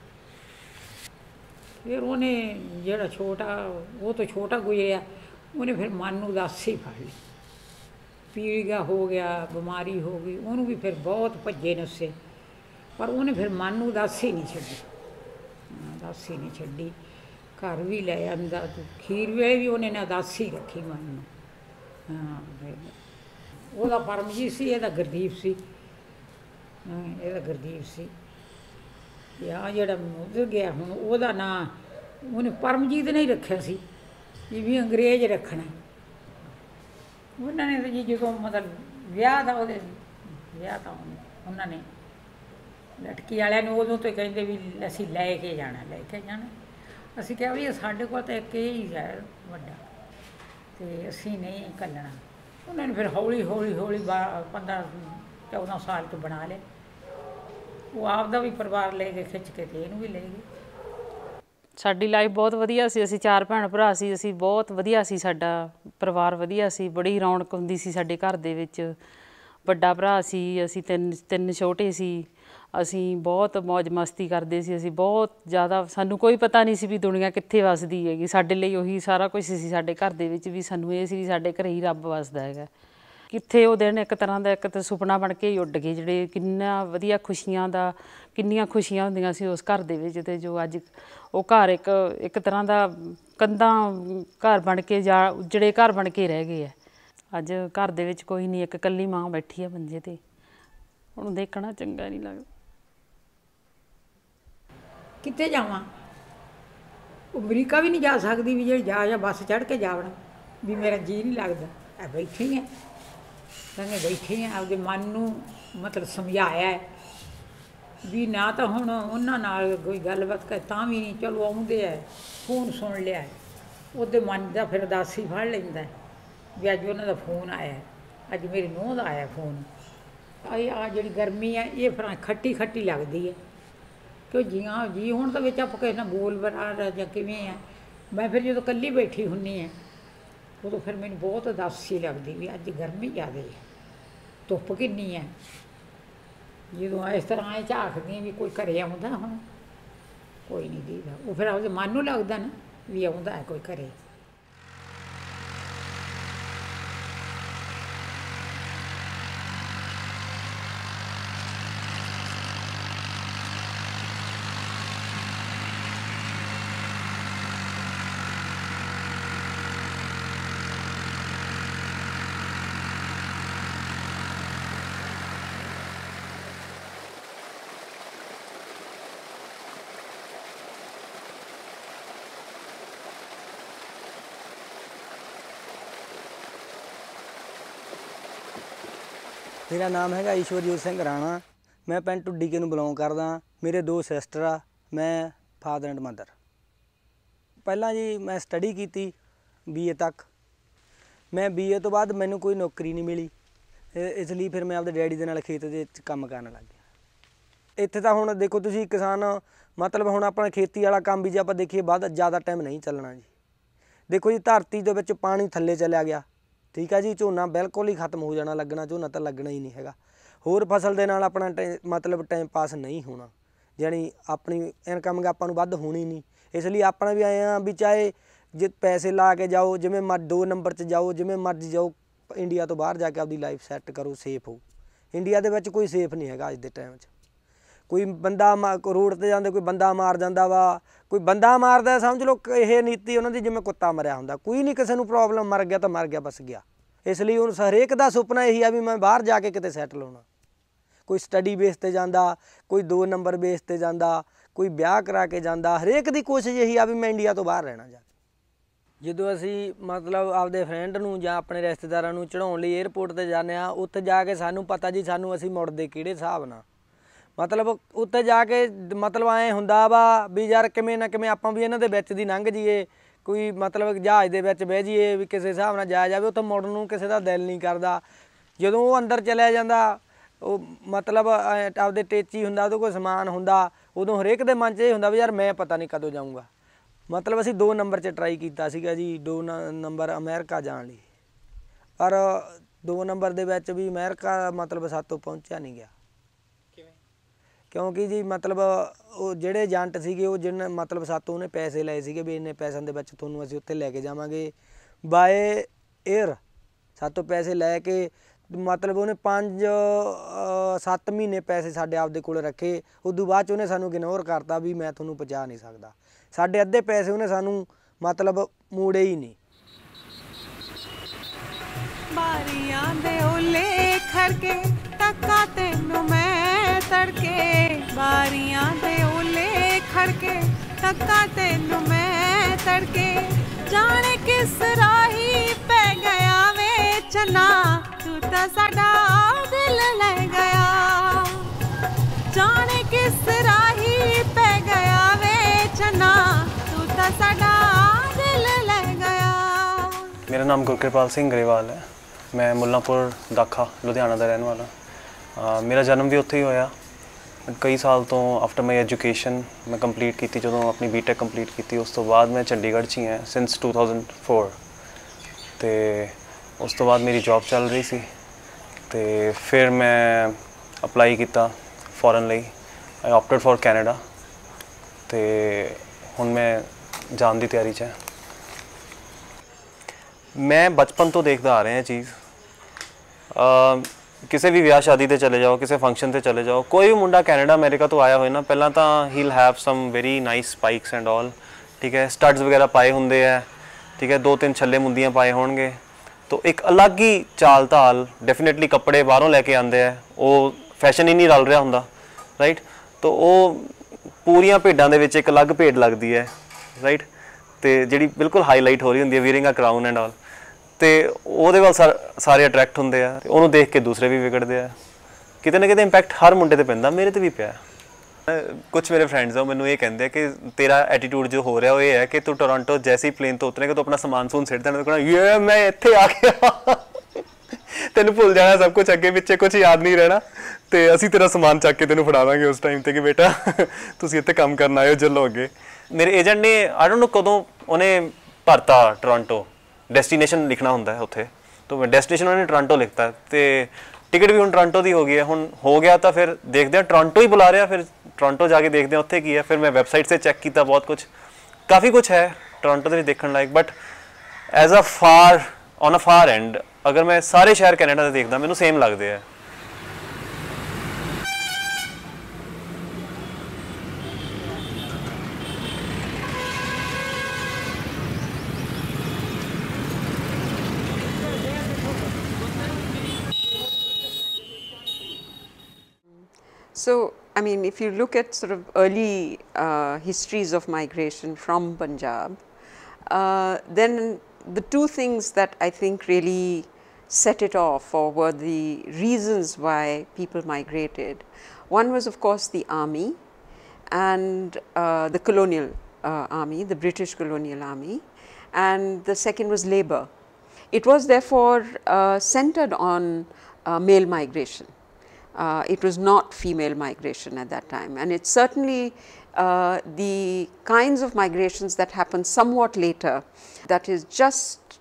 ਫਿਰ ਉਹਨੇ ਜਿਹੜਾ ਛੋਟਾ ਉਹ ਤੋਂ ਛੋਟਾ ਗੁਜ਼ਰਿਆ ਉਹਨੇ ਫਿਰ ਮਨ ਨੂੰ ਉਦਾਸੀ ਫੜ ਲਈ। ਪੀੜ੍ਹਾ ਹੋ ਗਿਆ, ਬਿਮਾਰੀ ਹੋ ਗਈ। ਉਹਨੂੰ ਵੀ ਫਿਰ ਬਹੁਤ ਭੱਜੇ ਨੱਸੇ ਪਰ ਉਹਨੇ ਫਿਰ ਮਨ ਨੂੰ ਉਦਾਸੀ ਨਹੀਂ ਛੱਡੀ। ਉਦਾਸੀ ਨਹੀਂ ਛੱਡੀ। ਘਰ ਵੀ ਲੈ ਆਂਦਾ। ਖੀਰ ਵੇਲੇ ਵੀ ਉਹਨੇ ਨਾ ਉਦਾਸੀ ਰੱਖੀ ਮਨ ਨੂੰ। ਹਾਂ ਉਹਦਾ ਪਰਮਜੀਤ ਸੀ, ਇਹਦਾ ਗੁਰਦੀਪ ਸੀ। ਇਹਦਾ ਗੁਰਦੀਪ ਸੀ ਅਤੇ ਆਹ ਜਿਹੜਾ ਉੱਧਰ ਗਿਆ ਹੁਣ ਉਹਦਾ ਨਾਂ ਉਹਨੇ ਪਰਮਜੀਤ ਨੇ ਹੀ ਰੱਖਿਆ ਸੀ ਵੀ ਵੀ ਅੰਗਰੇਜ਼ ਰੱਖਣਾ। ਉਹਨਾਂ ਨੇ ਤਾਂ ਜੀ ਜਦੋਂ ਮਤਲਬ ਵਿਆਹ ਦਾ ਉਹਦੇ ਵਿਆਹ ਤਾਂ ਉਹਨਾਂ ਨੇ ਲਟਕੀ ਵਾਲਿਆਂ ਨੂੰ ਉਦੋਂ ਤੋਂ ਕਹਿੰਦੇ ਵੀ ਅਸੀਂ ਲੈ ਕੇ ਜਾਣਾ ਲੈ ਕੇ ਜਾਣਾ। ਅਸੀਂ ਕਿਹਾ ਵੀ ਸਾਡੇ ਕੋਲ ਤਾਂ ਇੱਕ ਹੀ ਹੈ ਵੱਡਾ ਅਤੇ ਅਸੀਂ ਨਹੀਂ ਘੱਲਣਾ। ਉਹਨਾਂ ਨੇ ਫਿਰ ਹੌਲੀ ਹੌਲੀ ਹੌਲੀ ਬਾ ਪੰਦਰਾਂ ਚੌਦਾਂ ਸਾਲ 'ਚ ਬਣਾ ਲਏ। ਉਹ ਆਪਦਾ ਵੀ ਪਰਿਵਾਰ ਲੈ ਕੇ ਖਿੱਚ ਕੇ ਅਤੇ ਇਹਨੂੰ ਵੀ ਲੈ ਗਏ। ਸਾਡੀ ਲਾਈਫ ਬਹੁਤ ਵਧੀਆ ਸੀ। ਅਸੀਂ ਚਾਰ ਭੈਣ ਭਰਾ ਸੀ। ਅਸੀਂ ਬਹੁਤ ਵਧੀਆ ਸੀ। ਸਾਡਾ ਪਰਿਵਾਰ ਵਧੀਆ ਸੀ। ਬੜੀ ਰੌਣਕ ਹੁੰਦੀ ਸੀ ਸਾਡੇ ਘਰ ਦੇ ਵਿੱਚ। ਵੱਡਾ ਭਰਾ ਸੀ। ਅਸੀਂ ਤਿੰਨ ਤਿੰਨ ਛੋਟੇ ਸੀ। ਅਸੀਂ ਬਹੁਤ ਮੌਜ ਮਸਤੀ ਕਰਦੇ ਸੀ। ਅਸੀਂ ਬਹੁਤ ਜ਼ਿਆਦਾ ਸਾਨੂੰ ਕੋਈ ਪਤਾ ਨਹੀਂ ਸੀ ਵੀ ਦੁਨੀਆ ਕਿੱਥੇ ਵੱਸਦੀ ਹੈਗੀ। ਸਾਡੇ ਲਈ ਉਹੀ ਸਾਰਾ ਕੁਝ ਸੀ ਸਾਡੇ ਘਰ ਦੇ ਵਿੱਚ ਵੀ। ਸਾਨੂੰ ਇਹ ਸੀ ਵੀ ਸਾਡੇ ਘਰੇ ਹੀ ਰੱਬ ਵੱਸਦਾ ਹੈਗਾ। ਕਿੱਥੇ ਉਹ ਦਿਨ ਇੱਕ ਤਰ੍ਹਾਂ ਦਾ ਇੱਕ ਤਾਂ ਸੁਪਨਾ ਬਣ ਕੇ ਹੀ ਉੱਡ ਗਏ, ਜਿਹੜੇ ਕਿੰਨਾ ਵਧੀਆ ਖੁਸ਼ੀਆਂ ਦਾ ਕਿੰਨੀਆਂ ਖੁਸ਼ੀਆਂ ਹੁੰਦੀਆਂ ਸੀ ਉਸ ਘਰ ਦੇ ਵਿੱਚ, ਤੇ ਜੋ ਅੱਜ ਉਹ ਘਰ ਇੱਕ ਇੱਕ ਤਰ੍ਹਾਂ ਦਾ ਕੰਧਾਂ ਘਰ ਬਣ ਕੇ ਜਾਂ ਉਜੜੇ ਘਰ ਬਣ ਕੇ ਰਹਿ ਗਏ ਆ। ਅੱਜ ਘਰ ਦੇ ਵਿੱਚ ਕੋਈ ਨਹੀਂ, ਇੱਕ ਇਕੱਲੀ ਮਾਂ ਬੈਠੀ ਆ ਮੰਜੇ ਤੇ, ਉਹਨੂੰ ਦੇਖਣਾ ਚੰਗਾ ਨਹੀਂ ਲੱਗਦਾ। ਕਿੱਥੇ ਜਾਵਾਂ, ਅਮਰੀਕਾ ਵੀ ਨਹੀਂ ਜਾ ਸਕਦੀ ਵੀ ਜਿਹੜੀ ਜਾ ਜਾਂ ਬੱਸ ਚੜ੍ਹ ਕੇ ਜਾਵਣਾ, ਵੀ ਮੇਰਾ ਜੀਅ ਨਹੀਂ ਲੱਗਦਾ। ਐ ਬੈਠੀ ਹਾਂ ਕਹਿੰਦੇ ਬੈਠੀ ਹਾਂ, ਆਪਦੇ ਮਨ ਨੂੰ ਮਤਲਬ ਸਮਝਾਇਆ ਹੈ ਵੀ ਨਾ ਤਾਂ ਹੁਣ ਉਹਨਾਂ ਨਾਲ ਕੋਈ ਗੱਲਬਾਤ ਕਰ ਤਾਂ ਵੀ ਨਹੀਂ, ਚਲੋ ਆਉਂਦੇ ਹੈ ਫੋਨ ਸੁਣ ਲਿਆ, ਉਹਦੇ ਮਨ ਦਾ ਫਿਰ ਉਦਾਸੀ ਫੜ ਲੈਂਦਾ ਵੀ ਅੱਜ ਉਹਨਾਂ ਦਾ ਫੋਨ ਆਇਆ, ਅੱਜ ਮੇਰੀ ਨੂੰਹ ਦਾ ਆਇਆ ਫੋਨ। ਇਹ ਆ ਜਿਹੜੀ ਗਰਮੀ ਹੈ ਇਹ ਫਿਰ ਖੱਟੀ ਖੱਟੀ ਲੱਗਦੀ ਹੈ, ਕਿ ਜੀਆਂ ਜੀ ਹੁਣ ਤਾਂ ਵਿੱਚ ਆਪਾਂ ਕਿਸੇ ਨਾਲ ਬੋਲ ਬਣਾ ਜਾਂ ਕਿਵੇਂ ਆ। ਮੈਂ ਫਿਰ ਜਦੋਂ ਇਕੱਲੀ ਬੈਠੀ ਹੁੰਦੀ ਹਾਂ ਉਦੋਂ ਫਿਰ ਮੈਨੂੰ ਬਹੁਤ ਉਦਾਸੀ ਲੱਗਦੀ ਵੀ ਅੱਜ ਗਰਮੀ ਜ਼ਿਆਦਾ ਹੈ, ਧੁੱਪ ਕਿੰਨੀ ਹੈ। ਜਦੋਂ ਇਸ ਤਰ੍ਹਾਂ ਐ ਝਾਕਦੀ ਵੀ ਕੋਈ ਘਰੇ ਆਉਂਦਾ, ਹੁਣ ਕੋਈ ਨਹੀਂ ਦੀਦਾ, ਉਹ ਫਿਰ ਆਪਦੇ ਮਨ ਨੂੰ ਲੱਗਦਾ ਨਾ ਵੀ ਆਉਂਦਾ ਹੈ ਕੋਈ ਘਰੇ। मेरा नाम है ईश्वरजोत सिंह राणा, मैं पिंड ढुड्डीके नूं बिलोंग करदा। मेरे दो सिस्टर आ, मैं फादर एंड मदर। पहला जी मैं स्टडी की बी ए तक, मैं बी ए तो बाद मैनूं कोई नौकरी नहीं मिली, इसलिए फिर मैं आपदे डैडी दे नाल खेत दे काम करन लग गया। इत्थे तां हुण देखो तुसीं किसान, मतलब हुण अपना खेती वाला काम भी जे आपां देखीए बाद ज़्यादा टाइम नहीं चलना जी। देखो जी धरती दे विच पानी थल्ले चलिया गया, ठीक है जी, झोना बिल्कुल ही खत्म हो जाना, लगना झोना तो लगना ही नहीं हैगा। होर फसल दे नाल अपना मतलब टाइम पास नहीं होना, जानी अपनी इनकम आपां नूं वध होनी नहीं। इसलिए अपना भी आए हैं भी चाहे जे पैसे ला के जाओ, जिमें मर दो नंबर च जाओ, जिमें मर्जी जाओ, इंडिया तो बाहर जाके अपनी लाइफ सैट करो, सेफ हो। इंडिया दे विच कोई सेफ नहीं हैगा अज दे टाइम च। कोई बंदा रोड ते जांदे कोई बंदा मार जांदा वा, कोई बंदा मारदा समझ लो यह नीति उन्होंने जिवें कुत्ता मरिया हुंदा, कोई नहीं किसी नूं प्रॉब्लम, मर गया तो मर गया बस गया। इसलिए उन हरेक दा सुपना यही आ भी मैं बाहर जाके किते सैटल होना। कोई स्टडी बेस ते जांदा, कोई दो नंबर बेस ते जांदा, कोई ब्याह करा के जांदा, हरेक दी कोशिश यही आ भी मैं इंडिया तो बाहर रहना जा। ਜਦੋਂ ਅਸੀਂ ਮਤਲਬ ਆਪਦੇ ਫਰੈਂਡ ਨੂੰ ਜਾਂ ਆਪਣੇ ਰਿਸ਼ਤੇਦਾਰਾਂ ਨੂੰ ਚੜਾਉਣ ਲਈ 에ਅਰਪੋਰਟ ਤੇ ਜਾਂਦੇ ਆ, ਉੱਥੇ ਜਾ ਕੇ ਸਾਨੂੰ ਪਤਾ ਜੀ ਸਾਨੂੰ ਅਸੀਂ ਮੁੜਦੇ ਕਿਹੜੇ ਹਿਸਾਬ ਨਾਲ, ਮਤਲਬ ਉੱਥੇ ਜਾ ਕੇ ਮਤਲਬ ਐਂ ਹੁੰਦਾ ਵਾ ਵੀ ਯਾਰ ਕਿਵੇਂ ਨਾ ਕਿਵੇਂ ਆਪਾਂ ਵੀ ਇਹਨਾਂ ਦੇ ਵਿੱਚ ਦੀ ਲੰਘ ਜਾਈਏ, ਕੋਈ ਮਤਲਬ ਜਹਾਜ਼ ਦੇ ਵਿੱਚ ਬਹਿ ਜਾਈਏ ਵੀ ਕਿਸੇ ਹਿਸਾਬ ਨਾਲ ਜਾਇਆ ਜਾਵੇ। ਉੱਥੇ ਮੁੜਨ ਨੂੰ ਕਿਸੇ ਦਾ ਦਿਲ ਨਹੀਂ ਕਰਦਾ। ਜਦੋਂ ਉਹ ਅੰਦਰ ਚਲਿਆ ਜਾਂਦਾ, ਉਹ ਮਤਲਬ ਆਪਦੇ ਟੇਚੀ ਹੁੰਦਾ, ਉਹਦੇ ਕੋਲ ਸਮਾਨ ਹੁੰਦਾ, ਉਦੋਂ ਹਰੇਕ ਦੇ ਮਨ 'ਚ ਇਹ ਹੁੰਦਾ ਵੀ ਯਾਰ ਮੈਂ ਪਤਾ ਨਹੀਂ ਕਦੋਂ ਜਾਊਂਗਾ। ਮਤਲਬ ਅਸੀਂ ਦੋ ਨੰਬਰ 'ਚ ਟਰਾਈ ਕੀਤਾ ਸੀਗਾ ਜੀ, ਦੋ ਨੰਬਰ ਅਮਰੀਕਾ ਜਾਣ ਲਈ, ਪਰ ਦੋ ਨੰਬਰ ਦੇ ਵਿੱਚ ਵੀ ਅਮਰੀਕਾ ਮਤਲਬ ਸਾਤੋਂ ਪਹੁੰਚਿਆ ਨਹੀਂ ਗਿਆ। ਕਿਉਂਕਿ ਜੀ ਮਤਲਬ ਉਹ ਜਿਹੜੇ ਏਜੰਟ ਸੀਗੇ ਉਹ ਜਿਹਨੇ ਮਤਲਬ ਸਾਤੋਂ ਉਹਨੇ ਪੈਸੇ ਲਏ ਸੀਗੇ ਵੀ ਇੰਨੇ ਪੈਸਿਆਂ ਦੇ ਵਿੱਚ ਤੁਹਾਨੂੰ ਅਸੀਂ ਉੱਥੇ ਲੈ ਕੇ ਜਾਵਾਂਗੇ ਬਾਏ ਏਅਰ, ਸਾਤੋਂ ਪੈਸੇ ਲੈ ਕੇ ਮਤਲਬ ਉਹਨੇ ਪੰਜ ਸੱਤ ਮਹੀਨੇ ਪੈਸੇ ਸਾਡੇ ਆਪਦੇ ਕੋਲ ਰੱਖੇ। ਉਦੋਂ ਬਾਅਦ 'ਚ ਉਹਨੇ ਸਾਨੂੰ ਇਗਨੋਰ ਕਰਤਾ ਵੀ ਮੈਂ ਤੁਹਾਨੂੰ ਪਹੁੰਚਾ ਨਹੀਂ ਸਕਦਾ। ਸਾਡੇ ਅੱਧੇ ਪੈਸੇ ਉਹਨੇ ਸਾਨੂੰ ਮਤਲਬ ਮੋੜੇ ਹੀ ਨਹੀਂ। ਬਾਰੀਆਂ ਦੇ ਓਲੇ ਖੜਕੇ ਟੱਕਾ ਤੈਨੂੰ ਮੈਂ ਤੜਕੇ, ਬਾਰੀਆਂ ਦੇ ਓਲੇ ਖੜਕੇ ਟੱਕਾ ਤੈਨੂੰ ਮੈਂ ਤੜਕੇ, ਜਾਣੇ ਕਿਸ ਰਾਹੀ ਪੈ ਗਿਆ ਵੇ ਚੰਨਾ, ਤੂੰ ਤਾਂ ਸਾਡਾ ਦਿਲ ਲੈ ਗਿਆ, ਜਾਣੇ ਕਿਸ ਰਾਹੀ ਪੈ ਗਿਆ ਵੇ ਚੰਨਾ, ਤੂੰ ਤਾਂ ਸਾਡਾ ਦਿਲ ਲੈ ਗਿਆ। मेरा नाम गुरकिरपाल सिंह ग्रेवाल है, मैं मुल्लांपुर दाखा लुधियाना का रहने वाला। आ, मेरा जन्म भी उत्थे ही होया। कई साल तो आफ्टर माई एजुकेशन मैं कंप्लीट की, जो अपनी बी टेक कंप्लीट की, उस तो बाद मैं चंडीगढ़ च ही है सिंस टू थाउजेंड फोर। तो उस तो बाद मेरी जॉब चल रही सी, तो फिर मैं अप्लाई किया फॉरन ਲਈ, आई ऑप्टेड फॉर कैनेडा, तो हुण मैं जान की तैयारी च है। मैं बचपन तो देखता आ रहा चीज़ ਕਿਸੇ ਵੀ ਵਿਆਹ ਸ਼ਾਦੀ ਤੇ ਚਲੇ ਜਾਓ, ਕਿਸੇ ਫੰਕਸ਼ਨ ਤੇ ਚਲੇ ਜਾਓ, ਕੋਈ ਵੀ ਮੁੰਡਾ ਕੈਨੇਡਾ ਅਮਰੀਕਾ ਤੋਂ ਆਇਆ ਹੋਏ ਨਾ, ਪਹਿਲਾਂ ਤਾਂ he'll have some very nice spikes and all, ਠੀਕ ਹੈ, ਸਟੱਡਸ ਵਗੈਰਾ ਪਾਏ ਹੁੰਦੇ ਹੈ, ਠੀਕ ਹੈ, ਦੋ ਤਿੰਨ ਛੱਲੇ ਮੁੰਦੀਆਂ ਪਾਏ ਹੋਣਗੇ, तो एक अलग ही चाल ढाल, डेफिनेटली कपड़े बाहरों लैके आते हैं, वो फैशन ही नहीं रल रहा होंदा, राइट, तो वो पूरियां भेडां दे विच एक अलग भेड लगती है, राइट, तो जिहड़ी बिल्कुल हाईलाइट हो रही होंदी है, wearing a crown and all, तो ਉਹਦੇ ਵੱਲ ਸਾਰੇ ਅਟਰੈਕਟ ਹੁੰਦੇ ਆ, ਉਹਨੂੰ ਦੇਖ ਕੇ ਦੂਸਰੇ ਵੀ ਵਿਗੜਦੇ ਆ, ਕਿਤੇ ਨਾ ਕਿਤੇ ਇੰਪੈਕਟ ਹਰ ਮੁੰਡੇ ਤੇ ਪੈਂਦਾ, ਮੇਰੇ ਤੇ ਵੀ ਪਿਆ। कुछ मेरे फ्रेंड्स हैं मैंने ये कहते हैं कि तेरा एटीट्यूड जो हो रहा है वो ये है कि तू टोरंटो जैसे ही प्लेन तो उतरेगा तो अपना समान सून सिट देना, तो ये मैं इत्थे आ गया तेन भुल जाना सब कुछ, अगे पिछे कुछ याद नहीं रहना, तो असी तेरा समान चक के तेन फड़ा देंगे उस टाइम ते कि बेटा तुसीं इत्थे काम करन आए हो, चलो अगे। मेरे एजेंट ने आई डोंट नो कदों उन्हें भरता टोरंटो, डेस्टिनेशन लिखना होंदा है उत्थे, तो डेस्टिनेशन उन्होंने टोरंटो लिखता, तो टिकट भी हुण टोरंटो की हो गई है, हुण हो गया तो फिर देखते हैं टोरंटो ही बुला रहा, फिर टोरंटो जाके देखते हैं उत्थे की है, फिर मैं वैबसाइट से चैक किया, बहुत कुछ काफ़ी कुछ है टोरंटो के देखने लायक, but as a far on a far and अगर मैं सारे शहर कैनेडा के देखदा मैनूं सेम लगते हैं। So, I mean, if you look at sort of early uh, histories of migration from Punjab, uh, then the two things that I think really set it off, or were the reasons why people migrated, one was of course the army and uh, the colonial uh, army, the British colonial army, and the second was labour. It was therefore uh, centred on uh, male migration. Uh, it was not female migration at that time, and it's certainly uh, the kinds of migrations that happened somewhat later, that is just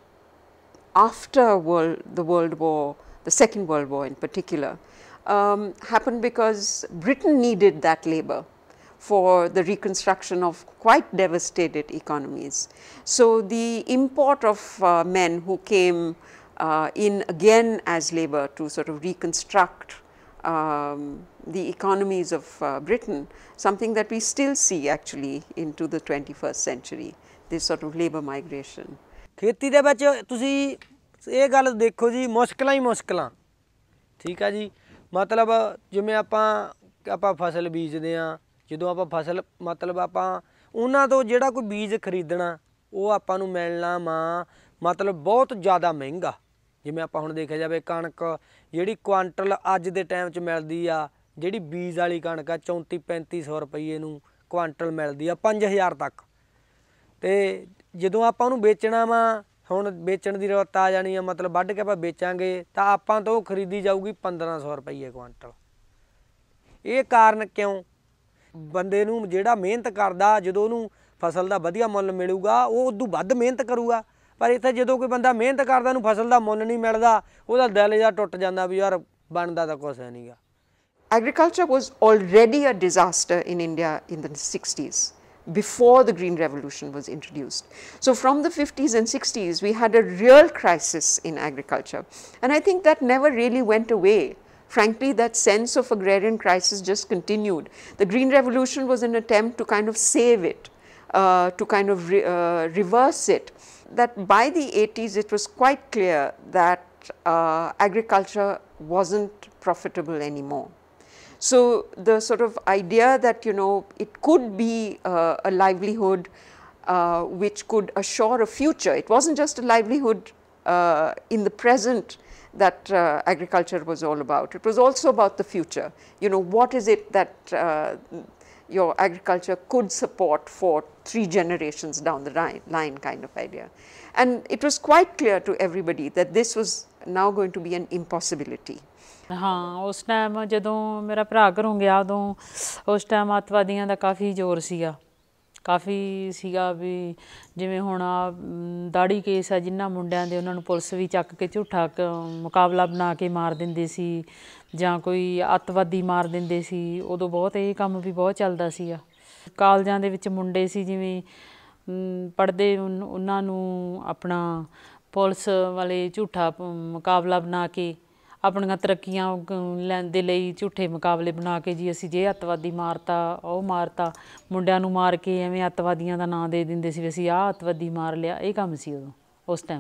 after world, the World War, the Second World War in particular, um, happened because Britain needed that labour for the reconstruction of quite devastated economies. So, the import of uh, men who came uh, in again as labour to sort of reconstruct Um, the economies of uh, Britain, something that we still see actually into the twenty-first century, this sort of labour migration. खेती ਦੇ ਵਿੱਚ ਤੁਸੀਂ ਇਹ ਗੱਲ ਦੇਖੋ ਜੀ, ਮੁਸ਼ਕਲਾਂ ਹੀ ਮੁਸ਼ਕਲਾਂ, ਠੀਕ ਆ ਜੀ, ਮਤਲਬ ਜਿਵੇਂ ਆਪਾਂ ਆਪਾਂ ਫਸਲ ਬੀਜਦੇ ਆ, ਜਦੋਂ ਆਪਾਂ ਫਸਲ ਮਤਲਬ ਆਪਾਂ ਉਹਨਾਂ ਤੋਂ ਜਿਹੜਾ ਕੋਈ ਬੀਜ ਖਰੀਦਣਾ ਉਹ ਆਪਾਂ ਨੂੰ ਮਿਲਣਾ ਮਾ ਮਤਲਬ ਬਹੁਤ ਜ਼ਿਆਦਾ ਮਹਿੰਗਾ, ਜਿਵੇਂ ਆਪਾਂ ਹੁਣ ਦੇਖਿਆ ਜਾਵੇ ਕਣਕ ਜਿਹੜੀ ਕੁਆਂਟਲ ਅੱਜ ਦੇ ਟਾਈਮ 'ਚ ਮਿਲਦੀ ਆ, ਜਿਹੜੀ ਬੀਜ ਵਾਲੀ ਕਣਕ ਆ ਚੌਂਤੀ ਪੈਂਤੀ ਸੌ ਰੁਪਈਏ ਨੂੰ ਕੁਆਂਟਲ ਮਿਲਦੀ ਆ ਪੰਜ ਹਜ਼ਾਰ ਤੱਕ, ਅਤੇ ਜਦੋਂ ਆਪਾਂ ਉਹਨੂੰ ਵੇਚਣਾ ਵਾ ਹੁਣ ਵੇਚਣ ਦੀ ਰੁੱਤ ਆ ਜਾਣੀ ਆ, ਮਤਲਬ ਵੱਢ ਕੇ ਆਪਾਂ ਵੇਚਾਂਗੇ ਤਾਂ ਆਪਾਂ ਤੋਂ ਉਹ ਖਰੀਦੀ ਜਾਊਗੀ ਪੰਦਰਾਂ ਸੌ ਰੁਪਈਏ ਕੁਆਂਟਲ। ਇਹ ਕਾਰਨ ਕਿਉਂ? ਬੰਦੇ ਨੂੰ ਜਿਹੜਾ ਮਿਹਨਤ ਕਰਦਾ ਜਦੋਂ ਉਹਨੂੰ ਫਸਲ ਦਾ ਵਧੀਆ ਮੁੱਲ ਮਿਲੂਗਾ ਉਹ ਉਦੋਂ ਵੱਧ ਮਿਹਨਤ ਕਰੂਗਾ, पर इत्थे जो कोई बंदा मेहनत करता उन्हें फसल का मुल नहीं मिलता, उसका दिल जिहा टुट जाता भी यार बनता तो कुछ है नहीं गा। Agriculture was already a disaster in India in the sixties, before the Green Revolution was introduced. So from the fifties and sixties we had a real crisis in agriculture, and I think that never really went away. Frankly, that sense of agrarian crisis just continued. The Green Revolution was an attempt to kind of save it, uh, to kind of re uh, reverse it. That by the eighties it was quite clear that uh, agriculture wasn't profitable anymore. So the sort of idea that, you know, it could be uh, a livelihood uh, which could assure a future, it wasn't just a livelihood uh, in the present that uh, agriculture was all about, it was also about the future. You know, what is it that uh, your agriculture could support for three generations down the line, line kind of idea. And it was quite clear to everybody that this was now going to be an impossibility. हाँ, उस time जदों मेरा भरा घरों गया उदों उस time अतवादियों का काफ़ी जोर सीगा, काफ़ी सीगा भी जिवें हुण दाड़ी केस है जिन्हां मुंडियां दे उन्हां नूं पुलिस भी चक के झूठा मुकाबला बना के मार दिंदे सी, जां कोई अतवादी मार दिंदे सी, उदों बहुत ये काम भी बहुत चलदा सीगा। कालजां दे विच मुंडे सी जिवें पढ़दे उन्हां नूं अपना पुलिस वाले झूठा मुकाबला बना के ਆਪਣੀਆਂ ਤਰੱਕੀਆਂ ਲੈਣ ਦੇ ਲਈ ਝੂਠੇ ਮੁਕਾਬਲੇ ਬਣਾ ਕੇ ਜੀ ਅਸੀਂ ਜੇ ਅੱਤਵਾਦੀ ਮਾਰਤਾ ਉਹ ਮਾਰਤਾ ਮੁੰਡਿਆਂ ਨੂੰ ਮਾਰ ਕੇ ਐਵੇਂ ਅੱਤਵਾਦੀਆਂ ਦਾ ਨਾਂ ਦੇ ਦਿੰਦੇ ਸੀ ਵੀ ਅਸੀਂ ਆਹ ਅੱਤਵਾਦੀ ਮਾਰ ਲਿਆ ਇਹ ਕੰਮ ਸੀ ਉਦੋਂ ਉਸ time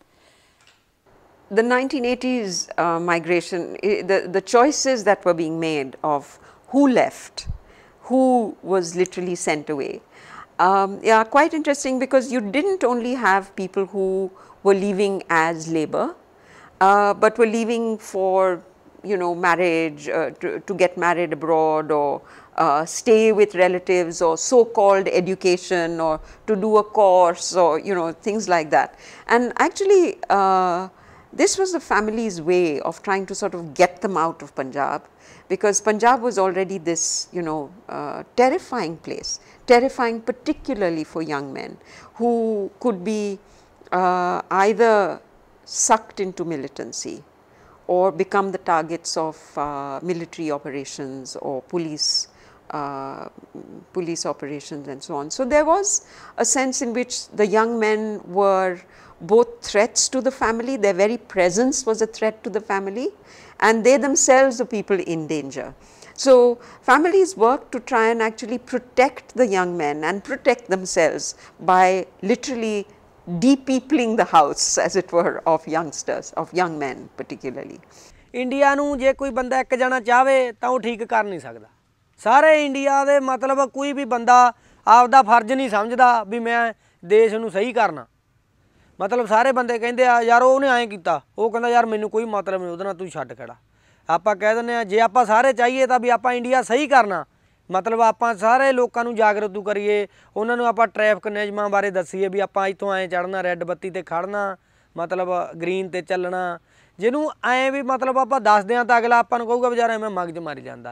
The nineteen eighties uh, migration, the, the choices that were being made of who left, who was literally sent away, um, yeah, quite interesting because you didn't only have people who were leaving as labor, uh, but were leaving for, you know, marriage, uh, to, to get married abroad or uh, stay with relatives or so-called education or to do a course or, you know, things like that. And actually, uh, this was the family's way of trying to sort of get them out of Punjab, because Punjab was already this, you know, uh, terrifying place, terrifying particularly for young men who could be uh, either sucked into militancy or become the targets of uh, military operations or police uh, police operations and so on. So there was a sense in which the young men were both threats to the family, their very presence was a threat to the family, and they themselves the people in danger. So families worked to try and actually protect the young men and protect themselves by literally de-peopling the house, as it were, of youngsters, of young men particularly. India ਨੂੰ ਜੇ ਕੋਈ ਬੰਦਾ ਇੱਕ ਜਣਾ ਚਾਹਵੇ ਤਾਂ ਉਹ ਠੀਕ ਕਰ ਨਹੀਂ ਸਕਦਾ। ਸਾਰੇ ਇੰਡੀਆ ਦੇ ਮਤਲਬ ਕੋਈ ਵੀ ਬੰਦਾ ਆਪਦਾ ਫਰਜ਼ ਨਹੀਂ ਸਮਝਦਾ ਵੀ ਮੈਂ ਦੇਸ਼ ਨੂੰ ਸਹੀ ਕਰਨਾ। ਮਤਲਬ ਸਾਰੇ ਬੰਦੇ ਕਹਿੰਦੇ ਆ ਯਾਰ ਉਹਨੇ ਐਂ ਕੀਤਾ, ਉਹ ਕਹਿੰਦਾ ਯਾਰ ਮੈਨੂੰ ਕੋਈ ਮਤਲਬ ਨਹੀਂ ਉਹਦੇ ਨਾਲ, ਤੂੰ ਛੱਡ ਖੜਾ। ਆਪਾਂ ਕਹਿ ਦਿੰਦੇ ਆ ਜੇ ਆਪਾਂ ਸਾਰੇ ਚਾਹੀਏ ਤਾਂ ਵੀ ਆਪਾਂ ਇੰਡੀਆ ਸਹੀ ਕਰਨਾ, ਮਤਲਬ ਆਪਾਂ ਸਾਰੇ ਲੋਕਾਂ ਨੂੰ ਜਾਗਰੂਕ ਕਰੀਏ, ਉਹਨਾਂ ਨੂੰ ਆਪਾਂ ਟ੍ਰੈਫਿਕ ਨਿਯਮਾਂ ਬਾਰੇ ਦੱਸੀਏ ਵੀ ਆਪਾਂ ਇੱਥੋਂ ਐਂ ਚੜ੍ਹਨਾ, ਰੈੱਡ ਬੱਤੀ 'ਤੇ ਖੜ੍ਹਨਾ, ਮਤਲਬ ਗਰੀਨ 'ਤੇ ਚੱਲਣਾ। ਜਿਹਨੂੰ ਐਂ ਵੀ ਮਤਲਬ ਆਪਾਂ ਦੱਸਦੇ ਹਾਂ ਤਾਂ ਅਗਲਾ ਆਪਾਂ ਨੂੰ ਕਹੂਗਾ ਵਿਚਾਰਾ ਐਵੇਂ ਮਗਜ ਮਾਰੀ ਜਾਂਦਾ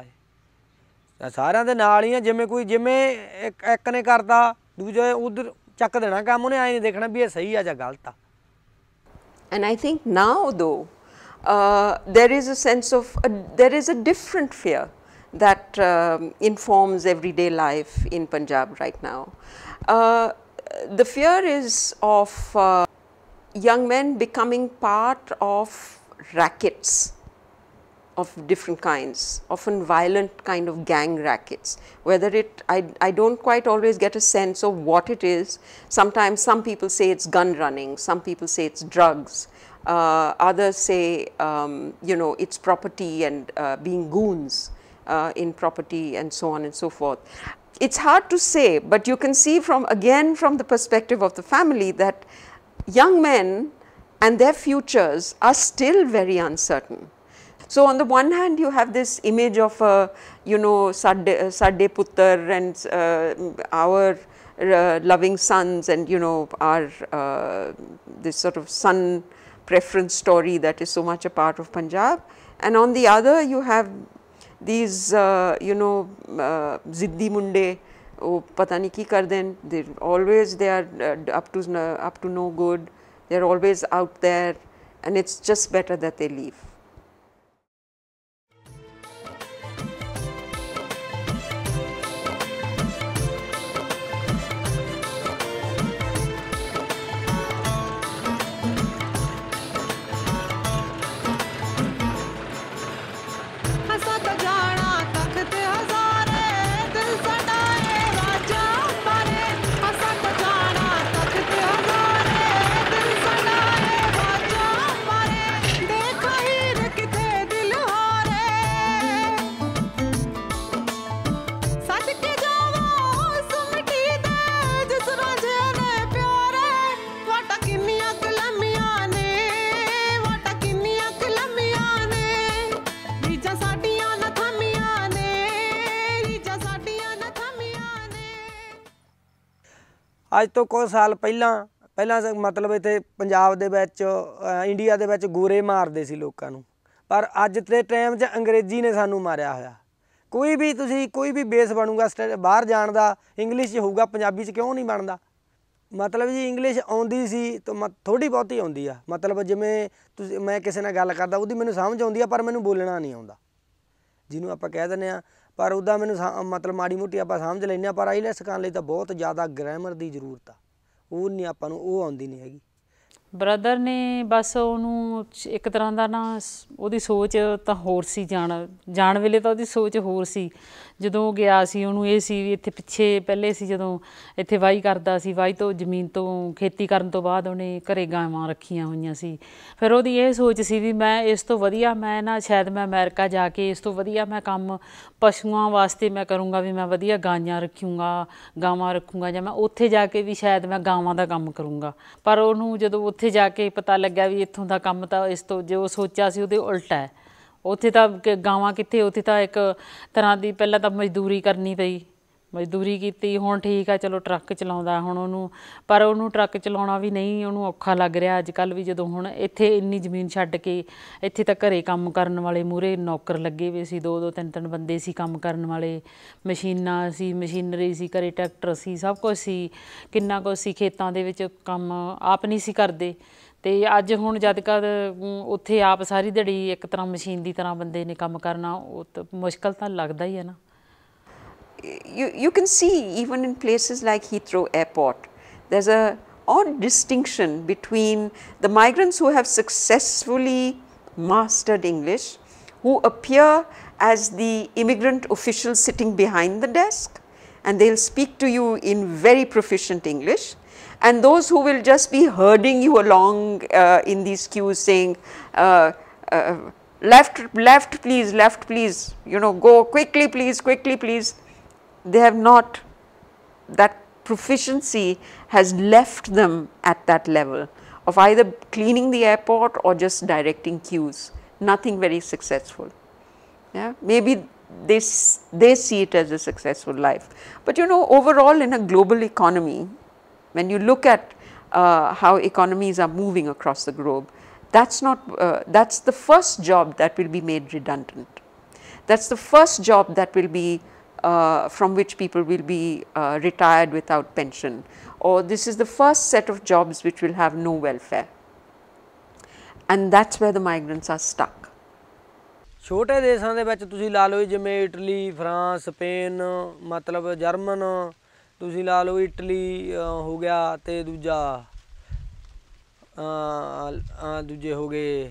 ਹੈ। ਸਾਰਿਆਂ ਦੇ ਨਾਲ ਹੀ ਆ, ਜਿਵੇਂ ਕੋਈ ਜਿਵੇਂ ਇੱਕ ਇੱਕ ਨੇ ਕਰਤਾ ਦੂਜੇ ਉਧਰ ਚੱਕ ਦੇਣਾ ਕੰਮ, ਉਹਨੇ ਐਂ ਨਹੀਂ ਦੇਖਣਾ ਵੀ ਇਹ ਸਹੀ ਆ ਜਾਂ ਗਲਤ ਆ। And I think now though, uh, there is a sense of, a, there is a different fear that um, informs everyday life in Punjab right now. Uh, the fear is of uh, young men becoming part of rackets of different kinds, often violent kind of gang rackets, whether it, I, I don't quite always get a sense of what it is. Sometimes some people say it's gun running, some people say it's drugs, uh, others say, um, you know, it's property and uh, being goons uh, in property and so on and so forth. It's hard to say, but you can see from, again, from the perspective of the family that young men and their futures are still very uncertain. So on the one hand, you have this image of, uh, you know, Sadde, Sadde Puttar and uh, our uh, loving sons and, you know, our uh, this sort of son preference story that is so much a part of Punjab. And on the other, you have these, uh, you know, uh, Ziddi Munde, oh, pata nahi ki kar den, they always, they are uh, up to, uh, up to no good, they are always out there, and it's just better that they leave. ਅੱਜ ਤੋਂ ਕੁਝ ਸਾਲ ਪਹਿਲਾਂ ਪਹਿਲਾਂ ਮਤਲਬ ਇੱਥੇ ਪੰਜਾਬ ਦੇ ਵਿੱਚ ਇੰਡੀਆ ਦੇ ਵਿੱਚ ਗੋਰੇ ਮਾਰਦੇ ਸੀ ਲੋਕਾਂ ਨੂੰ, ਪਰ ਅੱਜ ਦੇ ਟਾਈਮ 'ਚ ਅੰਗਰੇਜ਼ੀ ਨੇ ਸਾਨੂੰ ਮਾਰਿਆ ਹੋਇਆ। ਕੋਈ ਵੀ ਤੁਸੀਂ ਕੋਈ ਵੀ ਬੇਸ ਬਣੂਗਾ ਬਾਹਰ ਜਾਣ ਦਾ ਇੰਗਲਿਸ਼ 'ਚ ਹੋਊਗਾ, ਪੰਜਾਬੀ 'ਚ ਕਿਉਂ ਨਹੀਂ ਬਣਦਾ? ਮਤਲਬ ਜੀ ਇੰਗਲਿਸ਼ ਆਉਂਦੀ ਸੀ ਤਾਂ ਮ ਥੋੜ੍ਹੀ ਬਹੁਤੀ ਆਉਂਦੀ ਆ, ਮਤਲਬ ਜਿਵੇਂ ਤੁਸੀਂ ਮੈਂ ਕਿਸੇ ਨਾਲ ਗੱਲ ਕਰਦਾ ਉਹਦੀ ਮੈਨੂੰ ਸਮਝ ਆਉਂਦੀ ਆ ਪਰ ਮੈਨੂੰ ਬੋਲਣਾ ਨਹੀਂ ਆਉਂਦਾ, ਜਿਹਨੂੰ ਆਪਾਂ ਕਹਿ ਦਿੰਦੇ ਹਾਂ। ਪਰ ਉੱਦਾਂ ਮੈਨੂੰ ਮਤਲਬ ਮਾੜੀ ਮੋਟੀ ਆਪਾਂ ਸਮਝ ਲੈਂਦੇ ਹਾਂ, ਪਰ ਆਈਲੈਟਸ ਕਰਨ ਲਈ ਤਾਂ ਬਹੁਤ ਜ਼ਿਆਦਾ ਗ੍ਰਾਮਰ ਦੀ ਜ਼ਰੂਰਤ ਆ, ਉਹ ਨਹੀਂ ਆਪਾਂ ਨੂੰ ਉਹ ਆਉਂਦੀ ਨਹੀਂ ਹੈਗੀ। ਬ੍ਰਦਰ ਨੇ ਬਸ ਉਹਨੂੰ ਇੱਕ ਤਰ੍ਹਾਂ ਦਾ ਨਾ ਉਹਦੀ ਸੋਚ ਤਾਂ ਹੋਰ ਸੀ, ਜਾਣ ਜਾਣ ਵੇਲੇ ਤਾਂ ਉਹਦੀ ਸੋਚ ਹੋਰ ਸੀ। ਜਦੋਂ ਉਹ ਗਿਆ ਸੀ ਉਹਨੂੰ ਇਹ ਸੀ ਵੀ ਇੱਥੇ ਪਿੱਛੇ ਪਹਿਲੇ ਸੀ ਜਦੋਂ ਇੱਥੇ ਵਾਹੀ ਕਰਦਾ ਸੀ, ਵਾਹੀ ਤੋਂ ਜ਼ਮੀਨ ਤੋਂ ਖੇਤੀ ਕਰਨ ਤੋਂ ਬਾਅਦ ਉਹਨੇ ਘਰੇ ਗਾਵਾਂ ਰੱਖੀਆਂ ਹੋਈਆਂ ਸੀ। ਫਿਰ ਉਹਦੀ ਇਹ ਸੋਚ ਸੀ ਵੀ ਮੈਂ ਇਸ ਤੋਂ ਵਧੀਆ ਮੈਂ ਨਾ ਸ਼ਾਇਦ ਮੈਂ ਅਮਰੀਕਾ ਜਾ ਕੇ ਇਸ ਤੋਂ ਵਧੀਆ ਮੈਂ ਕੰਮ ਪਸ਼ੂਆਂ ਵਾਸਤੇ ਮੈਂ ਕਰੂੰਗਾ, ਵੀ ਮੈਂ ਵਧੀਆ ਗਾਈਆਂ ਰੱਖੂੰਗਾ ਗਾਵਾਂ ਰੱਖੂੰਗਾ ਜਾਂ ਮੈਂ ਉੱਥੇ ਜਾ ਕੇ ਵੀ ਸ਼ਾਇਦ ਮੈਂ ਗਾਵਾਂ ਦਾ ਕੰਮ ਕਰੂੰਗਾ। ਪਰ ਉਹਨੂੰ ਜਦੋਂ ਉੱਥੇ ਜਾ ਕੇ ਪਤਾ ਲੱਗਿਆ ਵੀ ਇੱਥੋਂ ਦਾ ਕੰਮ ਤਾਂ ਇਸ ਤੋਂ ਜੋ ਸੋਚਿਆ ਸੀ ਉਹਦੇ ਉਲਟਾ ਹੈ। ਉੱਥੇ ਤਾਂ ਗਾਵਾਂ ਕਿੱਥੇ, ਉੱਥੇ ਤਾਂ ਇੱਕ ਤਰ੍ਹਾਂ ਦੀ ਪਹਿਲਾਂ ਤਾਂ ਮਜ਼ਦੂਰੀ ਕਰਨੀ ਪਈ, ਮਜ਼ਦੂਰੀ ਕੀਤੀ। ਹੁਣ ਠੀਕ ਆ ਚਲੋ ਟਰੱਕ ਚਲਾਉਂਦਾ ਹੁਣ ਉਹਨੂੰ, ਪਰ ਉਹਨੂੰ ਟਰੱਕ ਚਲਾਉਣਾ ਵੀ ਨਹੀਂ ਉਹਨੂੰ ਔਖਾ ਲੱਗ ਰਿਹਾ ਅੱਜ ਕੱਲ੍ਹ ਵੀ। ਜਦੋਂ ਹੁਣ ਇੱਥੇ ਇੰਨੀ ਜ਼ਮੀਨ ਛੱਡ ਕੇ ਇੱਥੇ ਤਾਂ ਘਰੇ ਕੰਮ ਕਰਨ ਵਾਲੇ ਮੂਹਰੇ ਨੌਕਰ ਲੱਗੇ ਹੋਏ ਸੀ, ਦੋ ਦੋ ਤਿੰਨ ਤਿੰਨ ਬੰਦੇ ਸੀ ਕੰਮ ਕਰਨ ਵਾਲੇ, ਮਸ਼ੀਨਾਂ ਸੀ, ਮਸ਼ੀਨਰੀ ਸੀ, ਘਰੇ ਟਰੈਕਟਰ ਸੀ, ਸਭ ਕੁਛ ਸੀ, ਕਿੰਨਾ ਕੁਛ ਸੀ। ਖੇਤਾਂ ਦੇ ਵਿੱਚ ਕੰਮ ਆਪ ਨਹੀਂ ਸੀ ਕਰਦੇ। ਅਤੇ ਅੱਜ ਹੁਣ ਜਦ ਕਦ ਉੱਥੇ ਆਪ ਸਾਰੀ ਦਿਹਾੜੀ ਇੱਕ ਤਰ੍ਹਾਂ ਮਸ਼ੀਨ ਦੀ ਤਰ੍ਹਾਂ ਬੰਦੇ ਨੇ ਕੰਮ ਕਰਨਾ, ਉਹ ਤਾਂ ਮੁਸ਼ਕਿਲ ਤਾਂ ਲੱਗਦਾ ਹੀ ਹੈ ਨਾ। You, you can see even in places like Heathrow Airport, there's a odd distinction between the migrants who have successfully mastered English, who appear as the immigrant officials sitting behind the desk, and they'll speak to you in very proficient English, and those who will just be herding you along uh, in these queues saying, uh, uh, left, left please, left please, you know, go quickly please, quickly please. They have not, that proficiency has left them at that level of either cleaning the airport or just directing queues, nothing very successful. Yeah, maybe they, they see it as a successful life. But you know, overall in a global economy, when you look at uh, how economies are moving across the globe, that's not, uh, that's the first job that will be made redundant. That's the first job that will be Uh, from which people will be uh, retired without pension, or this is the first set of jobs which will have no welfare, and that's where the migrants are stuck. ਛੋਟੇ ਦੇਸ਼ਾਂ ਦੇ ਵਿੱਚ ਤੁਸੀਂ ਲਾ ਲਓ ਜਿਵੇਂ Italy, France, Spain, ਮਤਲਬ German, ਤੁਸੀਂ ਲਾ ਲਓ ਇਟਲੀ ਹੋ ਗਿਆ ਅਤੇ ਦੂਜਾ ਦੂਜੇ ਹੋ ਗਏ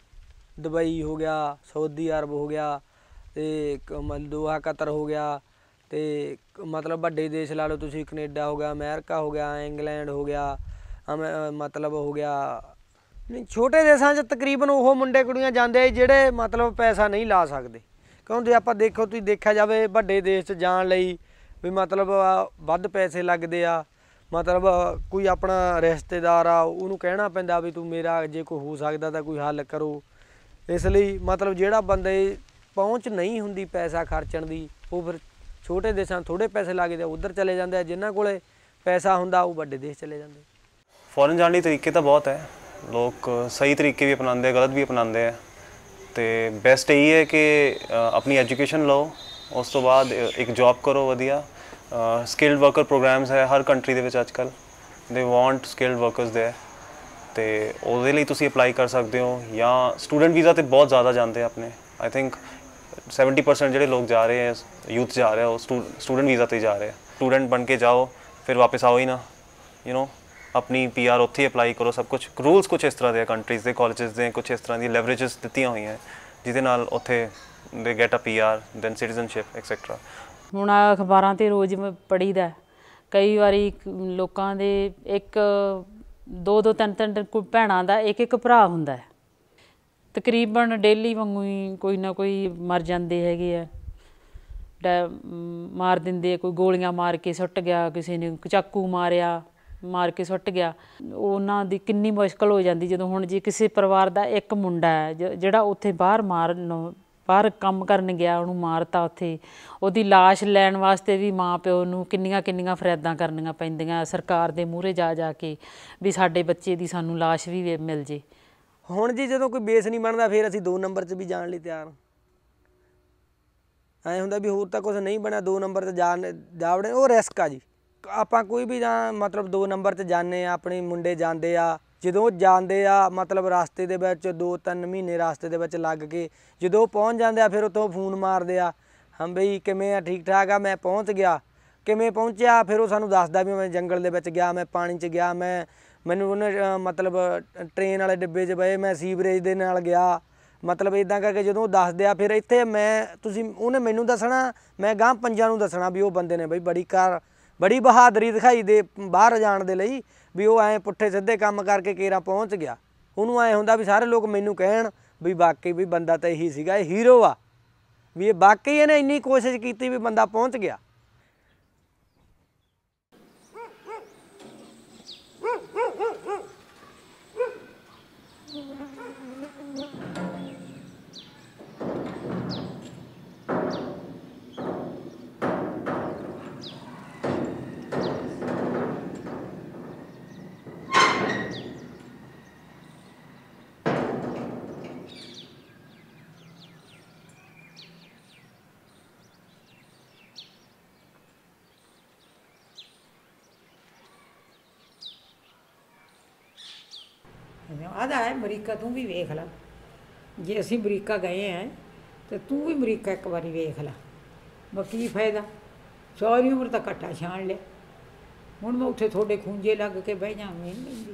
ਦੁਬਈ ਹੋ ਗਿਆ, ਸਾਊਦੀ ਅਰਬ ਹੋ ਗਿਆ, ਅਤੇ ਦੋਹਾ ਕਤਰ ਹੋ ਗਿਆ, ਅਤੇ ਮਤਲਬ ਵੱਡੇ ਦੇਸ਼ ਲਾ ਲਓ ਤੁਸੀਂ ਕਨੇਡਾ ਹੋ ਗਿਆ, ਅਮਰੀਕਾ ਹੋ ਗਿਆ, ਇੰਗਲੈਂਡ ਹੋ ਗਿਆ, ਮਤਲਬ ਹੋ ਗਿਆ। ਨਹੀਂ ਛੋਟੇ ਦੇਸ਼ਾਂ 'ਚ ਤਕਰੀਬਨ ਉਹ ਮੁੰਡੇ ਕੁੜੀਆਂ ਜਾਂਦੇ ਆ ਜਿਹੜੇ ਮਤਲਬ ਪੈਸਾ ਨਹੀਂ ਲਾ ਸਕਦੇ, ਕਿਉਂ ਜੇ ਆਪਾਂ ਦੇਖੋ ਤੁਸੀਂ ਦੇਖਿਆ ਜਾਵੇ ਵੱਡੇ ਦੇਸ਼ 'ਚ ਜਾਣ ਲਈ ਵੀ ਮਤਲਬ ਵੱਧ ਪੈਸੇ ਲੱਗਦੇ ਆ। ਮਤਲਬ ਕੋਈ ਆਪਣਾ ਰਿਸ਼ਤੇਦਾਰ ਆ ਉਹਨੂੰ ਕਹਿਣਾ ਪੈਂਦਾ ਵੀ ਤੂੰ ਮੇਰਾ ਜੇ ਕੋਈ ਹੋ ਸਕਦਾ ਤਾਂ ਕੋਈ ਹੱਲ ਕਰੋ। ਇਸ ਲਈ ਮਤਲਬ ਜਿਹੜਾ ਬੰਦੇ ਪਹੁੰਚ ਨਹੀਂ ਹੁੰਦੀ ਪੈਸਾ ਖਰਚਣ ਦੀ, ਉਹ ਫਿਰ ਛੋਟੇ ਦੇਸ਼ਾਂ ਥੋੜ੍ਹੇ ਪੈਸੇ ਲੱਗਦੇ ਉੱਧਰ ਚਲੇ ਜਾਂਦੇ ਆ, ਜਿਨ੍ਹਾਂ ਕੋਲ ਪੈਸਾ ਹੁੰਦਾ ਉਹ ਵੱਡੇ ਦੇਸ਼ ਚਲੇ ਜਾਂਦੇ। ਫੋਰਨ ਜਾਣ ਲਈ ਤਰੀਕੇ ਤਾਂ ਬਹੁਤ ਹੈ, ਲੋਕ ਸਹੀ ਤਰੀਕੇ ਵੀ ਅਪਣਾਉਂਦੇ, ਗਲਤ ਵੀ ਅਪਣਾਉਂਦੇ ਹੈ, ਅਤੇ ਬੈਸਟ ਇਹੀ ਹੈ ਕਿ ਆਪਣੀ ਐਜੂਕੇਸ਼ਨ ਲਓ, ਉਸ ਤੋਂ ਬਾਅਦ ਇੱਕ ਜੋਬ ਕਰੋ ਵਧੀਆ। ਸਕਿਲਡ ਵਰਕਰ ਪ੍ਰੋਗਰਾਮਸ ਹੈ ਹਰ ਕੰਟਰੀ ਦੇ ਵਿੱਚ ਅੱਜ ਕੱਲ੍ਹ, ਦੇ ਵਾਂਟ ਸਕਿਲਡ ਵਰਕਰਸ ਦੇ, ਅਤੇ ਉਹਦੇ ਲਈ ਤੁਸੀਂ ਅਪਲਾਈ ਕਰ ਸਕਦੇ ਹੋ। ਜਾਂ ਸਟੂਡੈਂਟ ਵੀਜ਼ਾ 'ਤੇ ਬਹੁਤ ਜ਼ਿਆਦਾ ਜਾਂਦੇ ਆਪਣੇ, ਆਈ ਥਿੰਕ ਸੈਵਨਟੀ ਪਰਸੈਂਟ ਜਿਹੜੇ ਲੋਕ ਜਾ ਰਹੇ ਹੈ ਯੂਥ ਜਾ ਰਿਹਾ ਉਹ ਸਟੂ ਸਟੂਡੈਂਟ ਵੀਜ਼ਾ 'ਤੇ ਜਾ ਰਹੇ। ਸਟੂਡੈਂਟ ਬਣ ਕੇ ਜਾਓ ਫਿਰ ਵਾਪਸ ਆਓ ਹੀ ਨਾ, ਯੂ ਨੋ ਆਪਣੀ ਪੀ ਆਰ ਉੱਥੇ ਅਪਲਾਈ ਕਰੋ। ਸਭ ਕੁਛ ਰੂਲਸ ਕੁਛ ਇਸ ਤਰ੍ਹਾਂ ਦੇ ਕੰਟਰੀਜ਼ ਦੇ, ਕਾਲਜਿਸ ਦੇ ਕੁਛ ਇਸ ਤਰ੍ਹਾਂ ਦੀ ਲੈਵਰੇਜਸ ਦਿੱਤੀਆਂ ਹੋਈਆਂ ਜਿਹਦੇ ਨਾਲ ਉੱਥੇ ਦੇ get a P R then citizenship etcetera. ਹੁਣ ਅਖਬਾਰਾਂ 'ਤੇ ਰੋਜ਼ ਪੜ੍ਹੀਦਾ, ਕਈ ਵਾਰੀ ਲੋਕਾਂ ਦੇ ਇੱਕ ਦੋ ਦੋ ਤਿੰਨ ਤਿੰਨ ਭੈਣਾਂ ਦਾ ਇੱਕ ਇੱਕ ਭਰਾ ਹੁੰਦਾ ਹੈ, ਤਕਰੀਬਨ ਡੇਲੀ ਵਾਂਗੂ ਹੀ ਕੋਈ ਨਾ ਕੋਈ ਮਰ ਜਾਂਦੇ ਹੈਗੇ ਆ, ਡੈ ਮਾਰ ਦਿੰਦੇ, ਕੋਈ ਗੋਲੀਆਂ ਮਾਰ ਕੇ ਸੁੱਟ ਗਿਆ, ਕਿਸੇ ਨੇ ਚਾਕੂ ਮਾਰਿਆ ਮਾਰ ਕੇ ਸੁੱਟ ਗਿਆ। ਉਹਨਾਂ ਦੀ ਕਿੰਨੀ ਮੁਸ਼ਕਿਲ ਹੋ ਜਾਂਦੀ ਜਦੋਂ ਹੁਣ ਜੇ ਕਿਸੇ ਪਰਿਵਾਰ ਦਾ ਇੱਕ ਮੁੰਡਾ ਹੈ ਜ ਜਿਹੜਾ ਉੱਥੇ ਬਾਹਰ ਮਾਰਨ ਬਾਹਰ ਕੰਮ ਕਰਨ ਗਿਆ, ਉਹਨੂੰ ਮਾਰਤਾ ਉੱਥੇ, ਉਹਦੀ ਲਾਸ਼ ਲੈਣ ਵਾਸਤੇ ਵੀ ਮਾਂ ਪਿਓ ਨੂੰ ਕਿੰਨੀਆਂ ਕਿੰਨੀਆਂ ਫਰਿਆਦਾਂ ਕਰਨੀਆਂ ਪੈਂਦੀਆਂ ਸਰਕਾਰ ਦੇ ਮੂਹਰੇ ਜਾ ਜਾ ਕੇ ਵੀ ਸਾਡੇ ਬੱਚੇ ਦੀ ਸਾਨੂੰ ਲਾਸ਼ ਵੀ ਮਿਲ ਜੇ। ਹੁਣ ਜੀ ਜਦੋਂ ਕੋਈ ਬੇਸ ਨਹੀਂ ਬਣਦਾ ਫਿਰ ਅਸੀਂ ਦੋ ਨੰਬਰ 'ਚ ਵੀ ਜਾਣ ਲਈ ਤਿਆਰ। ਐਂ ਹੁੰਦਾ ਵੀ ਹੋਰ ਤਾਂ ਕੁਛ ਨਹੀਂ ਬਣਿਆ, ਦੋ ਨੰਬਰ 'ਤੇ ਜਾਣ ਜਾ ਵੜੇ, ਉਹ ਰਿਸਕ ਆ ਜੀ। ਆਪਾਂ ਕੋਈ ਵੀ ਜਾਂ ਮਤਲਬ ਦੋ ਨੰਬਰ 'ਤੇ ਜਾਂਦੇ ਆ, ਆਪਣੇ ਮੁੰਡੇ ਜਾਂਦੇ ਆ, ਜਦੋਂ ਉਹ ਜਾਂਦੇ ਆ ਮਤਲਬ ਰਸਤੇ ਦੇ ਵਿੱਚ ਦੋ ਤਿੰਨ ਮਹੀਨੇ ਰਸਤੇ ਦੇ ਵਿੱਚ ਲੱਗ ਕੇ ਜਦੋਂ ਉਹ ਪਹੁੰਚ ਜਾਂਦੇ ਆ ਫਿਰ ਉੱਥੋਂ ਫੋਨ ਮਾਰਦੇ ਆ, ਹਾਂ ਬਈ ਕਿਵੇਂ ਆ, ਠੀਕ ਠਾਕ ਆ, ਮੈਂ ਪਹੁੰਚ ਗਿਆ। ਕਿਵੇਂ ਪਹੁੰਚਿਆ ਫਿਰ ਉਹ ਸਾਨੂੰ ਦੱਸਦਾ ਵੀ ਮੈਂ ਜੰਗਲ ਦੇ ਵਿੱਚ ਗਿਆ, ਮੈਂ ਪਾਣੀ 'ਚ ਗਿਆ, ਮੈਂ ਮੈਨੂੰ ਉਹਨੇ ਮਤਲਬ ਟ੍ਰੇਨ ਵਾਲੇ ਡੱਬੇ 'ਚ ਬਏ, ਮੈਂ ਸੀਵਰੇਜ ਦੇ ਨਾਲ ਗਿਆ, ਮਤਲਬ ਇੱਦਾਂ ਕਰਕੇ ਜਦੋਂ ਉਹ ਦੱਸਦੇ ਆ ਫਿਰ ਇੱਥੇ ਮੈਂ ਤੁਸੀਂ ਉਹਨੇ ਮੈਨੂੰ ਦੱਸਣਾ, ਮੈਂ ਗਾਂਹ ਪੰਜਾਂ ਨੂੰ ਦੱਸਣਾ ਵੀ ਉਹ ਬੰਦੇ ਨੇ ਬਈ ਬੜੀ ਕਾਰ ਬੜੀ ਬਹਾਦਰੀ ਦਿਖਾਈ ਦੇ ਬਾਹਰ ਜਾਣ ਦੇ ਲਈ, ਵੀ ਉਹ ਐਂ ਪੁੱਠੇ ਸਿੱਧੇ ਕੰਮ ਕਰਕੇ ਕੇਰਾ ਪਹੁੰਚ ਗਿਆ। ਉਹਨੂੰ ਐਂ ਹੁੰਦਾ ਵੀ ਸਾਰੇ ਲੋਕ ਮੈਨੂੰ ਕਹਿਣ ਵੀ ਵਾਕਈ ਵੀ ਬੰਦਾ ਤਾਂ ਇਹੀ ਸੀਗਾ, ਇਹ ਹੀਰੋ ਆ, ਵੀ ਇਹ ਵਾਕਈ ਇਹਨੇ ਇੰਨੀ ਕੋਸ਼ਿਸ਼ ਕੀਤੀ ਵੀ ਬੰਦਾ ਪਹੁੰਚ ਗਿਆ। ਆਦਾ ਹੈ ਅਮਰੀਕਾ ਤੂੰ ਵੀ ਵੇਖ ਲਾ, ਜੇ ਅਸੀਂ ਅਮਰੀਕਾ ਗਏ ਹਾਂ ਤੇ ਤੂੰ ਵੀ ਅਮਰੀਕਾ ਇੱਕ ਵਾਰੀ ਵੇਖ ਲਾ, ਬਾ ਕੀ ਫਾਇਦਾ, ਸਾਰੀ ਉਮਰ ਤਾਂ ਘੱਟਾ ਛਾਣ ਲਿਆ, ਹੁਣ ਮੈਂ ਉੱਥੇ ਤੁਹਾਡੇ ਖੂੰਜੇ ਲੱਗ ਕੇ ਬਹਿ ਜਾਵਾਂ ਨਹੀਂ ਲੈਂਦੀ।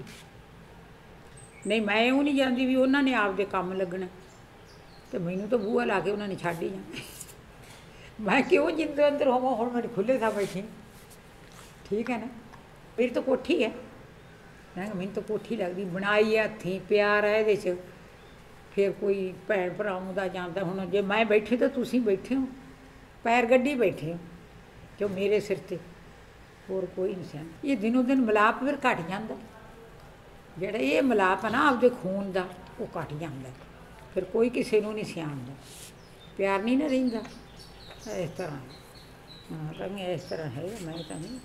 ਨਹੀਂ ਮੈਂ ਉਹ ਨਹੀਂ ਜਾਂਦੀ ਵੀ ਉਹਨਾਂ ਨੇ ਆਪਦੇ ਕੰਮ ਲੱਗਣਾ, ਤੇ ਮੈਨੂੰ ਤਾਂ ਬੂਹਾ ਲਾ ਕੇ ਉਹਨਾਂ ਨੇ ਛੱਡ ਹੀ ਜਾਣਾ। ਮੈਂ ਕਿਉਂ ਜਿੰਦੇ ਅੰਦਰ ਹੋਵਾਂ, ਹੁਣ ਮੈਨੂੰ ਖੁੱਲ੍ਹੇ ਥਾਂ ਬੈਠੀ, ਠੀਕ ਹੈ ਨਾ। ਮੇਰੀ ਤਾਂ ਕੋਠੀ ਹੈ, ਮੈਂ ਕਿਹਾ ਮੈਨੂੰ ਤਾਂ ਕੋਠੀ ਲੱਗਦੀ, ਬਣਾਈ ਆ ਹੱਥੀਂ, ਪਿਆਰ ਹੈ ਇਹਦੇ 'ਚ। ਫਿਰ ਕੋਈ ਭੈਣ ਭਰਾਵਾਂ ਦਾ ਜਾਂਦਾ, ਹੁਣ ਜੇ ਮੈਂ ਬੈਠੀ ਤਾਂ ਤੁਸੀਂ ਬੈਠੇ ਹੋ, ਪੈਰ ਗੱਡੀ ਬੈਠੇ ਹੋ ਜੋ ਮੇਰੇ ਸਿਰ 'ਤੇ, ਹੋਰ ਕੋਈ ਨਹੀਂ ਸਿਆਣਾ। ਇਹ ਦਿਨੋਂ ਦਿਨ ਮਿਲਾਪ ਫਿਰ ਘੱਟ ਜਾਂਦਾ, ਜਿਹੜਾ ਇਹ ਮਿਲਾਪ ਹੈ ਨਾ ਆਪਦੇ ਖੂਨ ਦਾ, ਉਹ ਘੱਟ ਜਾਂਦਾ, ਫਿਰ ਕੋਈ ਕਿਸੇ ਨੂੰ ਨਹੀਂ ਸਿਆਣਦਾ, ਪਿਆਰ ਨਹੀਂ ਨਾ ਰਹਿੰਦਾ। ਇਸ ਤਰ੍ਹਾਂ ਹਾਂ ਤਾਂ ਇਸ ਤਰ੍ਹਾਂ ਹੈ, ਮੈਂ ਤਾਂ ਨਹੀਂ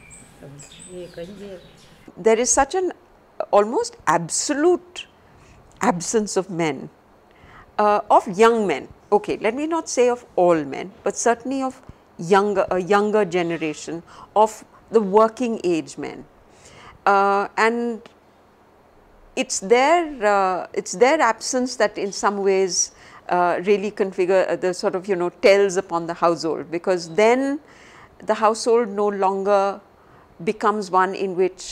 ਇਹ ਕਹਿੰਦੇ। There is such an almost absolute absence of men, uh, of young men. Okay, let me not say of all men, but certainly of younger, a younger generation, of the working age men, uh, and it's their uh, it's their absence that in some ways uh, really configure uh, the sort of you know tells upon the household, because then the household no longer becomes one in which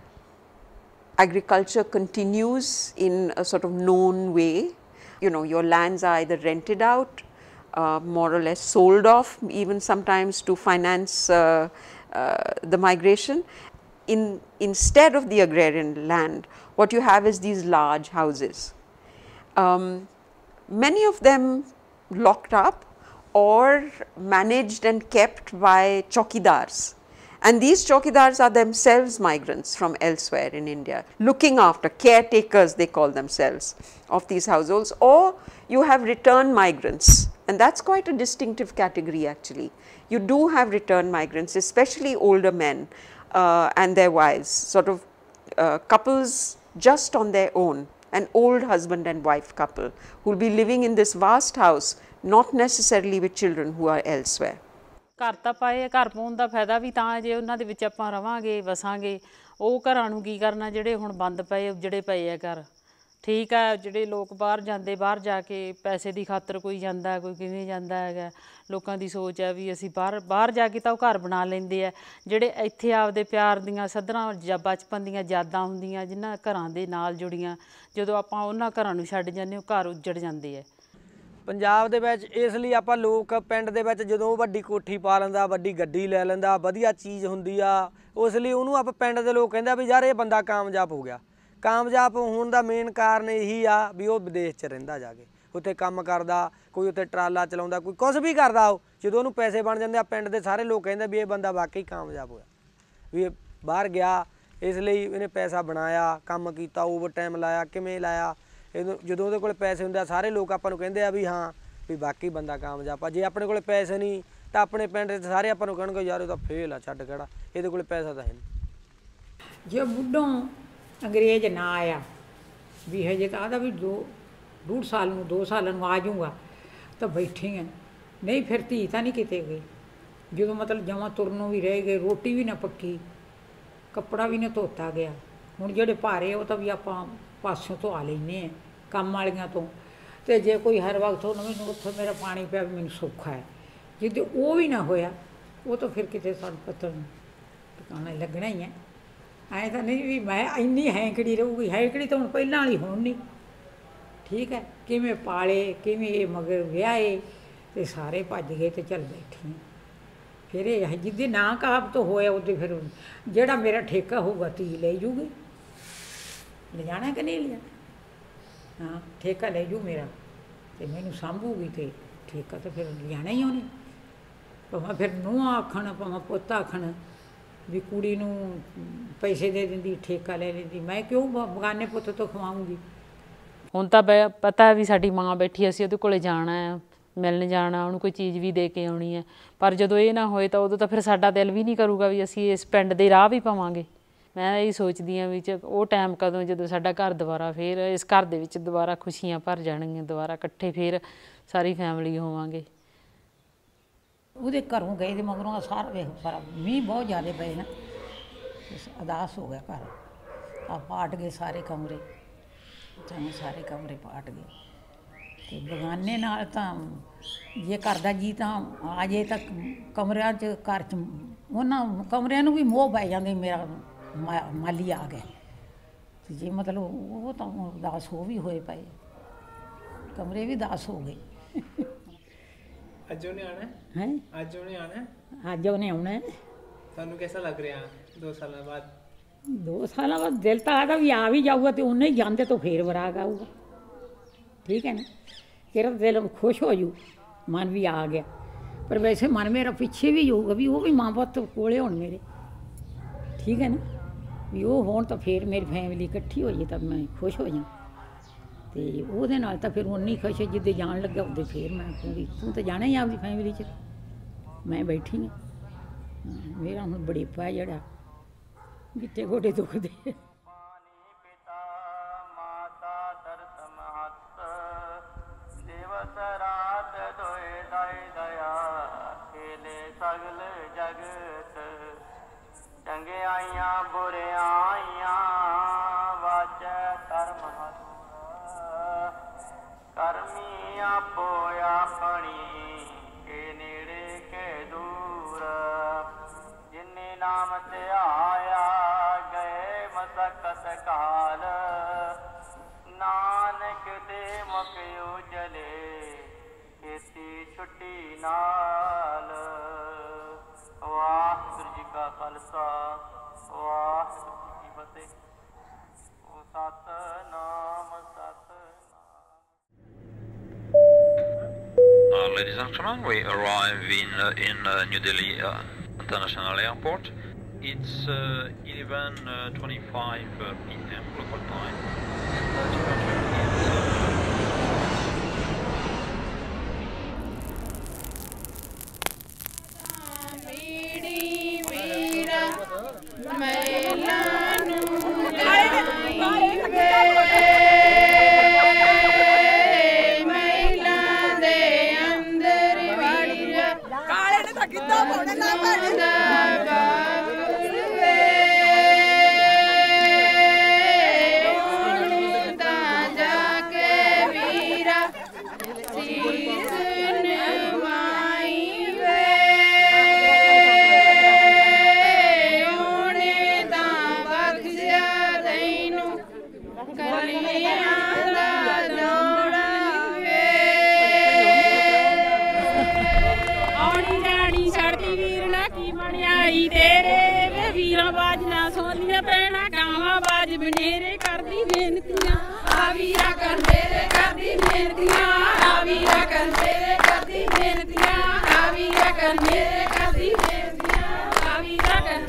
agriculture continues in a sort of known way. You know, your lands are either rented out, uh, more or less sold off, even sometimes to finance uh, uh, the migration. In, instead of the agrarian land, what you have is these large houses. Um, many of them locked up or managed and kept by chowkidars. And these chowkidars are themselves migrants from elsewhere in India, looking after, caretakers they call themselves, of these households. Or you have return migrants, and that's quite a distinctive category actually. You do have return migrants, especially older men uh, and their wives, sort of uh, couples just on their own, an old husband and wife couple who will be living in this vast house, not necessarily with children who are elsewhere. ਘਰ ਤਾਂ ਪਾਏ, ਘਰ ਪਾਉਣ ਦਾ ਫਾਇਦਾ ਵੀ ਤਾਂ ਜੇ ਉਹਨਾਂ ਦੇ ਵਿੱਚ ਆਪਾਂ ਰਵਾਂਗੇ ਵਸਾਂਗੇ। ਉਹ ਘਰਾਂ ਨੂੰ ਕੀ ਕਰਨਾ ਜਿਹੜੇ ਹੁਣ ਬੰਦ ਪਏ ਉਜੜੇ ਪਏ ਆ ਘਰ। ਠੀਕ ਆ, ਜਿਹੜੇ ਲੋਕ ਬਾਹਰ ਜਾਂਦੇ, ਬਾਹਰ ਜਾ ਕੇ ਪੈਸੇ ਦੀ ਖਾਤਰ ਕੋਈ ਜਾਂਦਾ, ਕੋਈ ਕਿਵੇਂ ਜਾਂਦਾ ਹੈਗਾ। ਲੋਕਾਂ ਦੀ ਸੋਚ ਹੈ ਵੀ ਅਸੀਂ ਬਾਹਰ ਬਾਹਰ ਜਾ ਕੇ ਤਾਂ ਉਹ ਘਰ ਬਣਾ ਲੈਂਦੇ ਆ, ਜਿਹੜੇ ਇੱਥੇ ਆਪਦੇ ਪਿਆਰ ਦੀਆਂ ਸੱਧਰਾਂ ਜਾਂ ਬਚਪਨ ਦੀਆਂ ਯਾਦਾਂ ਹੁੰਦੀਆਂ ਜਿਨ੍ਹਾਂ ਘਰਾਂ ਦੇ ਨਾਲ ਜੁੜੀਆਂ, ਜਦੋਂ ਆਪਾਂ ਉਹਨਾਂ ਘਰਾਂ ਨੂੰ ਛੱਡ ਜਾਂਦੇ ਉਹ ਘਰ ਉੱਜੜ ਜਾਂਦੇ ਆ। ਪੰਜਾਬ ਦੇ ਵਿੱਚ ਇਸ ਲਈ ਆਪਾਂ ਲੋਕ ਪਿੰਡ ਦੇ ਵਿੱਚ ਜਦੋਂ ਵੱਡੀ ਕੋਠੀ ਪਾ ਲੈਂਦਾ, ਵੱਡੀ ਗੱਡੀ ਲੈ ਲੈਂਦਾ, ਵਧੀਆ ਚੀਜ਼ ਹੁੰਦੀ ਆ, ਉਸ ਲਈ ਉਹਨੂੰ ਆਪਾਂ ਪਿੰਡ ਦੇ ਲੋਕ ਕਹਿੰਦੇ ਆ ਵੀ ਯਾਰ ਇਹ ਬੰਦਾ ਕਾਮਯਾਬ ਹੋ ਗਿਆ। ਕਾਮਯਾਬ ਹੋਣ ਦਾ ਮੇਨ ਕਾਰਨ ਇਹੀ ਆ ਵੀ ਉਹ ਵਿਦੇਸ਼ 'ਚ ਰਹਿੰਦਾ, ਜਾ ਕੇ ਉੱਥੇ ਕੰਮ ਕਰਦਾ, ਕੋਈ ਉੱਥੇ ਟਰਾਲਾ ਚਲਾਉਂਦਾ, ਕੋਈ ਕੁਛ ਵੀ ਕਰਦਾ। ਉਹ ਜਦੋਂ ਉਹਨੂੰ ਪੈਸੇ ਬਣ ਜਾਂਦੇ ਆ, ਪਿੰਡ ਦੇ ਸਾਰੇ ਲੋਕ ਕਹਿੰਦੇ ਵੀ ਇਹ ਬੰਦਾ ਵਾਕਈ ਕਾਮਯਾਬ ਹੋਇਆ, ਵੀ ਇਹ ਬਾਹਰ ਗਿਆ, ਇਸ ਲਈ ਇਹਨੇ ਪੈਸਾ ਬਣਾਇਆ, ਕੰਮ ਕੀਤਾ, ਓਵਰ ਟਾਈਮ ਲਾਇਆ, ਕਿਵੇਂ ਲਾਇਆ। ਇਹਨੂੰ ਜਦੋਂ ਉਹਦੇ ਕੋਲ ਪੈਸੇ ਹੁੰਦੇ ਆ, ਸਾਰੇ ਲੋਕ ਆਪਾਂ ਨੂੰ ਕਹਿੰਦੇ ਆ ਵੀ ਹਾਂ ਵੀ ਵਾਕਈ ਬੰਦਾ ਕਾਮਯਾਬ ਆ। ਜੇ ਆਪਣੇ ਕੋਲ ਪੈਸੇ ਨਹੀਂ ਤਾਂ ਆਪਣੇ ਪਿੰਡ ਦੇ ਸਾਰੇ ਆਪਾਂ ਨੂੰ ਕਹਿਣਗੇ ਯਾਰ ਇਹ ਤਾਂ ਫੇਲ ਆ, ਛੱਡ ਕਿਹੜਾ, ਇਹਦੇ ਕੋਲ ਪੈਸਾ ਤਾਂ ਹੈ ਨਹੀਂ। ਜੇ ਬੁੱਢੋਂ ਅੰਗਰੇਜ਼ ਨਾ ਆਇਆ ਵੀ ਹਜੇ ਤਾਂ ਆਦਾ ਵੀ ਦੋ ਡੂਢ ਸਾਲ ਨੂੰ ਦੋ ਸਾਲਾਂ ਨੂੰ ਆ ਜਾਊਗਾ ਤਾਂ ਬੈਠੇ ਆ, ਨਹੀਂ ਫਿਰ ਧੀ ਤਾਂ ਨਹੀਂ ਕਿਤੇ ਗਈ। ਜਦੋਂ ਮਤਲਬ ਜਮਾਂ ਤੁਰਨ ਨੂੰ ਵੀ ਰਹਿ ਗਏ, ਰੋਟੀ ਵੀ ਨਾ ਪੱਕੀ, ਕੱਪੜਾ ਵੀ ਨਾ ਧੋਤਾ ਗਿਆ। ਹੁਣ ਜਿਹੜੇ ਭਾਰੇ ਉਹ ਤਾਂ ਵੀ ਆਪਾਂ ਪਾਸਿਓਂ ਧਵਾ ਲੈਂਦੇ ਹਾਂ ਕੰਮ ਵਾਲੀਆਂ ਤੋਂ, ਅਤੇ ਜੇ ਕੋਈ ਹਰ ਵਕਤ ਉਹਨੂੰ ਮੈਨੂੰ ਉੱਥੋਂ ਮੇਰਾ ਪਾਣੀ ਪਿਆ ਵੀ ਮੈਨੂੰ ਸੌਖਾ ਹੈ, ਜਿੱਦੇ ਉਹ ਵੀ ਨਾ ਹੋਇਆ ਉਹ ਤਾਂ ਫਿਰ ਕਿਤੇ ਸਾਨੂੰ ਪਤਾ ਟਿਕਾਣਾ ਲੱਗਣਾ ਹੀ ਹੈ। ਐਂ ਤਾਂ ਨਹੀਂ ਵੀ ਮੈਂ ਇੰਨੀ ਹੈਂਕੜੀ ਰਹੂਗੀ, ਹੈਂਕੜੀ ਤਾਂ ਹੁਣ ਪਹਿਲਾਂ ਵਾਲੀ ਹੁਣ ਨਹੀਂ, ਠੀਕ ਹੈ। ਕਿਵੇਂ ਪਾਲੇ, ਕਿਵੇਂ ਇਹ ਮਗਰ ਵਿਆਹੇ, ਤੇ ਸਾਰੇ ਭੱਜ ਗਏ ਤੇ ਚੱਲ ਬੈਠੀ। ਫਿਰ ਇਹ ਜਿੱਦੇ ਨਾ ਕਾਬ ਤੋਂ ਹੋਇਆ ਉਹਦੇ ਫਿਰ ਜਿਹੜਾ ਮੇਰਾ ਠੇਕਾ ਹੋਊਗਾ ਤੀ ਲੈ ਜੂਗੀ। ਲਿਜਾਣਾ ਕਿ ਨਹੀਂ ਲਿਜਾਣਾ? ਹਾਂ, ਠੇਕਾ ਲੈ ਜੂ ਮੇਰਾ ਤੇ ਮੈਨੂੰ ਸਾਂਭੂਗੀ ਤੇ ਠੇਕਾ ਤਾਂ ਫਿਰ ਲਿਜਾਣਾ ਹੀ ਉਹਨੇ। ਭਾਵੇਂ ਫਿਰ ਨੂੰਹਾਂ ਆਖਣ, ਭਾਵੇਂ ਪੁੱਤ ਆਖਣ ਵੀ ਕੁੜੀ ਨੂੰ ਪੈਸੇ ਦੇ ਦਿੰਦੀ, ਠੇਕਾ ਲੈ ਲੈਂਦੀ, ਮੈਂ ਕਿਉਂ ਬਗਾਨੇ ਪੁੱਤ ਤੋਂ ਖਵਾਉਂਗੀ। ਹੁਣ ਤਾਂ ਬ ਪਤਾ ਵੀ ਸਾਡੀ ਮਾਂ ਬੈਠੀ, ਅਸੀਂ ਉਹਦੇ ਕੋਲੇ ਜਾਣਾ ਹੈ, ਮਿਲਣ ਜਾਣਾ, ਉਹਨੂੰ ਕੋਈ ਚੀਜ਼ ਵੀ ਦੇ ਕੇ ਆਉਣੀ ਹੈ। ਪਰ ਜਦੋਂ ਇਹ ਨਾ ਹੋਏ ਤਾਂ ਉਦੋਂ ਤਾਂ ਫਿਰ ਸਾਡਾ ਦਿਲ ਵੀ ਨਹੀਂ ਕਰੂਗਾ ਵੀ ਅਸੀਂ ਇਸ ਪਿੰਡ ਦੇ ਰਾਹ ਵੀ ਪਾਵਾਂਗੇ। ਮੈਂ ਇਹ ਸੋਚਦੀ ਹਾਂ ਵੀ ਚ ਉਹ ਟਾਈਮ ਕਦੋਂ ਜਦੋਂ ਸਾਡਾ ਘਰ ਦੁਬਾਰਾ ਫਿਰ ਇਸ ਘਰ ਦੇ ਵਿੱਚ ਦੁਬਾਰਾ ਖੁਸ਼ੀਆਂ ਭਰ ਜਾਣਗੀਆਂ, ਦੁਬਾਰਾ ਇਕੱਠੇ ਫਿਰ ਸਾਰੀ ਫੈਮਿਲੀ ਹੋਵਾਂਗੇ। ਉਹਦੇ ਘਰੋਂ ਗਏ ਤੇ ਮਗਰੋਂ ਸਾਰਾ ਵੇਖ ਪਰ ਮੀਂਹ ਬਹੁਤ ਜ਼ਿਆਦਾ ਪਏ ਨਾ, ਉਦਾਸ ਹੋ ਗਿਆ ਘਰ। ਆ ਪਾਟ ਗਏ ਸਾਰੇ ਕਮਰੇ, ਚਾਹੇ ਸਾਰੇ ਕਮਰੇ ਪਾਟ ਗਏ। ਤੇ ਬਗਾਨੇ ਨਾਲ ਤਾਂ ਜੇ ਘਰ ਦਾ ਜੀ ਤਾਂ ਆ ਜੇ ਤਾਂ ਕਮਰਿਆਂ 'ਚ ਘਰ 'ਚ ਉਹਨਾਂ ਕਮਰਿਆਂ ਨੂੰ ਵੀ ਮੋਹ ਪੈ ਜਾਂਦੇ, ਮੇਰਾ ਮਾ ਮਾਲੀ ਆ ਗਿਆ। ਤੇ ਜੇ ਮਤਲਬ ਉਹ ਤਾਂ ਉਦਾਸ ਹੋ ਵੀ ਹੋਏ ਪਏ, ਕਮਰੇ ਵੀ ਉਦਾਸ ਹੋ ਗਏ। ਅੱਜ ਉਹਨੇ ਆਉਣਾ ਹੈ? ਅੱਜ ਉਹਨੇ ਆਉਣਾ ਅੱਜ ਉਹਨੇ ਆਉਣਾ। ਤੁਹਾਨੂੰ ਕਿਹਦਾ ਲੱਗ ਰਿਹਾ ਦੋ ਸਾਲਾਂ ਬਾਅਦ? ਦੋ ਸਾਲਾਂ ਬਾਅਦ ਦਿਲ ਤਾਂ ਆਦਾ ਵੀ ਆ ਵੀ ਜਾਊਗਾ ਤੇ ਉਹਨੇ ਹੀ ਜਾਂਦੇ ਤੋਂ ਫੇਰ ਵਰਾਗ ਆਊਗਾ, ਠੀਕ ਹੈ ਨਾ। ਤੇਰਾ ਦਿਲ ਖੁਸ਼ ਹੋ ਜੂ, ਮਨ ਵੀ ਆ ਗਿਆ। ਪਰ ਵੈਸੇ ਮਨ ਮੇਰਾ ਪਿੱਛੇ ਵੀ ਹੋਊਗਾ ਵੀ ਉਹ ਵੀ ਮਾਂ ਪੁੱਤ ਕੋਲੇ ਹੋਣ ਮੇਰੇ, ਠੀਕ ਹੈ ਨਾ। ਵੀ ਉਹ ਹੋਣ ਤਾਂ ਫਿਰ ਮੇਰੀ ਫੈਮਿਲੀ ਇਕੱਠੀ ਹੋ ਜੇ ਤਾਂ ਮੈਂ ਖੁਸ਼ ਹੋ ਜਾ। ਤੇ ਉਹਦੇ ਨਾਲ ਤਾਂ ਫਿਰ ਉਨੀ ਖੁਸ਼ ਜਿੱਦੇ ਜਾਣ ਲੱਗਾ ਉਹਦੇ ਫਿਰ ਮੈਂ ਕਹੂੰਗੀ ਤੂੰ ਤਾਂ ਜਾਣਾ ਹੀ ਆਪਦੀ ਫੈਮਿਲੀ 'ਚ, ਮੈਂ ਬੈਠੀ ਹਾਂ। ਮੇਰਾ ਹੁਣ ਬੜੇਪਾ ਹੈ ਜਿਹੜਾ ਗਿੱਟੇ ਗੋਡੇ ਦੁਖਦੇ। ਚੰਗਿਆਈਆਂ ਬੁਰਿਆਈਆਂ ਵਾਜੈ ਕਰਮ ਹਸੂਰ, ਕਰਮੀ ਆਪੋ ਆਪਣੀ ਕੇ ਨੇੜੇ ਕੇ ਦੂਰ। ਜਿਨੇ ਨਾਮ ਤੇ ਆਇਆ ਗਏ ਮਸਕਤ ਕਾਲ, ਨਾਨਕ ਦੇ ਮੁਖ ਉਜਲੇ ਕੀਤੀ ਛੁੱਟੀ ਨਾਲ। ਵਾਹਿਗੁਰੂ ਜੀ ਕਾ ਖਾਲਸਾ, ਵਾਹਿਗੁਰੂ ਜੀ ਕੀ ਫਤਿਹ। ਉਹ Satnam Satnam. Uh, ladies and gentlemen, we arrive in uh, in uh, New Delhi uh, International Airport. It's uh, eleven twenty-five uh, p m local time. ਬਨੇਰੇ ਕਰਦੀ ਬੇਨਤੀਆਂ ਆ ਵੀਰਾ ਕਰ ਮੇਰੇ ਕਰਦੀ ਬੇਨਤੀਆਂ ਆ ਵੀਰਾ ਕਰ ਮੇਰੇ ਕਰਦੀ ਬੇਨਤੀਆਂ ਆ ਵੀਰਾ ਕਰ ਮੇਰੇ ਕਰਦੀ ਬੇਨਤੀਆਂ ਆ ਵੀਰਾ ਕਰ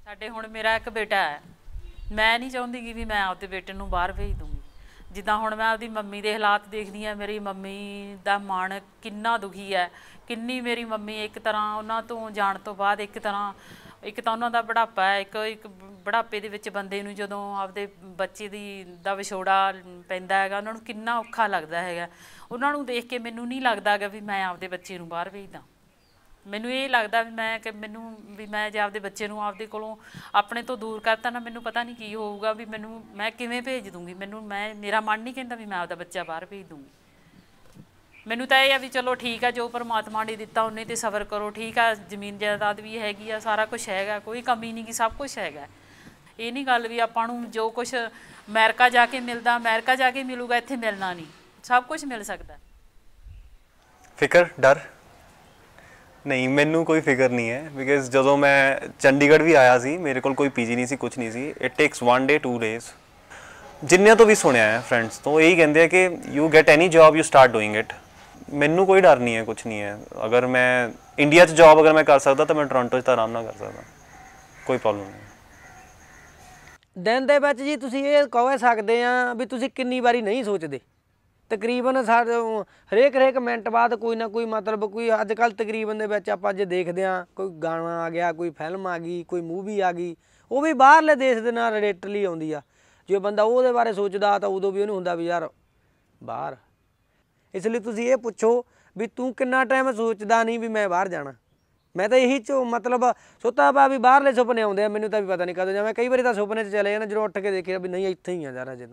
ਸਾਡੇ ਹੁਣ ਮੇਰਾ ਇੱਕ ਬੇਟਾ ਹੈ, ਮੈਂ ਨਹੀਂ ਚਾਹੁੰਦੀ ਕਿ ਵੀ ਮੈਂ ਆਪਦੇ ਬੇਟੇ ਨੂੰ ਬਾਹਰ ਭੇਜ ਦੂੰਗੀ। ਜਿੱਦਾਂ ਹੁਣ ਮੈਂ ਆਪਦੀ ਮੰਮੀ ਦੇ ਹਾਲਾਤ ਦੇਖਦੀ ਹਾਂ, ਮੇਰੀ ਮੰਮੀ ਦਾ ਮਨ ਕਿੰਨਾ ਦੁਖੀ ਹੈ, ਕਿੰਨੀ ਮੇਰੀ ਮੰਮੀ ਇੱਕ ਤਰ੍ਹਾਂ ਉਹਨਾਂ ਤੋਂ ਜਾਣ ਤੋਂ ਬਾਅਦ ਇੱਕ ਤਰ੍ਹਾਂ ਇੱਕ ਤਾਂ ਉਹਨਾਂ ਦਾ ਬੁਢਾਪਾ ਹੈ, ਇੱਕ ਇੱਕ ਬੁਢਾਪੇ ਦੇ ਵਿੱਚ ਬੰਦੇ ਨੂੰ ਜਦੋਂ ਆਪਦੇ ਬੱਚੇ ਦੀ ਦਾ ਵਿਛੋੜਾ ਪੈਂਦਾ ਹੈਗਾ ਉਹਨਾਂ ਨੂੰ ਕਿੰਨਾ ਔਖਾ ਲੱਗਦਾ ਹੈਗਾ। ਉਹਨਾਂ ਨੂੰ ਦੇਖ ਕੇ ਮੈਨੂੰ ਨਹੀਂ ਲੱਗਦਾ ਹੈਗਾ ਵੀ ਮੈਂ ਆਪਦੇ ਬੱਚੇ ਨੂੰ ਬਾਹਰ ਭੇਜਦਾ। ਮੈਨੂੰ ਇਹ ਲੱਗਦਾ ਵੀ ਮੈਂ ਕਿ ਮੈਨੂੰ ਵੀ ਮੈਂ ਜੇ ਆਪਦੇ ਬੱਚੇ ਨੂੰ ਆਪਦੇ ਕੋਲੋਂ ਆਪਣੇ ਤੋਂ ਦੂਰ ਕਰਤਾ ਨਾ, ਮੈਨੂੰ ਪਤਾ ਨਹੀਂ ਕੀ ਹੋਊਗਾ ਵੀ ਮੈਨੂੰ ਮੈਂ ਕਿਵੇਂ ਭੇਜ ਦੂੰਗੀ। ਮੈਨੂੰ ਮੈਂ ਮੇਰਾ ਮਨ ਨਹੀਂ ਕਹਿੰਦਾ ਵੀ ਮੈਂ ਆਪਦਾ ਬੱਚਾ ਬਾਹਰ ਭੇਜ ਦੂੰਗੀ। ਮੈਨੂੰ ਤਾਂ ਇਹ ਆ ਵੀ ਚਲੋ ਠੀਕ ਆ, ਜੋ ਪਰਮਾਤਮਾ ਨੇ ਦਿੱਤਾ ਉਹਨੇ 'ਤੇ ਸਬਰ ਕਰੋ। ਠੀਕ ਆ, ਜ਼ਮੀਨ ਜਾਇਦਾਦ ਵੀ ਹੈਗੀ ਆ, ਸਾਰਾ ਕੁਛ ਹੈਗਾ, ਕੋਈ ਕਮੀ ਨਹੀਂ ਗੀ, ਸਭ ਕੁਛ ਹੈਗਾ। ਇਹ ਨਹੀਂ ਗੱਲ ਵੀ ਆਪਾਂ ਨੂੰ ਜੋ ਕੁਛ ਅਮਰੀਕਾ ਜਾ ਕੇ ਮਿਲਦਾ ਅਮਰੀਕਾ ਜਾ ਕੇ ਮਿਲੂਗਾ, ਇੱਥੇ ਮਿਲਣਾ ਨਹੀਂ, ਸਭ ਕੁਛ ਮਿਲ ਸਕਦਾ। ਫਿਕਰ ਡਰ ਨਹੀਂ, ਮੈਨੂੰ ਕੋਈ ਫਿਕਰ ਨਹੀਂ ਹੈ ਬਿਕਾਜ਼ ਜਦੋਂ ਮੈਂ ਚੰਡੀਗੜ੍ਹ ਵੀ ਆਇਆ ਸੀ ਮੇਰੇ ਕੋਲ ਕੋਈ ਪੀਜੀ ਨਹੀਂ ਸੀ, ਕੁਛ ਨਹੀਂ ਸੀ। It takes one day two days. ਜਿੰਨਿਆਂ ਤੋਂ ਵੀ ਸੁਣਿਆ ਹੈ ਫਰੈਂਡਸ ਤੋਂ ਇਹੀ ਕਹਿੰਦੇ ਆ ਕਿ you get any job you start doing it. ਮੈਨੂੰ ਕੋਈ ਡਰ ਨਹੀਂ ਹੈ, ਕੁਛ ਨਹੀਂ ਹੈ। ਅਗਰ ਮੈਂ ਇੰਡੀਆ 'ਚ ਜੋਬ ਅਗਰ ਮੈਂ ਕਰ ਸਕਦਾ ਤਾਂ ਮੈਂ ਟੋਰਾਂਟੋ 'ਚ ਤਾਂ ਆਰਾਮ ਨਾਲ ਕਰ ਸਕਦਾ, ਕੋਈ ਪ੍ਰੋਬਲਮ ਨਹੀਂ। ਦਿਨ ਦੇ ਵਿੱਚ ਜੀ ਤੁਸੀਂ ਇਹ ਕਹਿ ਸਕਦੇ ਆ ਵੀ ਤੁਸੀਂ ਕਿੰਨੀ ਵਾਰੀ ਨਹੀਂ ਸੋਚਦੇ। ਤਕਰੀਬਨ ਸਾਡੇ ਹਰੇਕ ਹਰੇਕ ਮਿੰਟ ਬਾਅਦ ਕੋਈ ਨਾ ਕੋਈ ਮਤਲਬ ਕੋਈ ਅੱਜ ਕੱਲ੍ਹ ਤਕਰੀਬਨ ਦੇ ਵਿੱਚ ਆਪਾਂ ਜੇ ਦੇਖਦੇ ਹਾਂ ਕੋਈ ਗਾਣਾ ਆ ਗਿਆ, ਕੋਈ ਫਿਲਮ ਆ ਗਈ, ਕੋਈ ਮੂਵੀ ਆ ਗਈ, ਉਹ ਵੀ ਬਾਹਰਲੇ ਦੇਸ਼ ਦੇ ਨਾਲ ਰਿਲੇਟਡਲੀ ਆਉਂਦੀ ਆ। ਜੇ ਬੰਦਾ ਉਹਦੇ ਬਾਰੇ ਸੋਚਦਾ ਤਾਂ ਉਦੋਂ ਵੀ ਉਹਨੂੰ ਹੁੰਦਾ ਵੀ ਯਾਰ ਬਾਹਰ। ਇਸ ਲਈ ਤੁਸੀਂ ਇਹ ਪੁੱਛੋ ਵੀ ਤੂੰ ਕਿੰਨਾ ਟਾਈਮ ਸੋਚਦਾ ਨਹੀਂ ਵੀ ਮੈਂ ਬਾਹਰ ਜਾਣਾ। ਮੈਂ ਤਾਂ ਇਹੀ ਚੋ ਮਤਲਬ ਸੁੱਤਾ ਪਿਆ ਵੀ ਬਾਹਰਲੇ ਸੁਪਨੇ ਆਉਂਦੇ ਆ, ਮੈਨੂੰ ਤਾਂ ਵੀ ਪਤਾ ਨਹੀਂ ਕਦੋਂ ਜਾਵਾਂ। ਕਈ ਵਾਰੀ ਤਾਂ ਸੁਪਨੇ 'ਚ ਚਲੇ ਜਾਣਾ, ਜਦੋਂ ਉੱਠ ਕੇ ਦੇਖਿਆ ਵੀ ਨਹੀਂ ਇੱਥੇ ਹੀ ਆ ਯਾਰ ਅਜੇ ਤਾਂ।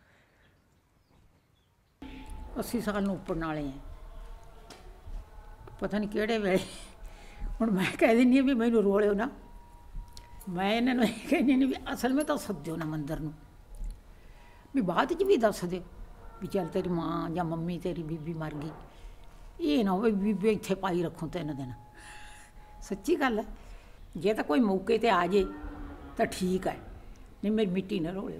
अस्सी साल ਨੂੰ ਉੱਪਰ ਵਾਲੇ ਆ, ਪਤਾ ਨਹੀਂ ਕਿਹੜੇ ਵੇਲੇ। ਹੁਣ ਮੈਂ ਕਹਿ ਦਿੰਦੀ ਹਾਂ ਵੀ ਮੈਨੂੰ ਰੋਲਿਓ ਨਾ, ਮੈਂ ਇਹਨਾਂ ਨੂੰ ਇਹ ਕਹਿੰਦੀ ਨਹੀਂ ਵੀ ਅਸਲ ਵਿੱਚ ਤਾਂ ਸੱਦਿਓ ਨਾ ਮੰਦਰ ਨੂੰ, ਵੀ ਬਾਅਦ 'ਚ ਵੀ ਦੱਸ ਦਿਓ ਵੀ ਚੱਲ ਤੇਰੀ ਮਾਂ ਜਾਂ ਮੰਮੀ ਤੇਰੀ ਬੀਬੀ ਮਰ ਗਈ, ਇਹ ਨਾ ਹੋਵੇ ਬੀਬੀ ਇੱਥੇ ਪਾਈ ਰੱਖੋ ਤਿੰਨ ਦਿਨ। ਸੱਚੀ ਗੱਲ ਹੈ, ਜੇ ਤਾਂ ਕੋਈ ਮੌਕੇ 'ਤੇ ਆ ਜੇ ਤਾਂ ਠੀਕ ਹੈ, ਨਹੀਂ ਮੇਰੀ ਮਿੱਟੀ ਨਾ ਰੋਲਿਓ।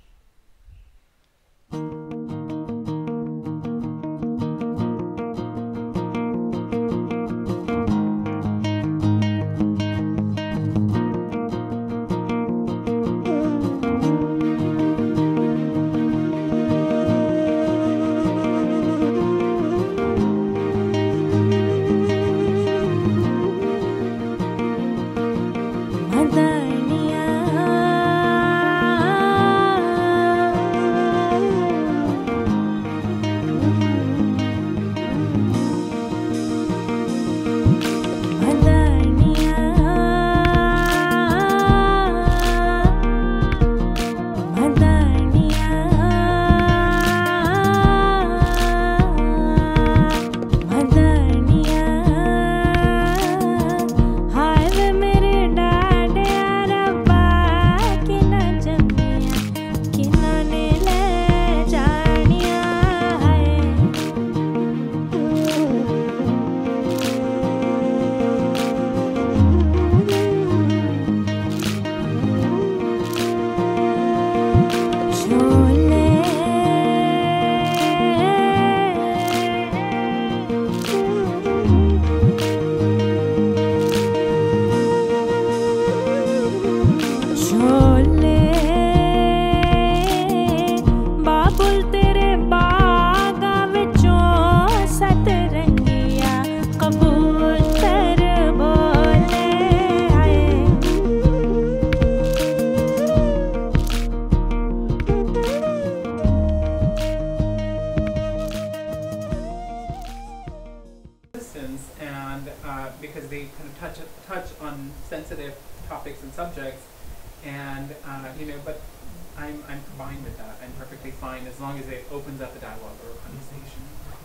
and uh, you know, but I'm I'm fine with that. I'm perfectly fine as long as it opens up a dialogue or a conversation.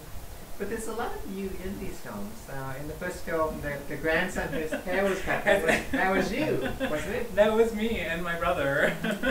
But there's a lot of you in these films. Uh, in the first film, the, the grandson whose hair was cut, that was you, wasn't it? That was me and my brother.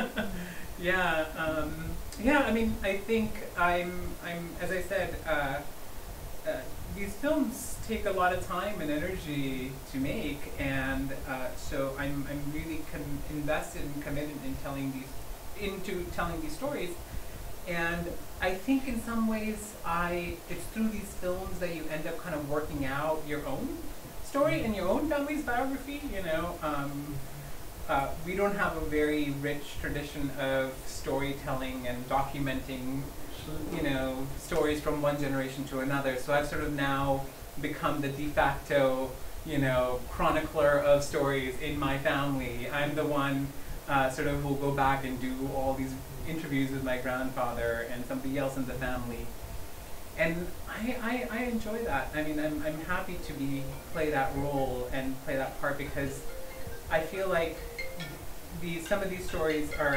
yeah, um, yeah. I mean, I think I'm I'm as I said. Uh, uh, these films take a lot of time and energy to make, and uh, so I'm I'm really com- invested and committed in telling these into telling these stories. And I think in some ways, I it's through these films that you end up kind of working out your own story and your own family's biography. You know, um, uh, we don't have a very rich tradition of storytelling and documenting, you know, stories from one generation to another. So I've sort of now become the de facto, you know, chronicler of stories in my family. I'm the one uh, sort of who'll go back and do all these interviews with my grandfather and somebody else in the family. And I, I, I enjoy that. I mean, I'm, I'm happy to be play that role and play that part, because I feel like these some of these stories are,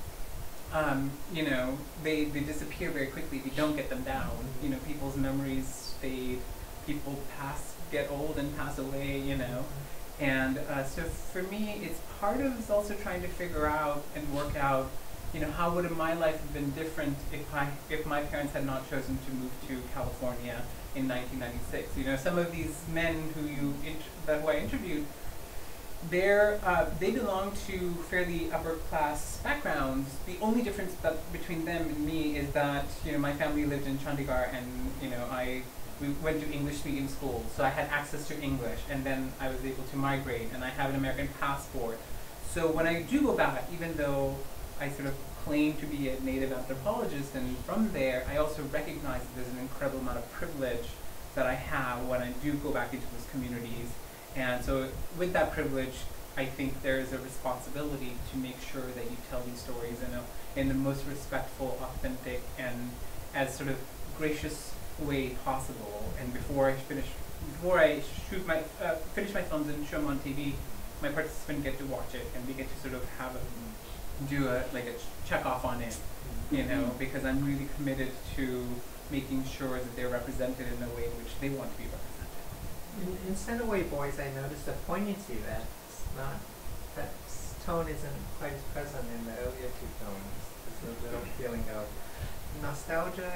um, you know, they, they disappear very quickly if you don't get them down. You know, people's memories fade, people pass, get old and pass away, you know. And uh, so for me, it's part of it's also trying to figure out and work out, you know, how would my life have been different if I, if my parents had not chosen to move to California in nineteen ninety-six. You know, some of these men who you int that who I interviewed, they're uh, they belong to fairly upper class backgrounds. The only difference that between them and me is that, you know, my family lived in Chandigarh, and you know, I we went to English speaking schools, so I had access to English, and then I was able to migrate, and I have an American passport. So when I do go back, even though I sort of claim to be a native anthropologist, and from there I also recognize that there's an incredible amount of privilege that I have when I do go back into those communities. And so with that privilege, I think there is a responsibility to make sure that you tell these stories in, a, in the most respectful, authentic, and as sort of gracious way possible. And before I finish, before I shoot my, uh, finish my films and show them on T V, my participants get to watch it, and we get to sort of have a do a like a ch check off on it, you know, because I'm really committed to making sure that they're represented in the way in which they want to be represented. In, in Send Away Boys, I noticed a poignancy that's not, that tone isn't quite as present in the earlier two films. There's a little feeling of nostalgia.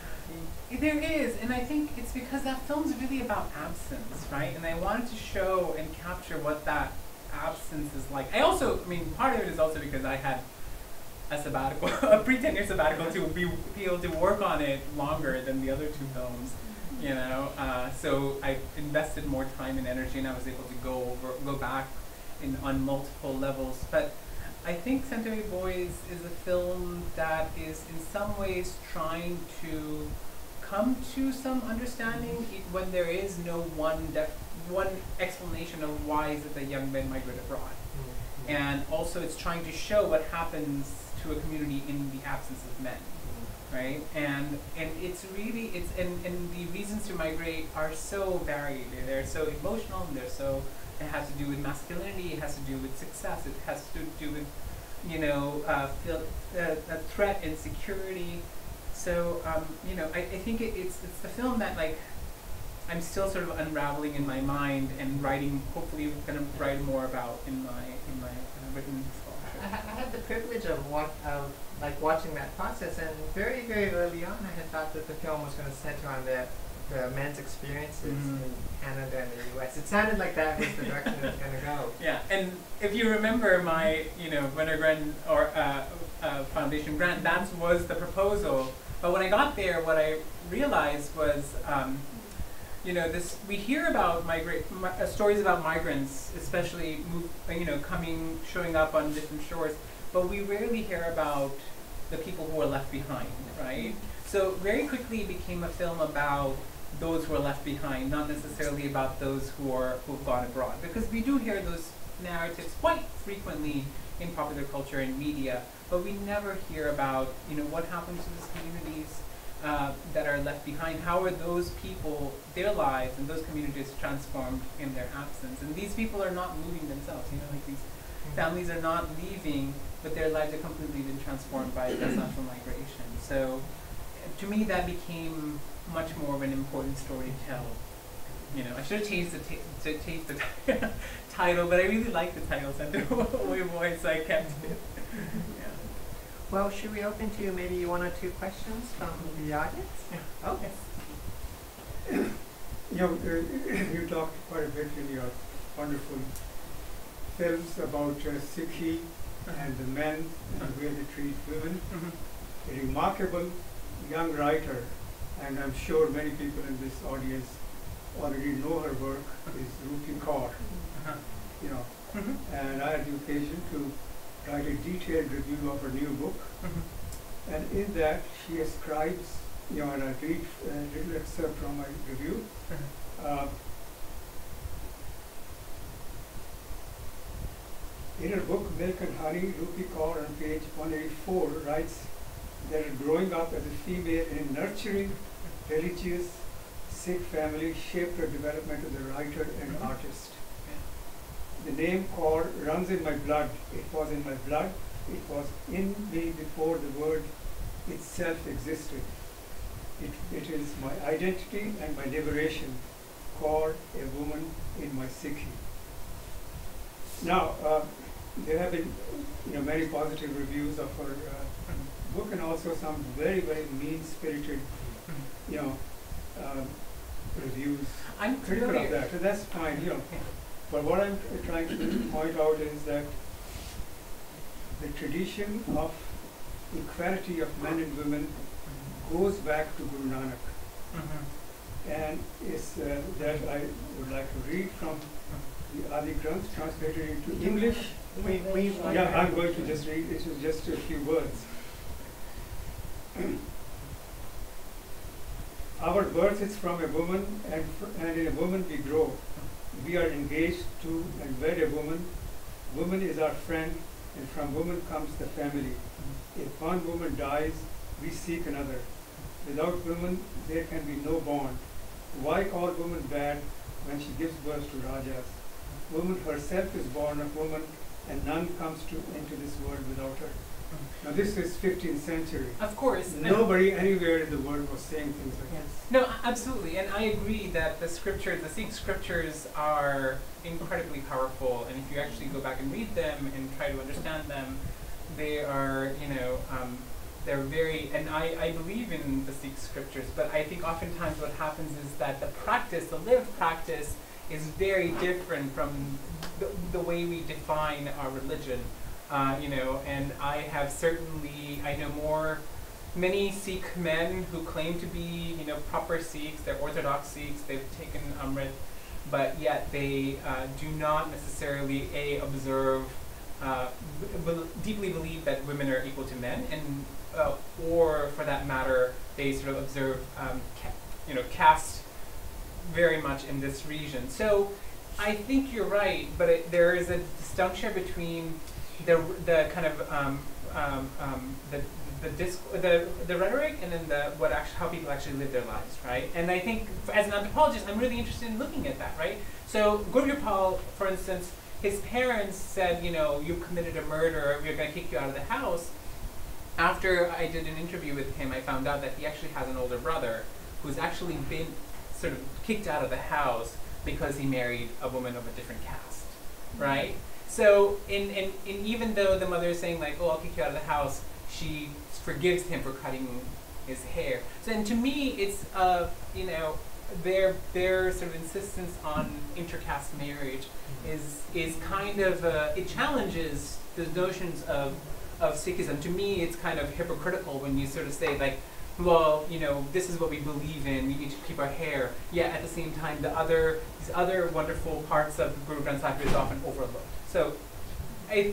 There is, and I think it's because that film's really about absence, right? And I wanted to show and capture what that absence is like. I also, I mean, part of it is also because I had a sabbatical, a pre-tenure sabbatical to be, be able to work on it longer than the other two films, you know. Uh, so I invested more time and energy, and I was able to go over, go back in on multiple levels. But I think Send Away Boys is a film that is in some ways trying to come to some understanding when there is no one def one explanation of why is it that young men migrate abroad. Mm-hmm. And also it's trying to show what happens to a community in the absence of men, mm-hmm. right? And and it's really, it's and, and the reasons to migrate are so varied. They're so emotional, and they're so, it has to do with masculinity, it has to do with success, it has to do with, you know, uh, feel, uh, a threat and security. So, um, you know, I, I think it, it's, it's the film that, like, I'm still sort of unraveling in my mind and writing, hopefully going to write more about in my, in my uh, written scholarship. I, ha I had the privilege of, what, of like watching that process, and very, very early on I had thought that the film was going to center on the, the men's experiences mm-hmm. in Canada and the U S. It sounded like that was the direction it was going to go. Yeah, and if you remember my, you know, Winter Grant or uh, uh, Foundation grant, that was the proposal. But when I got there, what I realized was, um, you know, this we hear about migrate mi uh, stories about migrants, especially move, you know, coming, showing up on different shores, but we rarely hear about the people who are left behind, right? So very quickly it became a film about those who are left behind, not necessarily about those who are who've gone abroad, because we do hear those narratives quite frequently in popular culture and media, but we never hear about, you know, what happens to those communities uh, that are left behind. How are those people, their lives and those communities transformed in their absence? And these people are not moving themselves, you know, like these mm-hmm. families are not leaving, but their lives are completely been transformed by transnational migration. So to me that became much more of an important story to tell. You know, I should have changed the, to change the title, but I really like the title Send Away Boys, so I kept it. Yeah. Well, should we open to maybe one or two questions from the audience? Yeah. Okay. You know, you talked quite a bit in your wonderful films about uh, Sikhi uh-huh. and the men and the way they treat women. Mm-hmm. A remarkable young writer, and I'm sure many people in this audience already know her work, is Rupi Kaur. Uh-huh. You know, mm-hmm. and I had the occasion to write a detailed review of her new book. Mm-hmm. And in that, she ascribes, you know, and I read a uh, little excerpt from my review. Mm-hmm. uh, in her book, Milk and Honey, Rupi Kaur on page one eighty-four writes that growing up as a female in a nurturing, religious, Sikh family shaped her development as a writer and mm-hmm. artist. The name Kaur runs in my blood. It was in my blood. It was in me before the word itself existed. It, it is my identity and my liberation. Kaur, a woman in my Sikhi. Now, uh, there have been, you know, many positive reviews of her uh, book, and also some very, very mean-spirited, you know, um, reviews. I'm critical of that. So that's fine, you know. But what I'm trying to point out is that the tradition of equality of men and women goes back to Guru Nanak. Mm-hmm. And is uh, that I would like to read from the Adi Granth, translated into English. We, we, yeah, I'm going to just read, it is just a few words. Our birth is from a woman, and, fr and in a woman we grow. We are engaged to and wed a woman. Woman is our friend, and from woman comes the family. If one woman dies, we seek another. Without woman, there can be no bond. Why call woman bad when she gives birth to Rajas? Woman herself is born of woman, and none comes to into this world without her. Now this is fifteenth century. Of course. Nobody anywhere in the world was saying things like yes. this. No, absolutely. And I agree that the scriptures, the Sikh scriptures are incredibly powerful. And if you actually go back and read them and try to understand them, they are, you know, um, they're very, and I, I believe in the Sikh scriptures, but I think oftentimes what happens is that the practice, the lived practice, is very different from the, the way we define our religion. Uh, you know, and I have certainly, I know more, many Sikh men who claim to be, you know, proper Sikhs, they're Orthodox Sikhs, they've taken Amrit, but yet they uh, do not necessarily, A, observe, uh, be deeply believe that women are equal to men, and uh, or for that matter, they sort of observe, um, ca you know, caste very much in this region. So I think you're right, but it, there is a distinction between the the kind of um, um, um, the the, disc the the rhetoric and then the what actually how people actually live their lives, right? And I think as an anthropologist, I'm really interested in looking at that, right? So Guryapal, for instance, his parents said, you know, you committed a murder, we're going to kick you out of the house. After I did an interview with him, I found out that he actually has an older brother who's actually been sort of kicked out of the house because he married a woman of a different caste, right? So, in, in, in even though the mother is saying like, oh, I'll kick you out of the house, she forgives him for cutting his hair. So, and to me, it's, uh, you know, their, their sort of insistence on intercaste marriage is, is kind of, uh, it challenges the notions of, of Sikhism. To me, it's kind of hypocritical when you sort of say like, well, you know, this is what we believe in, we need to keep our hair, yet at the same time, the other, these other wonderful parts of the Guru Granth Sahib is often overlooked. So, I,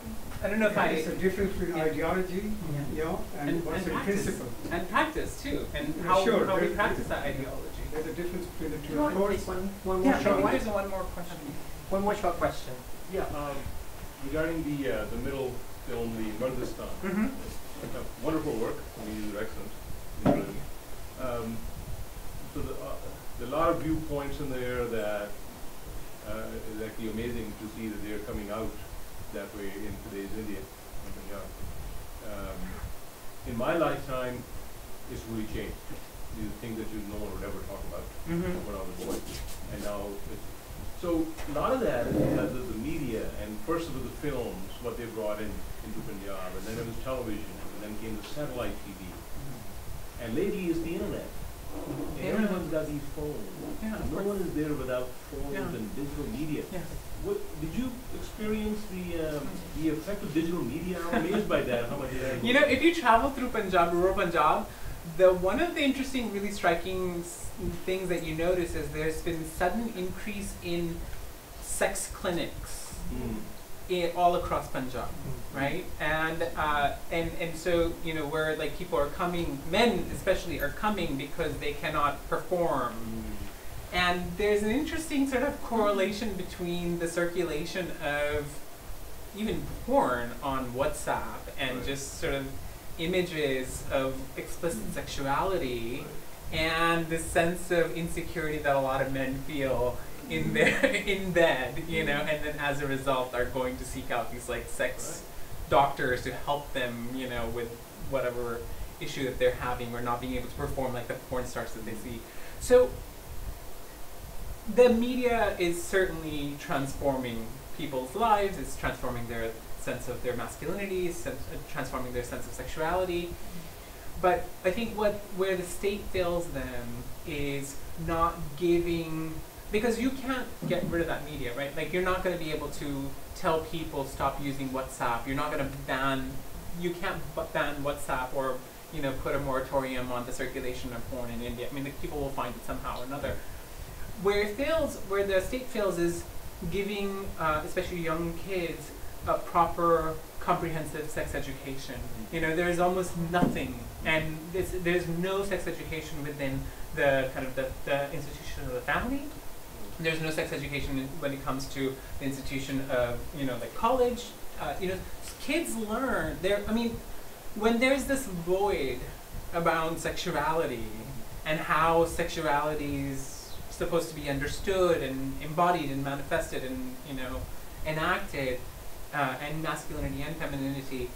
I don't know if yeah, I... It's a difference between yeah. ideology, yeah. you know, and, and, what's and in practice. principle. And practice, too, and Yeah, how, sure, how we there- practice there- that ideology. There's a difference between the two. You want to take one, one more Yeah, I short think one? there's one more question. One more short question. Yeah, um, regarding the uh, the middle film, the Mardistan, Mhm. uh, wonderful work. I mean, you're excellent. Really. Um, so the, uh, there are a lot of viewpoints in there that uh, is actually amazing to see that they're coming out that way in today's India. Um, in my lifetime, it's really changed. These are things that you no one would ever talk about Mhm. when I was a boy, and now it's so a lot of that is because of the media, and first it was the films, what they brought in into Punjab, and then it was television, and then came the satellite T V, and lately it's the internet. Yeah. Everyone's got these phones. Yeah, of no course. one is there without phones Yeah. and digital media. Yeah. What did you experience the um, the effect of digital media? I'm amazed by that. How much did that? You know, if you travel through Punjab, rural Punjab, the one of the interesting, really striking s things that you notice is there's been sudden increase in sex clinics. Mm. in, all across Punjab, right? And uh, and and so you know where like people are coming, men especially are coming because they cannot perform. And there's an interesting sort of correlation between the circulation of even porn on WhatsApp and right. just sort of images of explicit sexuality and the sense of insecurity that a lot of men feel in their in bed, you know, and then as a result are going to seek out these like sex right. doctors to help them, you know, with whatever issue that they're having or not being able to perform like the porn stars that they see. So the media is certainly transforming people's lives. It's transforming their sense of their masculinity, sense, uh, transforming their sense of sexuality. But I think what where the state fails them is not giving, because you can't get rid of that media, right? Like you're not going to be able to tell people stop using WhatsApp. You're not going to ban, you can't ban WhatsApp or you know put a moratorium on the circulation of porn in India. I mean, the people will find it somehow or another. Where it fails, where the state fails, is giving, uh, especially young kids, a proper, comprehensive sex education. You know, there is almost nothing, and this, there's no sex education within the kind of the, the institution of the family. There's no sex education in, when it comes to the institution of, you know, like college. Uh, you know, kids learn. There, I mean, when there's this void around sexuality and how sexuality is supposed to be understood and embodied and manifested and you know enacted, uh, and masculinity and femininity,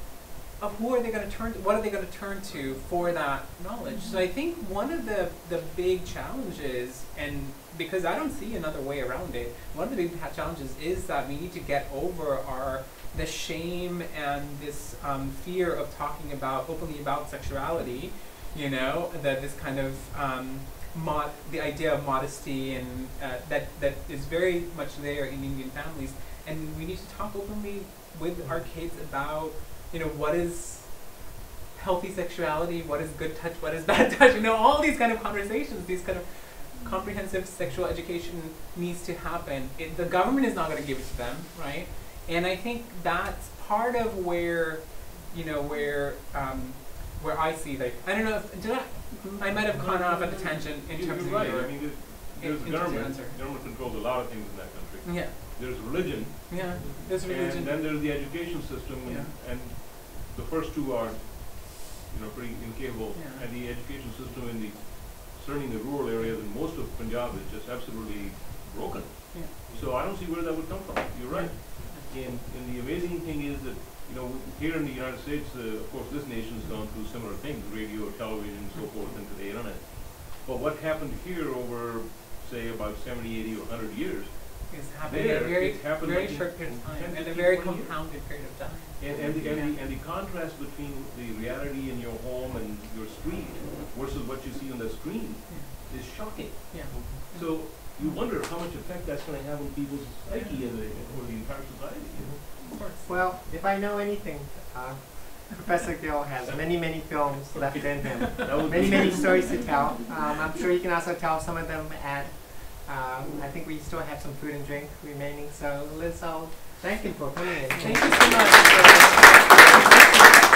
of who are they going to turn to? What are they going to turn to for that knowledge? Mm-hmm. So I think one of the the big challenges, and because I don't see another way around it, one of the big challenges is that we need to get over our the shame and this um, fear of talking about openly about sexuality. You know, that this kind of um, Mod, the idea of modesty and uh, that that is very much there in Indian families, and we need to talk openly with our kids about you know what is healthy sexuality, what is good touch, what is bad touch. You know, all these kind of conversations, these kind of comprehensive sexual education needs to happen. It, the government is not going to give it to them, right? And I think that's part of where you know where um, where I see like I don't know if did I. I might have gone off at a tangent in terms of right. your, I mean, there's, there's government. Government controls a lot of things in that country. Yeah. There's religion. Yeah. There's religion. And then there's the education system. Yeah. And the first two are, you know, pretty incapable. Yeah. And the education system in the certainly in the rural areas and most of Punjab is just absolutely broken. Yeah. So I don't see where that would come from. You're right. Yeah. And and the amazing thing is that. You know, here in the United States, uh, of course, this nation's gone through similar things, radio, television, and so forth, and to the internet. But what happened here over, say, about seventy, eighty, or one hundred years, it's happened there, in a very, it's happened very in short period of time, ten, and a very years. compounded period of time. And, and, the, and, yeah. the, and the contrast between the reality in your home and your street versus what you see on the screen yeah. is shocking. Yeah. So you wonder how much effect that's going to have on people's psyche and the, or the entire society. You know? Well, if I know anything, uh, Professor Gill has many, many films left in him. Many, many stories to tell. Um, I'm sure you can also tell some of them at, um, I think we still have some food and drink remaining. So Liz, I'll thank you for coming in. Thank you so much.